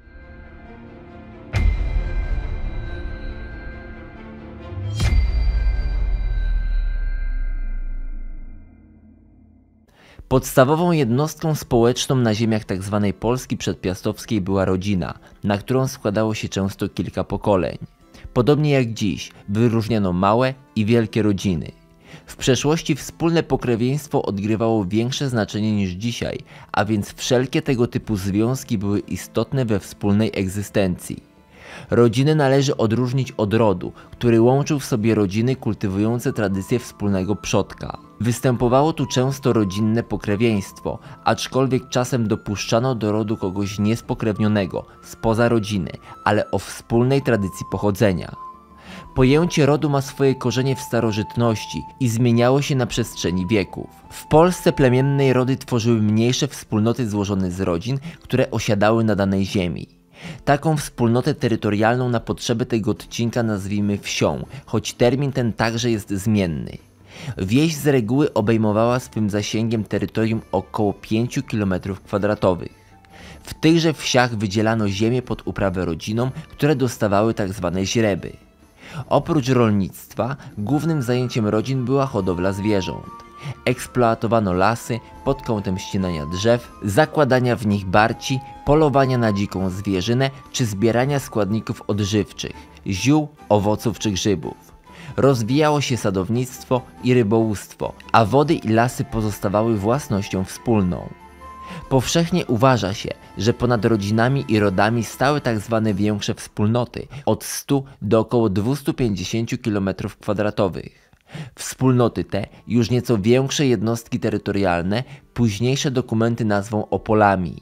Podstawową jednostką społeczną na ziemiach tzw. Polski przedpiastowskiej była rodzina, na którą składało się często kilka pokoleń. Podobnie jak dziś, wyróżniano małe i wielkie rodziny. W przeszłości wspólne pokrewieństwo odgrywało większe znaczenie niż dzisiaj, a więc wszelkie tego typu związki były istotne we wspólnej egzystencji. Rodzinę należy odróżnić od rodu, który łączył w sobie rodziny kultywujące tradycję wspólnego przodka. Występowało tu często rodzinne pokrewieństwo, aczkolwiek czasem dopuszczano do rodu kogoś niespokrewnionego, spoza rodziny, ale o wspólnej tradycji pochodzenia. Pojęcie rodu ma swoje korzenie w starożytności i zmieniało się na przestrzeni wieków. W Polsce plemiennej rody tworzyły mniejsze wspólnoty złożone z rodzin, które osiadały na danej ziemi. Taką wspólnotę terytorialną na potrzeby tego odcinka nazwijmy wsią, choć termin ten także jest zmienny. Wieś z reguły obejmowała swym zasięgiem terytorium około pięciu kilometrów kwadratowych. W tychże wsiach wydzielano ziemię pod uprawę rodzinom, które dostawały tzw. źreby. Oprócz rolnictwa, głównym zajęciem rodzin była hodowla zwierząt. Eksploatowano lasy pod kątem ścinania drzew, zakładania w nich barci, polowania na dziką zwierzynę czy zbierania składników odżywczych, ziół, owoców czy grzybów. Rozwijało się sadownictwo i rybołówstwo, a wody i lasy pozostawały własnością wspólną. Powszechnie uważa się, że ponad rodzinami i rodami stały tzw. większe wspólnoty od stu do około dwustu pięćdziesięciu kilometrów kwadratowych. Wspólnoty te, już nieco większe jednostki terytorialne, późniejsze dokumenty nazwą opolami.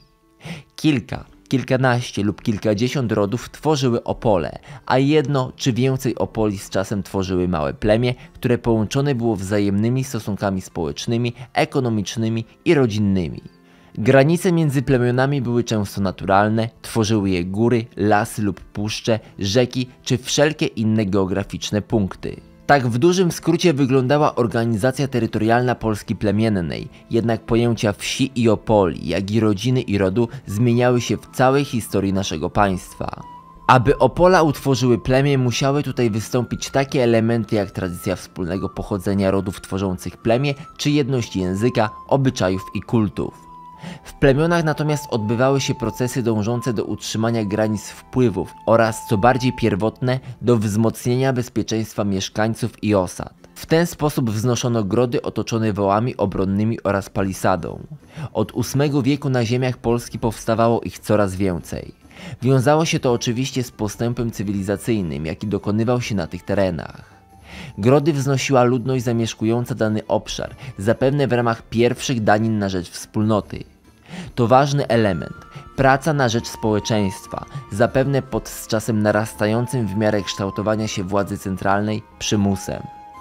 Kilka, kilkanaście lub kilkadziesiąt rodów tworzyły opole, a jedno czy więcej opoli z czasem tworzyły małe plemię, które połączone było wzajemnymi stosunkami społecznymi, ekonomicznymi i rodzinnymi. Granice między plemionami były często naturalne, tworzyły je góry, lasy lub puszcze, rzeki czy wszelkie inne geograficzne punkty. Tak w dużym skrócie wyglądała organizacja terytorialna Polski plemiennej, jednak pojęcia wsi i opoli, jak i rodziny i rodu zmieniały się w całej historii naszego państwa. Aby opola utworzyły plemię, musiały tutaj wystąpić takie elementy jak tradycja wspólnego pochodzenia rodów tworzących plemię, czy jedność języka, obyczajów i kultów. W plemionach natomiast odbywały się procesy dążące do utrzymania granic wpływów oraz, co bardziej pierwotne, do wzmocnienia bezpieczeństwa mieszkańców i osad. W ten sposób wznoszono grody otoczone wałami obronnymi oraz palisadą. Od ósmego wieku na ziemiach Polski powstawało ich coraz więcej. Wiązało się to oczywiście z postępem cywilizacyjnym, jaki dokonywał się na tych terenach. Grody wznosiła ludność zamieszkująca dany obszar, zapewne w ramach pierwszych danin na rzecz wspólnoty. To ważny element, praca na rzecz społeczeństwa, zapewne pod z czasem narastającym w miarę kształtowania się władzy centralnej przymusem.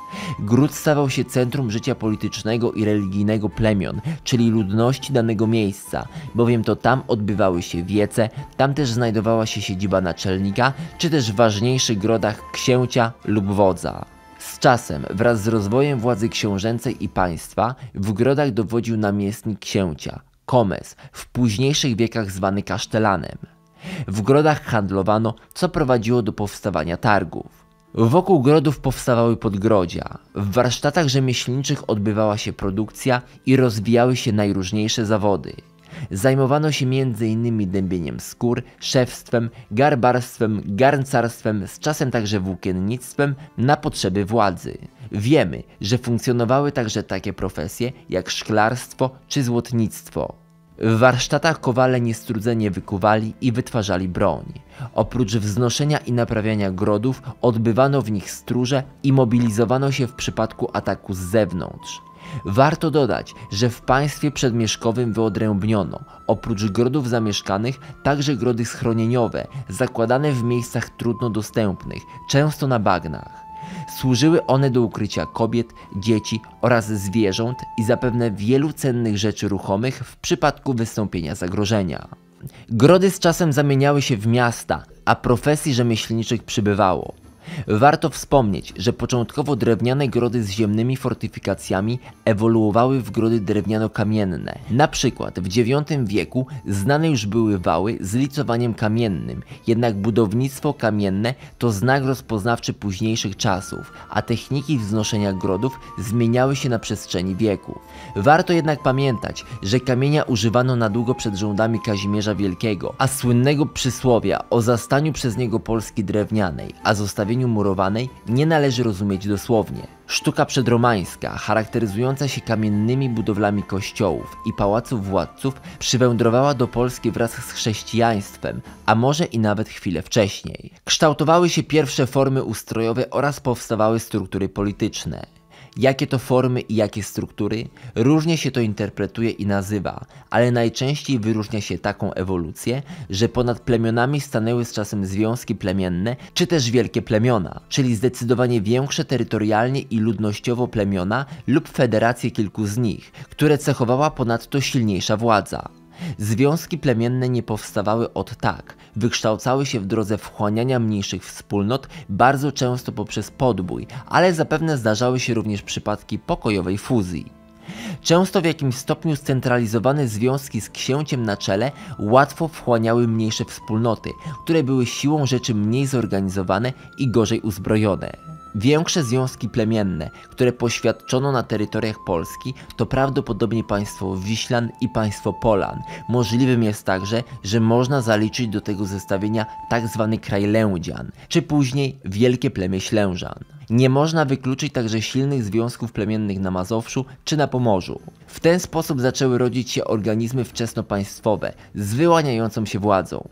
Gród stawał się centrum życia politycznego i religijnego plemion, czyli ludności danego miejsca, bowiem to tam odbywały się wiece, tam też znajdowała się siedziba naczelnika, czy też w ważniejszych grodach księcia lub wodza. Z czasem, wraz z rozwojem władzy książęcej i państwa, w grodach dowodził namiestnik księcia, komes, w późniejszych wiekach zwany kasztelanem. W grodach handlowano, co prowadziło do powstawania targów. Wokół grodów powstawały podgrodzia, w warsztatach rzemieślniczych odbywała się produkcja i rozwijały się najróżniejsze zawody. Zajmowano się między innymi dębieniem skór, szewstwem, garbarstwem, garncarstwem, z czasem także włókiennictwem na potrzeby władzy. Wiemy, że funkcjonowały także takie profesje jak szklarstwo czy złotnictwo. W warsztatach kowale niestrudzenie wykuwali i wytwarzali broń. Oprócz wznoszenia i naprawiania grodów, odbywano w nich stróże i mobilizowano się w przypadku ataku z zewnątrz. Warto dodać, że w państwie przedmieszkowym wyodrębniono, oprócz grodów zamieszkanych, także grody schronieniowe, zakładane w miejscach trudno dostępnych, często na bagnach. Służyły one do ukrycia kobiet, dzieci oraz zwierząt i zapewne wielu cennych rzeczy ruchomych w przypadku wystąpienia zagrożenia. Grody z czasem zamieniały się w miasta, a profesji rzemieślniczych przybywało. Warto wspomnieć, że początkowo drewniane grody z ziemnymi fortyfikacjami ewoluowały w grody drewniano-kamienne. Na przykład w dziewiątym wieku znane już były wały z licowaniem kamiennym, jednak budownictwo kamienne to znak rozpoznawczy późniejszych czasów, a techniki wznoszenia grodów zmieniały się na przestrzeni wieków. Warto jednak pamiętać, że kamienia używano na długo przed rządami Kazimierza Wielkiego, a słynnego przysłowia o zastaniu przez niego Polski drewnianej, a zostawieniu murowanej nie należy rozumieć dosłownie. Sztuka przedromańska, charakteryzująca się kamiennymi budowlami kościołów i pałaców władców, przywędrowała do Polski wraz z chrześcijaństwem, a może i nawet chwilę wcześniej. Kształtowały się pierwsze formy ustrojowe oraz powstawały struktury polityczne. Jakie to formy i jakie struktury? Różnie się to interpretuje i nazywa, ale najczęściej wyróżnia się taką ewolucję, że ponad plemionami stanęły z czasem związki plemienne, czy też wielkie plemiona, czyli zdecydowanie większe terytorialnie i ludnościowo plemiona lub federacje kilku z nich, które cechowała ponadto silniejsza władza. Związki plemienne nie powstawały od tak, wykształcały się w drodze wchłaniania mniejszych wspólnot, bardzo często poprzez podbój, ale zapewne zdarzały się również przypadki pokojowej fuzji. Często w jakimś stopniu scentralizowane związki z księciem na czele łatwo wchłaniały mniejsze wspólnoty, które były siłą rzeczy mniej zorganizowane i gorzej uzbrojone. Większe związki plemienne, które poświadczono na terytoriach Polski, to prawdopodobnie państwo Wiślan i państwo Polan. Możliwym jest także, że można zaliczyć do tego zestawienia tzw. kraj Lędzian, czy później wielkie plemię Ślężan. Nie można wykluczyć także silnych związków plemiennych na Mazowszu czy na Pomorzu. W ten sposób zaczęły rodzić się organizmy wczesnopaństwowe z wyłaniającą się władzą.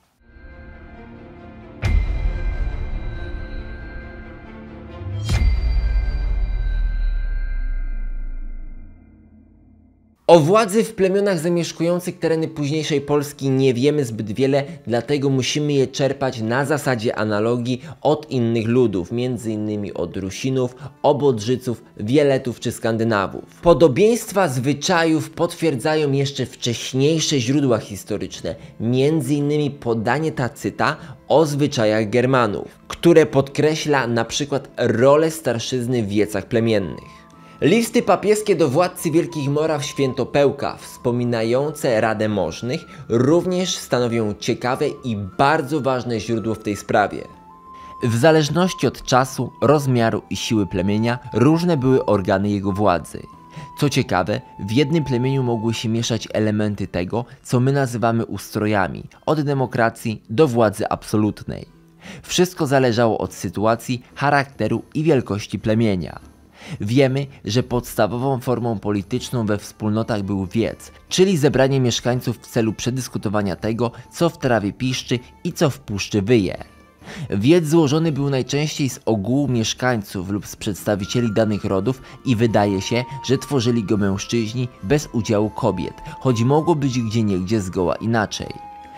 O władzy w plemionach zamieszkujących tereny późniejszej Polski nie wiemy zbyt wiele, dlatego musimy je czerpać na zasadzie analogii od innych ludów, między innymi od Rusinów, Obodrzyców, Wieletów czy Skandynawów. Podobieństwa zwyczajów potwierdzają jeszcze wcześniejsze źródła historyczne, między innymi podanie Tacyta o zwyczajach Germanów, które podkreśla na przykład rolę starszyzny w wiecach plemiennych. Listy papieskie do władcy Wielkich Moraw Świętopełka, wspominające Radę Możnych, również stanowią ciekawe i bardzo ważne źródło w tej sprawie. W zależności od czasu, rozmiaru i siły plemienia, różne były organy jego władzy. Co ciekawe, w jednym plemieniu mogły się mieszać elementy tego, co my nazywamy ustrojami, od demokracji do władzy absolutnej. Wszystko zależało od sytuacji, charakteru i wielkości plemienia. Wiemy, że podstawową formą polityczną we wspólnotach był wiec, czyli zebranie mieszkańców w celu przedyskutowania tego, co w trawie piszczy i co w puszczy wyje. Wiec złożony był najczęściej z ogółu mieszkańców lub z przedstawicieli danych rodów i wydaje się, że tworzyli go mężczyźni bez udziału kobiet, choć mogło być gdzieniegdzie zgoła inaczej.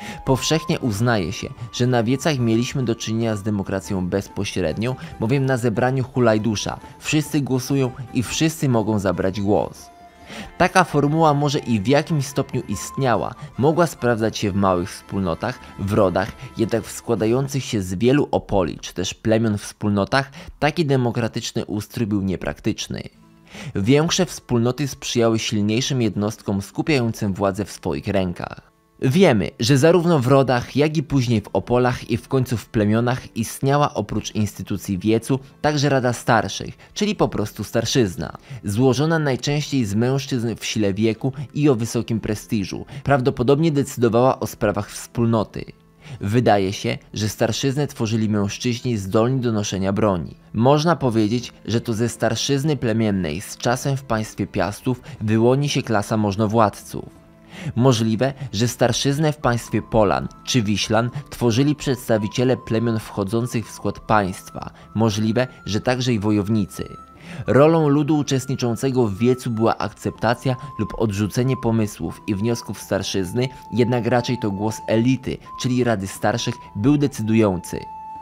Powszechnie uznaje się, że na wiecach mieliśmy do czynienia z demokracją bezpośrednią, bowiem na zebraniu hulajdusza wszyscy głosują i wszyscy mogą zabrać głos. Taka formuła może i w jakimś stopniu istniała, mogła sprawdzać się w małych wspólnotach, w rodach, jednak w składających się z wielu opoli czy też plemion wspólnotach taki demokratyczny ustrój był niepraktyczny. Większe wspólnoty sprzyjały silniejszym jednostkom skupiającym władzę w swoich rękach. Wiemy, że zarówno w rodach, jak i później w opolach i w końcu w plemionach istniała oprócz instytucji wiecu także Rada Starszych, czyli po prostu starszyzna, złożona najczęściej z mężczyzn w sile wieku i o wysokim prestiżu, prawdopodobnie decydowała o sprawach wspólnoty. Wydaje się, że starszyznę tworzyli mężczyźni zdolni do noszenia broni. Można powiedzieć, że to ze starszyzny plemiennej z czasem w państwie Piastów wyłoni się klasa możnowładców. Możliwe, że starszyznę w państwie Polan czy Wiślan tworzyli przedstawiciele plemion wchodzących w skład państwa, możliwe, że także i wojownicy. Rolą ludu uczestniczącego w wiecu była akceptacja lub odrzucenie pomysłów i wniosków starszyzny, jednak raczej to głos elity, czyli Rady Starszych, był decydujący.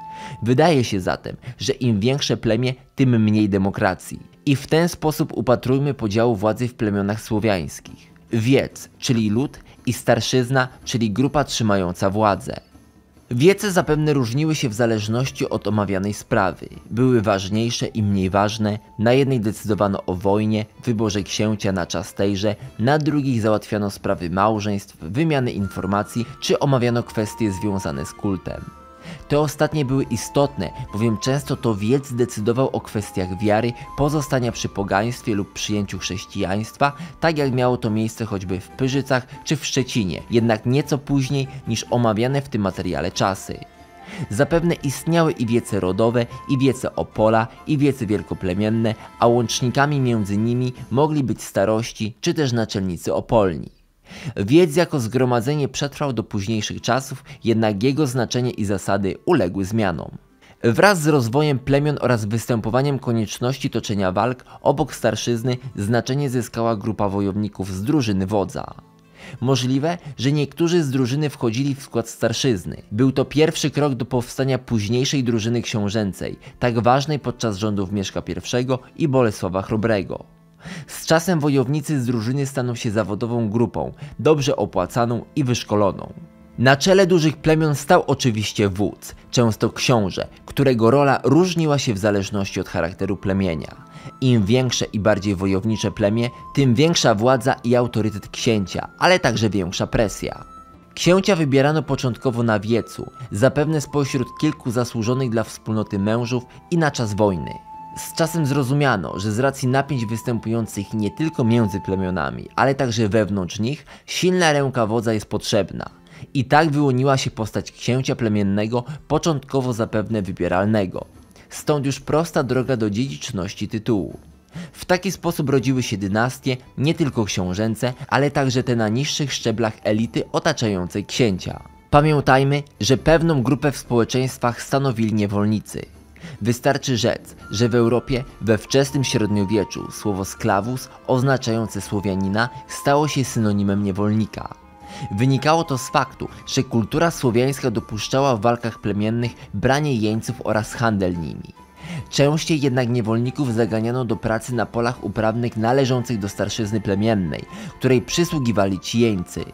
Wydaje się zatem, że im większe plemię, tym mniej demokracji. I w ten sposób upatrujmy podziału władzy w plemionach słowiańskich. Wiec, czyli lud, i starszyzna, czyli grupa trzymająca władzę. Wiece zapewne różniły się w zależności od omawianej sprawy. Były ważniejsze i mniej ważne, na jednej decydowano o wojnie, wyborze księcia na czas tejże, na drugich załatwiano sprawy małżeństw, wymiany informacji czy omawiano kwestie związane z kultem. Te ostatnie były istotne, bowiem często to wiec decydował o kwestiach wiary, pozostania przy pogaństwie lub przyjęciu chrześcijaństwa, tak jak miało to miejsce choćby w Pyrzycach czy w Szczecinie, jednak nieco później niż omawiane w tym materiale czasy. Zapewne istniały i wiece rodowe, i wiece opola, i wiece wielkoplemienne, a łącznikami między nimi mogli być starości czy też naczelnicy opolni. Wiec jako zgromadzenie przetrwał do późniejszych czasów, jednak jego znaczenie i zasady uległy zmianom. Wraz z rozwojem plemion oraz występowaniem konieczności toczenia walk obok starszyzny znaczenie zyskała grupa wojowników z drużyny wodza. Możliwe, że niektórzy z drużyny wchodzili w skład starszyzny. Był to pierwszy krok do powstania późniejszej drużyny książęcej, tak ważnej podczas rządów Mieszka pierwszego i Bolesława Chrobrego. Z czasem wojownicy z drużyny staną się zawodową grupą, dobrze opłacaną i wyszkoloną. Na czele dużych plemion stał oczywiście wódz, często książę, którego rola różniła się w zależności od charakteru plemienia. Im większe i bardziej wojownicze plemię, tym większa władza i autorytet księcia, ale także większa presja. Księcia wybierano początkowo na wiecu, zapewne spośród kilku zasłużonych dla wspólnoty mężów i na czas wojny. Z czasem zrozumiano, że z racji napięć występujących nie tylko między plemionami, ale także wewnątrz nich, silna ręka wodza jest potrzebna. I tak wyłoniła się postać księcia plemiennego, początkowo zapewne wybieralnego. Stąd już prosta droga do dziedziczności tytułu. W taki sposób rodziły się dynastie, nie tylko książęce, ale także te na niższych szczeblach elity otaczającej księcia. Pamiętajmy, że pewną grupę w społeczeństwach stanowili niewolnicy. Wystarczy rzec, że w Europie we wczesnym średniowieczu słowo sklavus oznaczające Słowianina stało się synonimem niewolnika. Wynikało to z faktu, że kultura słowiańska dopuszczała w walkach plemiennych branie jeńców oraz handel nimi. Częściej jednak niewolników zaganiano do pracy na polach uprawnych należących do starszyzny plemiennej, której przysługiwali ci jeńcy.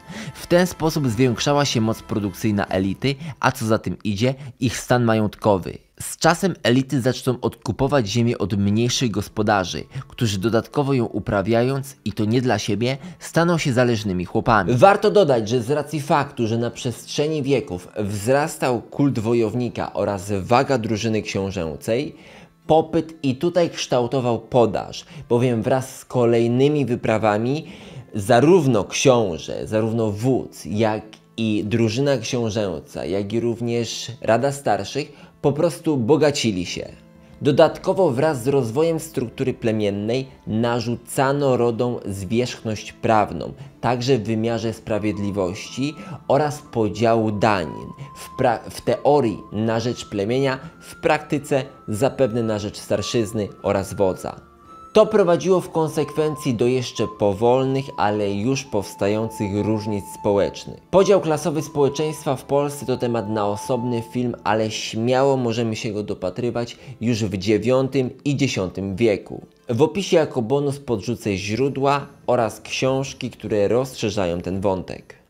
W ten sposób zwiększała się moc produkcyjna elity, a co za tym idzie, ich stan majątkowy. Z czasem elity zaczną odkupować ziemię od mniejszych gospodarzy, którzy dodatkowo ją uprawiając, i to nie dla siebie, staną się zależnymi chłopami. Warto dodać, że z racji faktu, że na przestrzeni wieków wzrastał kult wojownika oraz waga drużyny książęcej, popyt i tutaj kształtował podaż, bowiem wraz z kolejnymi wyprawami zarówno książę, zarówno wódz, jak i drużyna książęca, jak i również Rada Starszych po prostu bogacili się. Dodatkowo wraz z rozwojem struktury plemiennej narzucano rodom zwierzchność prawną, także w wymiarze sprawiedliwości oraz podziału danin. W, w teorii na rzecz plemienia, w praktyce zapewne na rzecz starszyzny oraz wodza. To prowadziło w konsekwencji do jeszcze powolnych, ale już powstających różnic społecznych. Podział klasowy społeczeństwa w Polsce to temat na osobny film, ale śmiało możemy się go dopatrywać już w dziewiątym i dziesiątym wieku. W opisie jako bonus podrzucę źródła oraz książki, które rozszerzają ten wątek.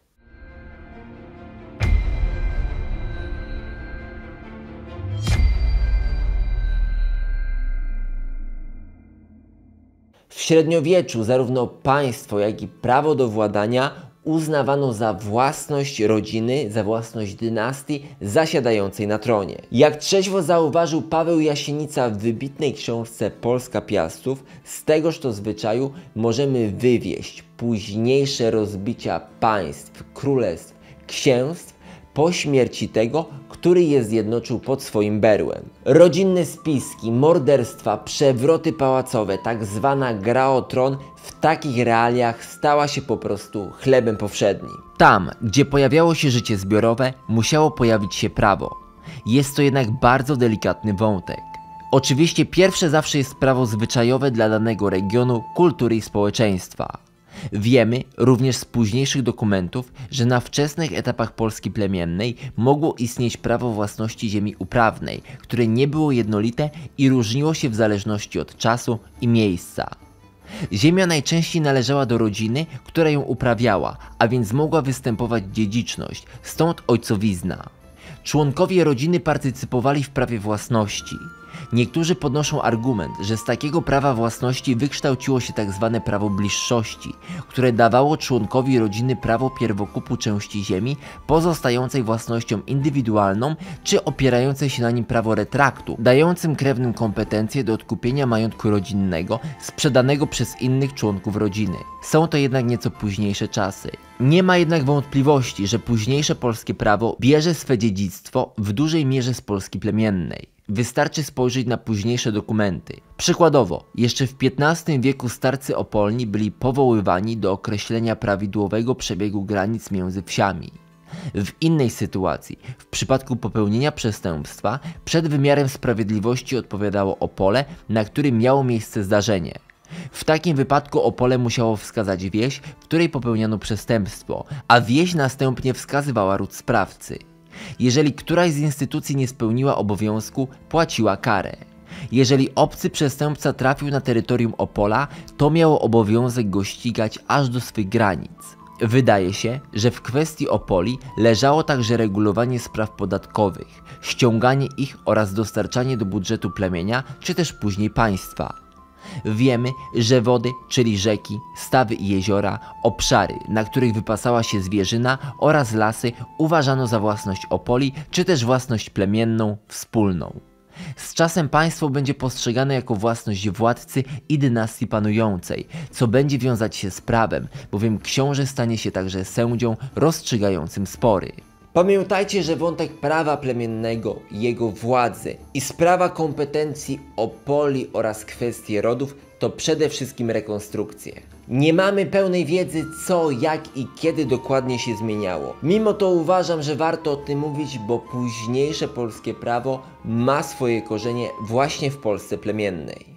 W średniowieczu zarówno państwo, jak i prawo do władania uznawano za własność rodziny, za własność dynastii zasiadającej na tronie. Jak trzeźwo zauważył Paweł Jasienica w wybitnej książce Polska Piastów, z tegoż to zwyczaju możemy wywieść późniejsze rozbicia państw, królestw, księstw po śmierci tego, który je zjednoczył pod swoim berłem. Rodzinne spiski, morderstwa, przewroty pałacowe, tak zwana gra o tron w takich realiach stała się po prostu chlebem powszednim. Tam, gdzie pojawiało się życie zbiorowe, musiało pojawić się prawo. Jest to jednak bardzo delikatny wątek. Oczywiście pierwsze zawsze jest prawo zwyczajowe dla danego regionu, kultury i społeczeństwa. Wiemy również z późniejszych dokumentów, że na wczesnych etapach Polski plemiennej mogło istnieć prawo własności ziemi uprawnej, które nie było jednolite i różniło się w zależności od czasu i miejsca. Ziemia najczęściej należała do rodziny, która ją uprawiała, a więc mogła występować dziedziczność, stąd ojcowizna. Członkowie rodziny partycypowali w prawie własności. Niektórzy podnoszą argument, że z takiego prawa własności wykształciło się tak zwane prawo bliższości, które dawało członkowi rodziny prawo pierwokupu części ziemi pozostającej własnością indywidualną, czy opierającej się na nim prawo retraktu, dającym krewnym kompetencje do odkupienia majątku rodzinnego sprzedanego przez innych członków rodziny. Są to jednak nieco późniejsze czasy. Nie ma jednak wątpliwości, że późniejsze polskie prawo bierze swe dziedzictwo w dużej mierze z Polski plemiennej. Wystarczy spojrzeć na późniejsze dokumenty. Przykładowo, jeszcze w piętnastym wieku starcy opolni byli powoływani do określenia prawidłowego przebiegu granic między wsiami. W innej sytuacji, w przypadku popełnienia przestępstwa, przed wymiarem sprawiedliwości odpowiadało opole, na którym miało miejsce zdarzenie. W takim wypadku opole musiało wskazać wieś, w której popełniano przestępstwo, a wieś następnie wskazywała ród sprawcy. Jeżeli któraś z instytucji nie spełniła obowiązku, płaciła karę. Jeżeli obcy przestępca trafił na terytorium Opola, to miało obowiązek go ścigać aż do swych granic. Wydaje się, że w kwestii Opoli leżało także regulowanie spraw podatkowych, ściąganie ich oraz dostarczanie do budżetu plemienia, czy też później państwa. Wiemy, że wody, czyli rzeki, stawy i jeziora, obszary, na których wypasała się zwierzyna oraz lasy uważano za własność Opoli, czy też własność plemienną, wspólną. Z czasem państwo będzie postrzegane jako własność władcy i dynastii panującej, co będzie wiązać się z prawem, bowiem książę stanie się także sędzią rozstrzygającym spory. Pamiętajcie, że wątek prawa plemiennego, jego władzy i sprawa kompetencji Opoli oraz kwestie rodów to przede wszystkim rekonstrukcje. Nie mamy pełnej wiedzy co, jak i kiedy dokładnie się zmieniało. Mimo to uważam, że warto o tym mówić, bo późniejsze polskie prawo ma swoje korzenie właśnie w Polsce plemiennej.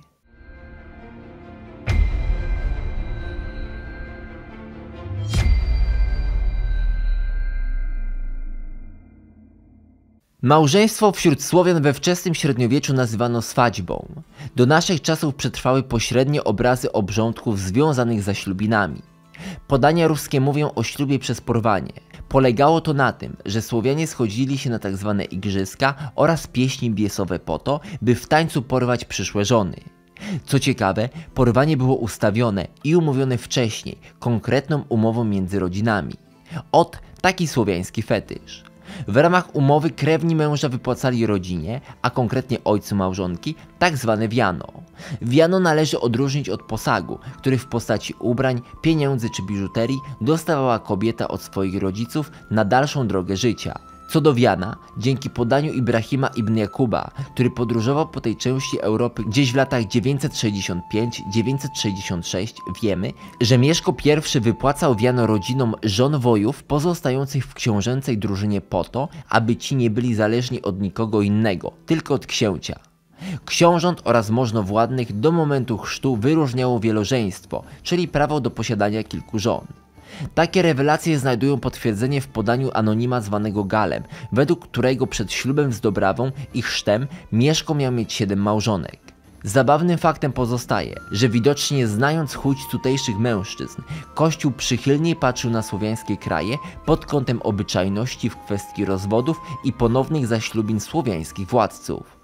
Małżeństwo wśród Słowian we wczesnym średniowieczu nazywano swadźbą. Do naszych czasów przetrwały pośrednie obrazy obrządków związanych ze ślubinami. Podania ruskie mówią o ślubie przez porwanie. Polegało to na tym, że Słowianie schodzili się na tak zwane igrzyska oraz pieśni biesowe po to, by w tańcu porwać przyszłe żony. Co ciekawe, porwanie było ustawione i umówione wcześniej, konkretną umową między rodzinami. Ot taki słowiański fetysz. W ramach umowy krewni męża wypłacali rodzinie, a konkretnie ojcu małżonki, tak zwane wiano. Wiano należy odróżnić od posagu, który w postaci ubrań, pieniędzy czy biżuterii dostawała kobieta od swoich rodziców na dalszą drogę życia. Co do wiana, dzięki podaniu Ibrahima ibn Jakuba, który podróżował po tej części Europy gdzieś w latach dziewięćset sześćdziesiąt pięć do dziewięćset sześćdziesiąt sześć, wiemy, że Mieszko I wypłacał wiano rodzinom żon wojów pozostających w książęcej drużynie po to, aby ci nie byli zależni od nikogo innego, tylko od księcia. Książąt oraz możnowładnych do momentu chrztu wyróżniało wielożeństwo, czyli prawo do posiadania kilku żon. Takie rewelacje znajdują potwierdzenie w podaniu anonima zwanego Galem, według którego przed ślubem z Dobrawą i chrztem Mieszko miał mieć siedem małżonek. Zabawnym faktem pozostaje, że widocznie znając chuć tutejszych mężczyzn, Kościół przychylniej patrzył na słowiańskie kraje pod kątem obyczajności w kwestii rozwodów i ponownych zaślubin słowiańskich władców.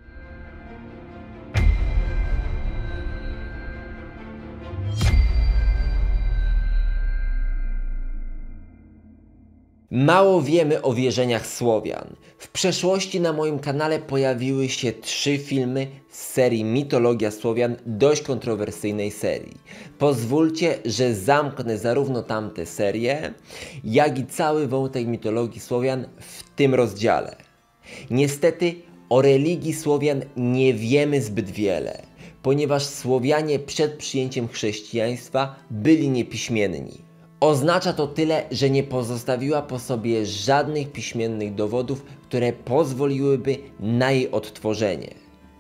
Mało wiemy o wierzeniach Słowian. W przeszłości na moim kanale pojawiły się trzy filmy z serii Mitologia Słowian, dość kontrowersyjnej serii. Pozwólcie, że zamknę zarówno tamte serie, jak i cały wątek mitologii Słowian w tym rozdziale. Niestety o religii Słowian nie wiemy zbyt wiele, ponieważ Słowianie przed przyjęciem chrześcijaństwa byli niepiśmienni. Oznacza to tyle, że nie pozostawiła po sobie żadnych piśmiennych dowodów, które pozwoliłyby na jej odtworzenie.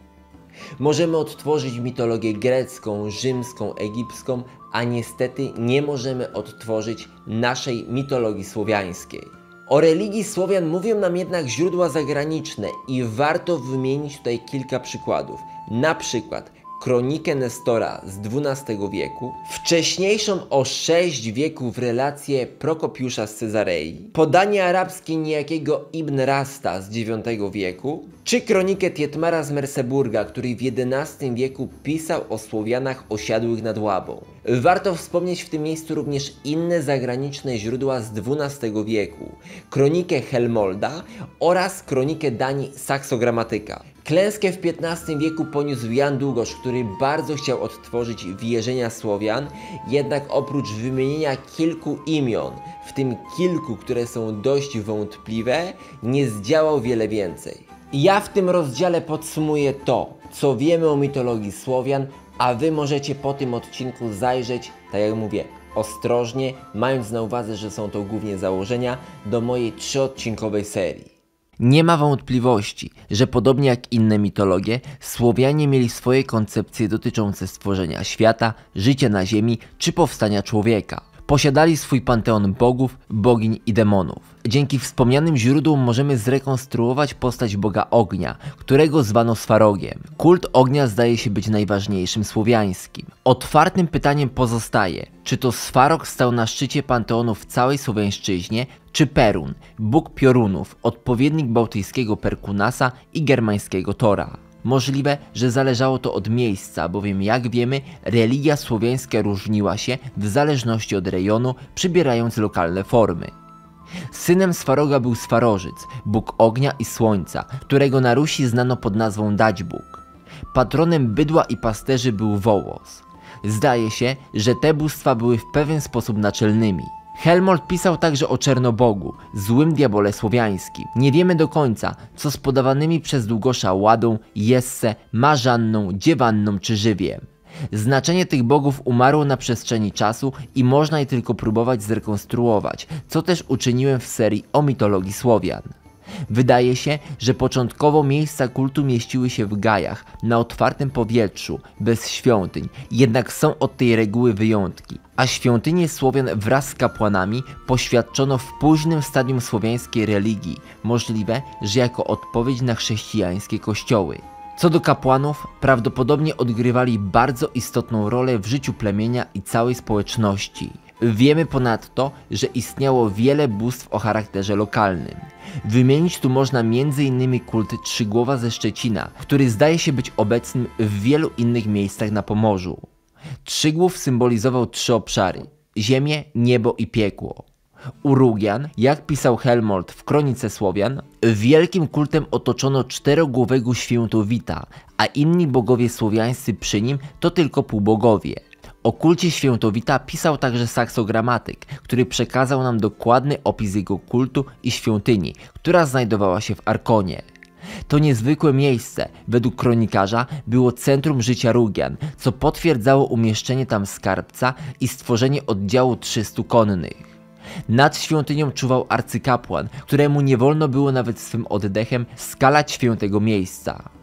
Możemy odtworzyć mitologię grecką, rzymską, egipską, a niestety nie możemy odtworzyć naszej mitologii słowiańskiej. O religii Słowian mówią nam jednak źródła zagraniczne i warto wymienić tutaj kilka przykładów. Na przykład Kronikę Nestora z dwunastego wieku, wcześniejszą o sześć wieków relację Prokopiusza z Cezarei, podanie arabskie niejakiego Ibn Rasta z dziewiątego wieku, czy kronikę Tietmara z Merseburga, który w jedenastym wieku pisał o Słowianach osiadłych nad Łabą. Warto wspomnieć w tym miejscu również inne zagraniczne źródła z dwunastego wieku, kronikę Helmolda oraz kronikę Danii Saksogramatyka. Klęskę w piętnastym wieku poniósł Jan Długosz, który bardzo chciał odtworzyć wierzenia Słowian, jednak oprócz wymienienia kilku imion, w tym kilku, które są dość wątpliwe, nie zdziałał wiele więcej. Ja w tym rozdziale podsumuję to, co wiemy o mitologii Słowian, a wy możecie po tym odcinku zajrzeć, tak jak mówię, ostrożnie, mając na uwadze, że są to głównie założenia, do mojej trzyodcinkowej serii. Nie ma wątpliwości, że podobnie jak inne mitologie, Słowianie mieli swoje koncepcje dotyczące stworzenia świata, życia na ziemi czy powstania człowieka. Posiadali swój panteon bogów, bogiń i demonów. Dzięki wspomnianym źródłom możemy zrekonstruować postać boga ognia, którego zwano Swarogiem. Kult ognia zdaje się być najważniejszym słowiańskim. Otwartym pytaniem pozostaje, czy to Swarog stał na szczycie panteonu w całej Słowiańszczyźnie, czy Perun, bóg piorunów, odpowiednik bałtyckiego Perkunasa i germańskiego Tora. Możliwe, że zależało to od miejsca, bowiem jak wiemy, religia słowiańska różniła się w zależności od rejonu, przybierając lokalne formy. Synem Swaroga był Swarożyc, bóg ognia i słońca, którego na Rusi znano pod nazwą Daćbóg. Patronem bydła i pasterzy był Wołos. Zdaje się, że te bóstwa były w pewien sposób naczelnymi. Helmold pisał także o Czernobogu, złym diabole słowiańskim. Nie wiemy do końca, co z podawanymi przez Długosza Ładą, Jessę, Marzanną, Dziewanną czy Żywiem. Znaczenie tych bogów umarło na przestrzeni czasu i można je tylko próbować zrekonstruować, co też uczyniłem w serii o mitologii Słowian. Wydaje się, że początkowo miejsca kultu mieściły się w gajach, na otwartym powietrzu, bez świątyń, jednak są od tej reguły wyjątki, a świątynie Słowian wraz z kapłanami poświadczono w późnym stadium słowiańskiej religii, możliwe, że jako odpowiedź na chrześcijańskie kościoły. Co do kapłanów, prawdopodobnie odgrywali bardzo istotną rolę w życiu plemienia i całej społeczności. Wiemy ponadto, że istniało wiele bóstw o charakterze lokalnym. Wymienić tu można między innymi kult Trzygłowa ze Szczecina, który zdaje się być obecnym w wielu innych miejscach na Pomorzu. Trzygłów symbolizował trzy obszary: ziemię, niebo i piekło. Urugian, jak pisał Helmold w Kronice Słowian, wielkim kultem otoczono czterogłowego Świętowita, a inni bogowie słowiańscy przy nim to tylko półbogowie. O kulcie Świętowita pisał także Saksogramatyk, który przekazał nam dokładny opis jego kultu i świątyni, która znajdowała się w Arkonie. To niezwykłe miejsce, według kronikarza, było centrum życia Rugian, co potwierdzało umieszczenie tam skarbca i stworzenie oddziału trzystu konnych. Nad świątynią czuwał arcykapłan, któremu nie wolno było nawet swym oddechem skalać świętego miejsca.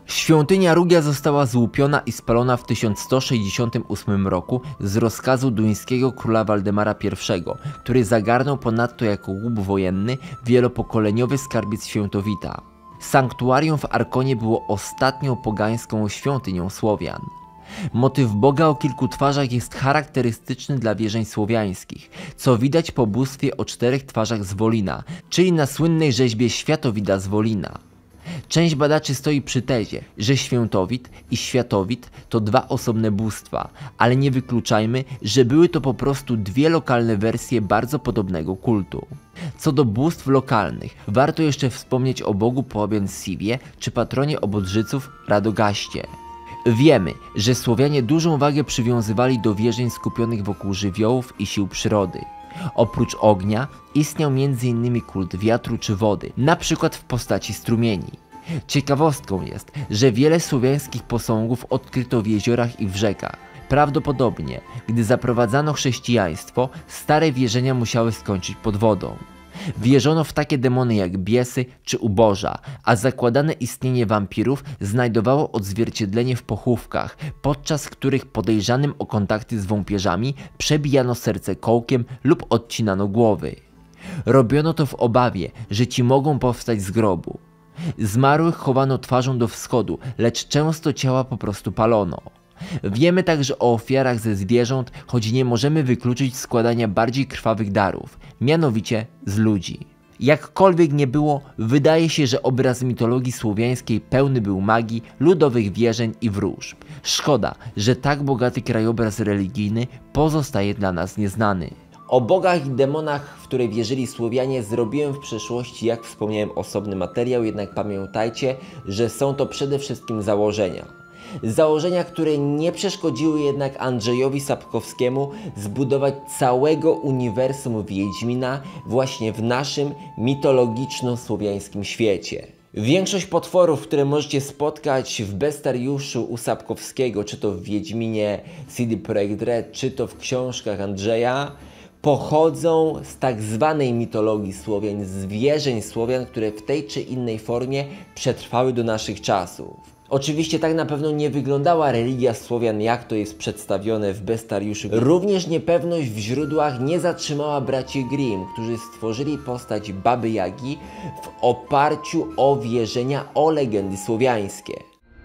Świątynia Rugia została złupiona i spalona w tysiąc sto sześćdziesiątym ósmym roku z rozkazu duńskiego króla Waldemara pierwszego, który zagarnął ponadto jako łup wojenny wielopokoleniowy skarbiec Świętowita. Sanktuarium w Arkonie było ostatnią pogańską świątynią Słowian. Motyw Boga o kilku twarzach jest charakterystyczny dla wierzeń słowiańskich, co widać po bóstwie o czterech twarzach z Wolina, czyli na słynnej rzeźbie Światowida z Wolina. Część badaczy stoi przy tezie, że Świętowit i Światowit to dwa osobne bóstwa, ale nie wykluczajmy, że były to po prostu dwie lokalne wersje bardzo podobnego kultu. Co do bóstw lokalnych, warto jeszcze wspomnieć o bogu Połabian Siwie czy patronie obodrzyców Radogaście. Wiemy, że Słowianie dużą wagę przywiązywali do wierzeń skupionych wokół żywiołów i sił przyrody. Oprócz ognia istniał między innymi kult wiatru czy wody, na przykład w postaci strumieni. Ciekawostką jest, że wiele słowiańskich posągów odkryto w jeziorach i w rzekach. Prawdopodobnie, gdy zaprowadzano chrześcijaństwo, stare wierzenia musiały skończyć pod wodą. Wierzono w takie demony jak biesy czy uboża, a zakładane istnienie wampirów znajdowało odzwierciedlenie w pochówkach, podczas których podejrzanym o kontakty z wąpierzami przebijano serce kołkiem lub odcinano głowy. Robiono to w obawie, że ci mogą powstać z grobu. Zmarłych chowano twarzą do wschodu, lecz często ciała po prostu palono. Wiemy także o ofiarach ze zwierząt, choć nie możemy wykluczyć składania bardziej krwawych darów, mianowicie z ludzi. Jakkolwiek nie było, wydaje się, że obraz mitologii słowiańskiej pełny był magii, ludowych wierzeń i wróżb. Szkoda, że tak bogaty krajobraz religijny pozostaje dla nas nieznany. O bogach i demonach, w które wierzyli Słowianie, zrobiłem w przeszłości, jak wspomniałem, osobny materiał, jednak pamiętajcie, że są to przede wszystkim założenia. Założenia, które nie przeszkodziły jednak Andrzejowi Sapkowskiemu zbudować całego uniwersum Wiedźmina właśnie w naszym mitologiczno-słowiańskim świecie. Większość potworów, które możecie spotkać w bestiariuszu u Sapkowskiego, czy to w Wiedźminie C D Projekt Red, czy to w książkach Andrzeja, pochodzą z tak zwanej mitologii Słowian, z wierzeń Słowian, które w tej czy innej formie przetrwały do naszych czasów. Oczywiście tak na pewno nie wyglądała religia Słowian, jak to jest przedstawione w bestiariuszu. Również niepewność w źródłach nie zatrzymała braci Grimm, którzy stworzyli postać Baby Jagi w oparciu o wierzenia, o legendy słowiańskie.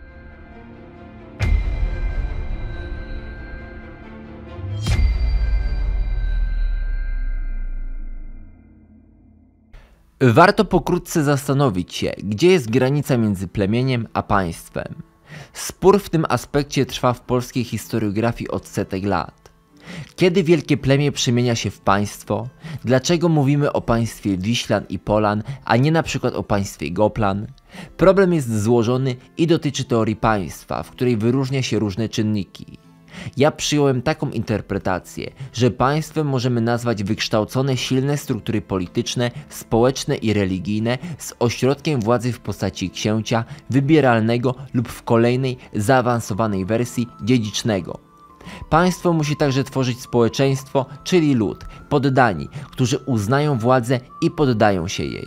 Warto pokrótce zastanowić się, gdzie jest granica między plemieniem a państwem. Spór w tym aspekcie trwa w polskiej historiografii od setek lat. Kiedy wielkie plemię przemienia się w państwo? Dlaczego mówimy o państwie Wiślan i Polan, a nie na przykład o państwie Goplan? Problem jest złożony i dotyczy teorii państwa, w której wyróżnia się różne czynniki. Ja przyjąłem taką interpretację, że państwem możemy nazwać wykształcone, silne struktury polityczne, społeczne i religijne z ośrodkiem władzy w postaci księcia, wybieralnego lub w kolejnej, zaawansowanej wersji dziedzicznego. Państwo musi także tworzyć społeczeństwo, czyli lud, poddani, którzy uznają władzę i poddają się jej.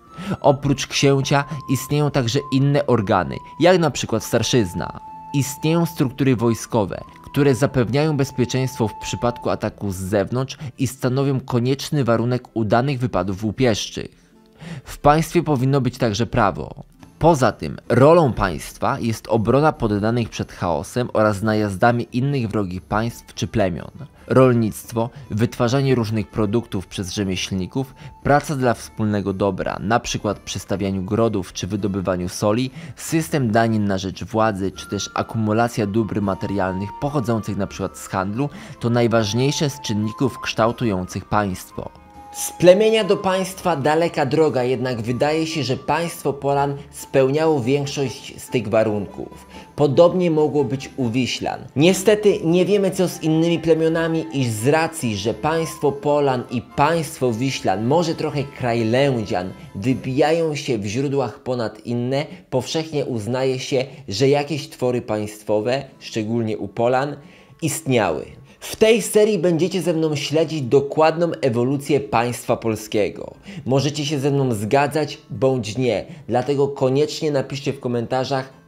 Oprócz księcia istnieją także inne organy, jak na przykład starszyzna. Istnieją struktury wojskowe, które zapewniają bezpieczeństwo w przypadku ataku z zewnątrz i stanowią konieczny warunek udanych wypadów łupieszczych. W państwie powinno być także prawo. Poza tym rolą państwa jest obrona poddanych przed chaosem oraz najazdami innych wrogich państw czy plemion. Rolnictwo, wytwarzanie różnych produktów przez rzemieślników, praca dla wspólnego dobra, np. przy stawianiu grodów czy wydobywaniu soli, system danin na rzecz władzy, czy też akumulacja dóbr materialnych pochodzących np. z handlu to najważniejsze z czynników kształtujących państwo. Z plemienia do państwa daleka droga, jednak wydaje się, że państwo Polan spełniało większość z tych warunków. Podobnie mogło być u Wiślan. Niestety nie wiemy, co z innymi plemionami i z racji, że państwo Polan i państwo Wiślan, może trochę kraj Lędzian, wybijają się w źródłach ponad inne, powszechnie uznaje się, że jakieś twory państwowe, szczególnie u Polan, istniały. W tej serii będziecie ze mną śledzić dokładną ewolucję państwa polskiego. Możecie się ze mną zgadzać bądź nie, dlatego koniecznie napiszcie w komentarzach,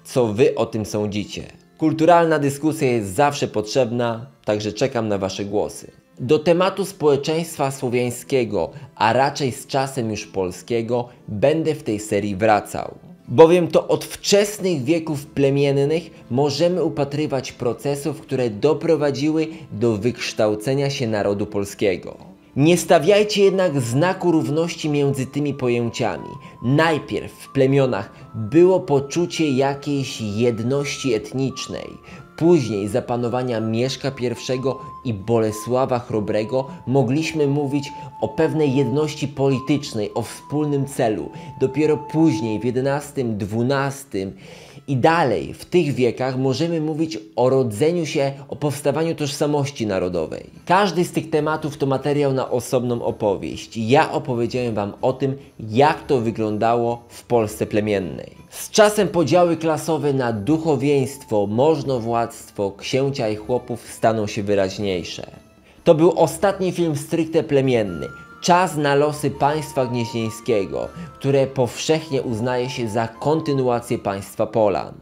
co wy o tym sądzicie. Kulturalna dyskusja jest zawsze potrzebna, także czekam na wasze głosy. Do tematu społeczeństwa słowiańskiego, a raczej z czasem już polskiego, będę w tej serii wracał. Bowiem to od wczesnych wieków plemiennych możemy upatrywać procesów, które doprowadziły do wykształcenia się narodu polskiego. Nie stawiajcie jednak znaku równości między tymi pojęciami. Najpierw w plemionach było poczucie jakiejś jedności etnicznej. Później za panowania Mieszka pierwszego i Bolesława Chrobrego mogliśmy mówić o pewnej jedności politycznej, o wspólnym celu. Dopiero później w jedenastym, dwunastym i dalej w tych wiekach możemy mówić o rodzeniu się, o powstawaniu tożsamości narodowej. Każdy z tych tematów to materiał na osobną opowieść. Ja opowiedziałem wam o tym, jak to wyglądało w Polsce plemiennej. Z czasem podziały klasowe na duchowieństwo, możnowładztwo, księcia i chłopów staną się wyraźniejsze. To był ostatni film stricte plemienny. Czas na losy państwa gnieźnieńskiego, które powszechnie uznaje się za kontynuację państwa Polan.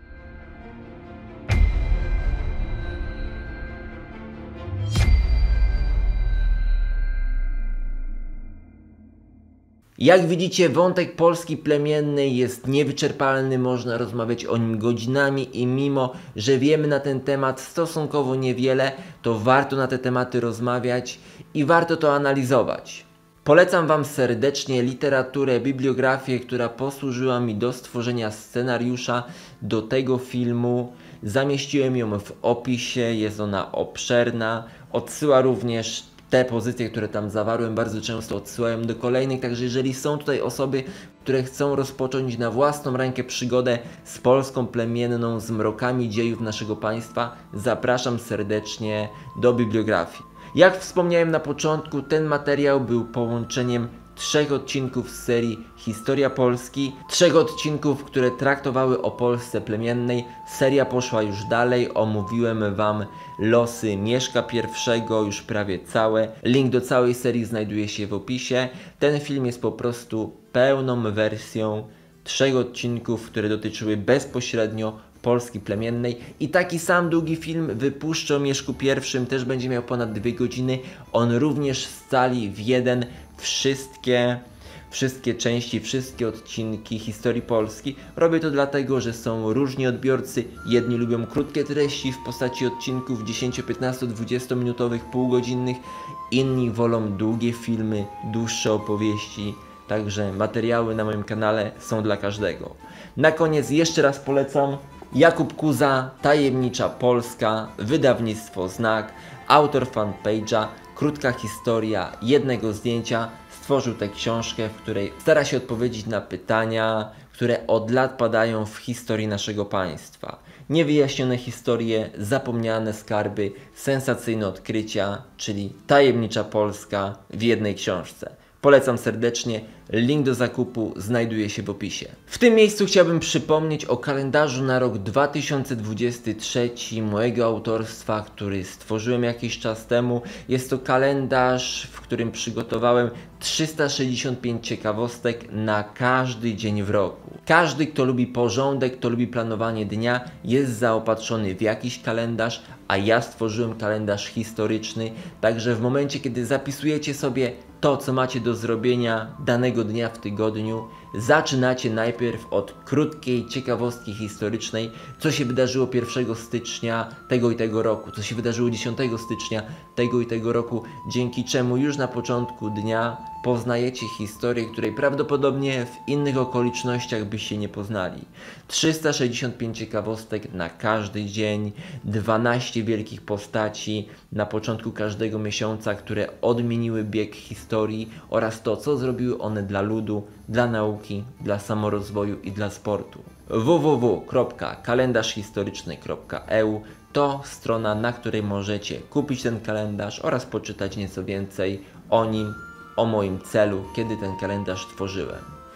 Jak widzicie, wątek Polski plemiennej jest niewyczerpalny, można rozmawiać o nim godzinami i mimo, że wiemy na ten temat stosunkowo niewiele, to warto na te tematy rozmawiać i warto to analizować. Polecam wam serdecznie literaturę, bibliografię, która posłużyła mi do stworzenia scenariusza do tego filmu. Zamieściłem ją w opisie, jest ona obszerna, odsyła również te pozycje, które tam zawarłem, bardzo często odsyłają do kolejnych, także jeżeli są tutaj osoby, które chcą rozpocząć na własną rękę przygodę z Polską plemienną, z mrokami dziejów naszego państwa, zapraszam serdecznie do bibliografii. Jak wspomniałem na początku, ten materiał był połączeniem trzech odcinków z serii Historia Polski, trzech odcinków, które traktowały o Polsce plemiennej. Seria poszła już dalej, omówiłem wam losy Mieszka pierwszego, już prawie całe. Link do całej serii znajduje się w opisie. Ten film jest po prostu pełną wersją trzech odcinków, które dotyczyły bezpośrednio Polski plemiennej i taki sam długi film wypuszczę o Mieszku pierwszym, też będzie miał ponad dwie godziny. On również scali w jeden wszystkie, wszystkie części, wszystkie odcinki historii Polski. Robię to dlatego, że są różni odbiorcy. Jedni lubią krótkie treści w postaci odcinków dziesięcio, piętnasto, dwudziestominutowych, półgodzinnych. Inni wolą długie filmy, dłuższe opowieści. Także materiały na moim kanale są dla każdego. Na koniec jeszcze raz polecam Jakub Kuza, Tajemnicza Polska, wydawnictwo Znak, autor fanpage'a, krótka historia jednego zdjęcia. Stworzył tę książkę, w której stara się odpowiedzieć na pytania, które od lat padają w historii naszego państwa. Niewyjaśnione historie, zapomniane skarby, sensacyjne odkrycia, czyli Tajemnicza Polska w jednej książce. Polecam serdecznie, link do zakupu znajduje się w opisie. W tym miejscu chciałbym przypomnieć o kalendarzu na rok dwa tysiące dwudziesty trzeci mojego autorstwa, który stworzyłem jakiś czas temu. Jest to kalendarz, w którym przygotowałem trzysta sześćdziesiąt pięć ciekawostek na każdy dzień w roku. Każdy, kto lubi porządek, kto lubi planowanie dnia, jest zaopatrzony w jakiś kalendarz, a ja stworzyłem kalendarz historyczny, także w momencie, kiedy zapisujecie sobie to, co macie do zrobienia danego dnia w tygodniu, zaczynacie najpierw od krótkiej ciekawostki historycznej, co się wydarzyło pierwszego stycznia tego i tego roku, co się wydarzyło dziesiątego stycznia tego i tego roku, dzięki czemu już na początku dnia poznajecie historię, której prawdopodobnie w innych okolicznościach byście nie poznali. trzysta sześćdziesiąt pięć ciekawostek na każdy dzień, dwanaście wielkich postaci na początku każdego miesiąca, które odmieniły bieg historii oraz to, co zrobiły one dla ludu, dla nauki, dla samorozwoju i dla sportu. w w w kropka kalendarz historyczny kropka e u to strona, na której możecie kupić ten kalendarz oraz poczytać nieco więcej o nim, o moim celu, kiedy ten kalendarz tworzyłem.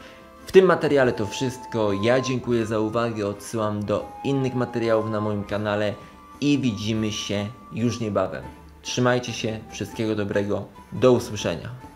W tym materiale to wszystko. Ja dziękuję za uwagę, odsyłam do innych materiałów na moim kanale i widzimy się już niebawem. Trzymajcie się, wszystkiego dobrego, do usłyszenia.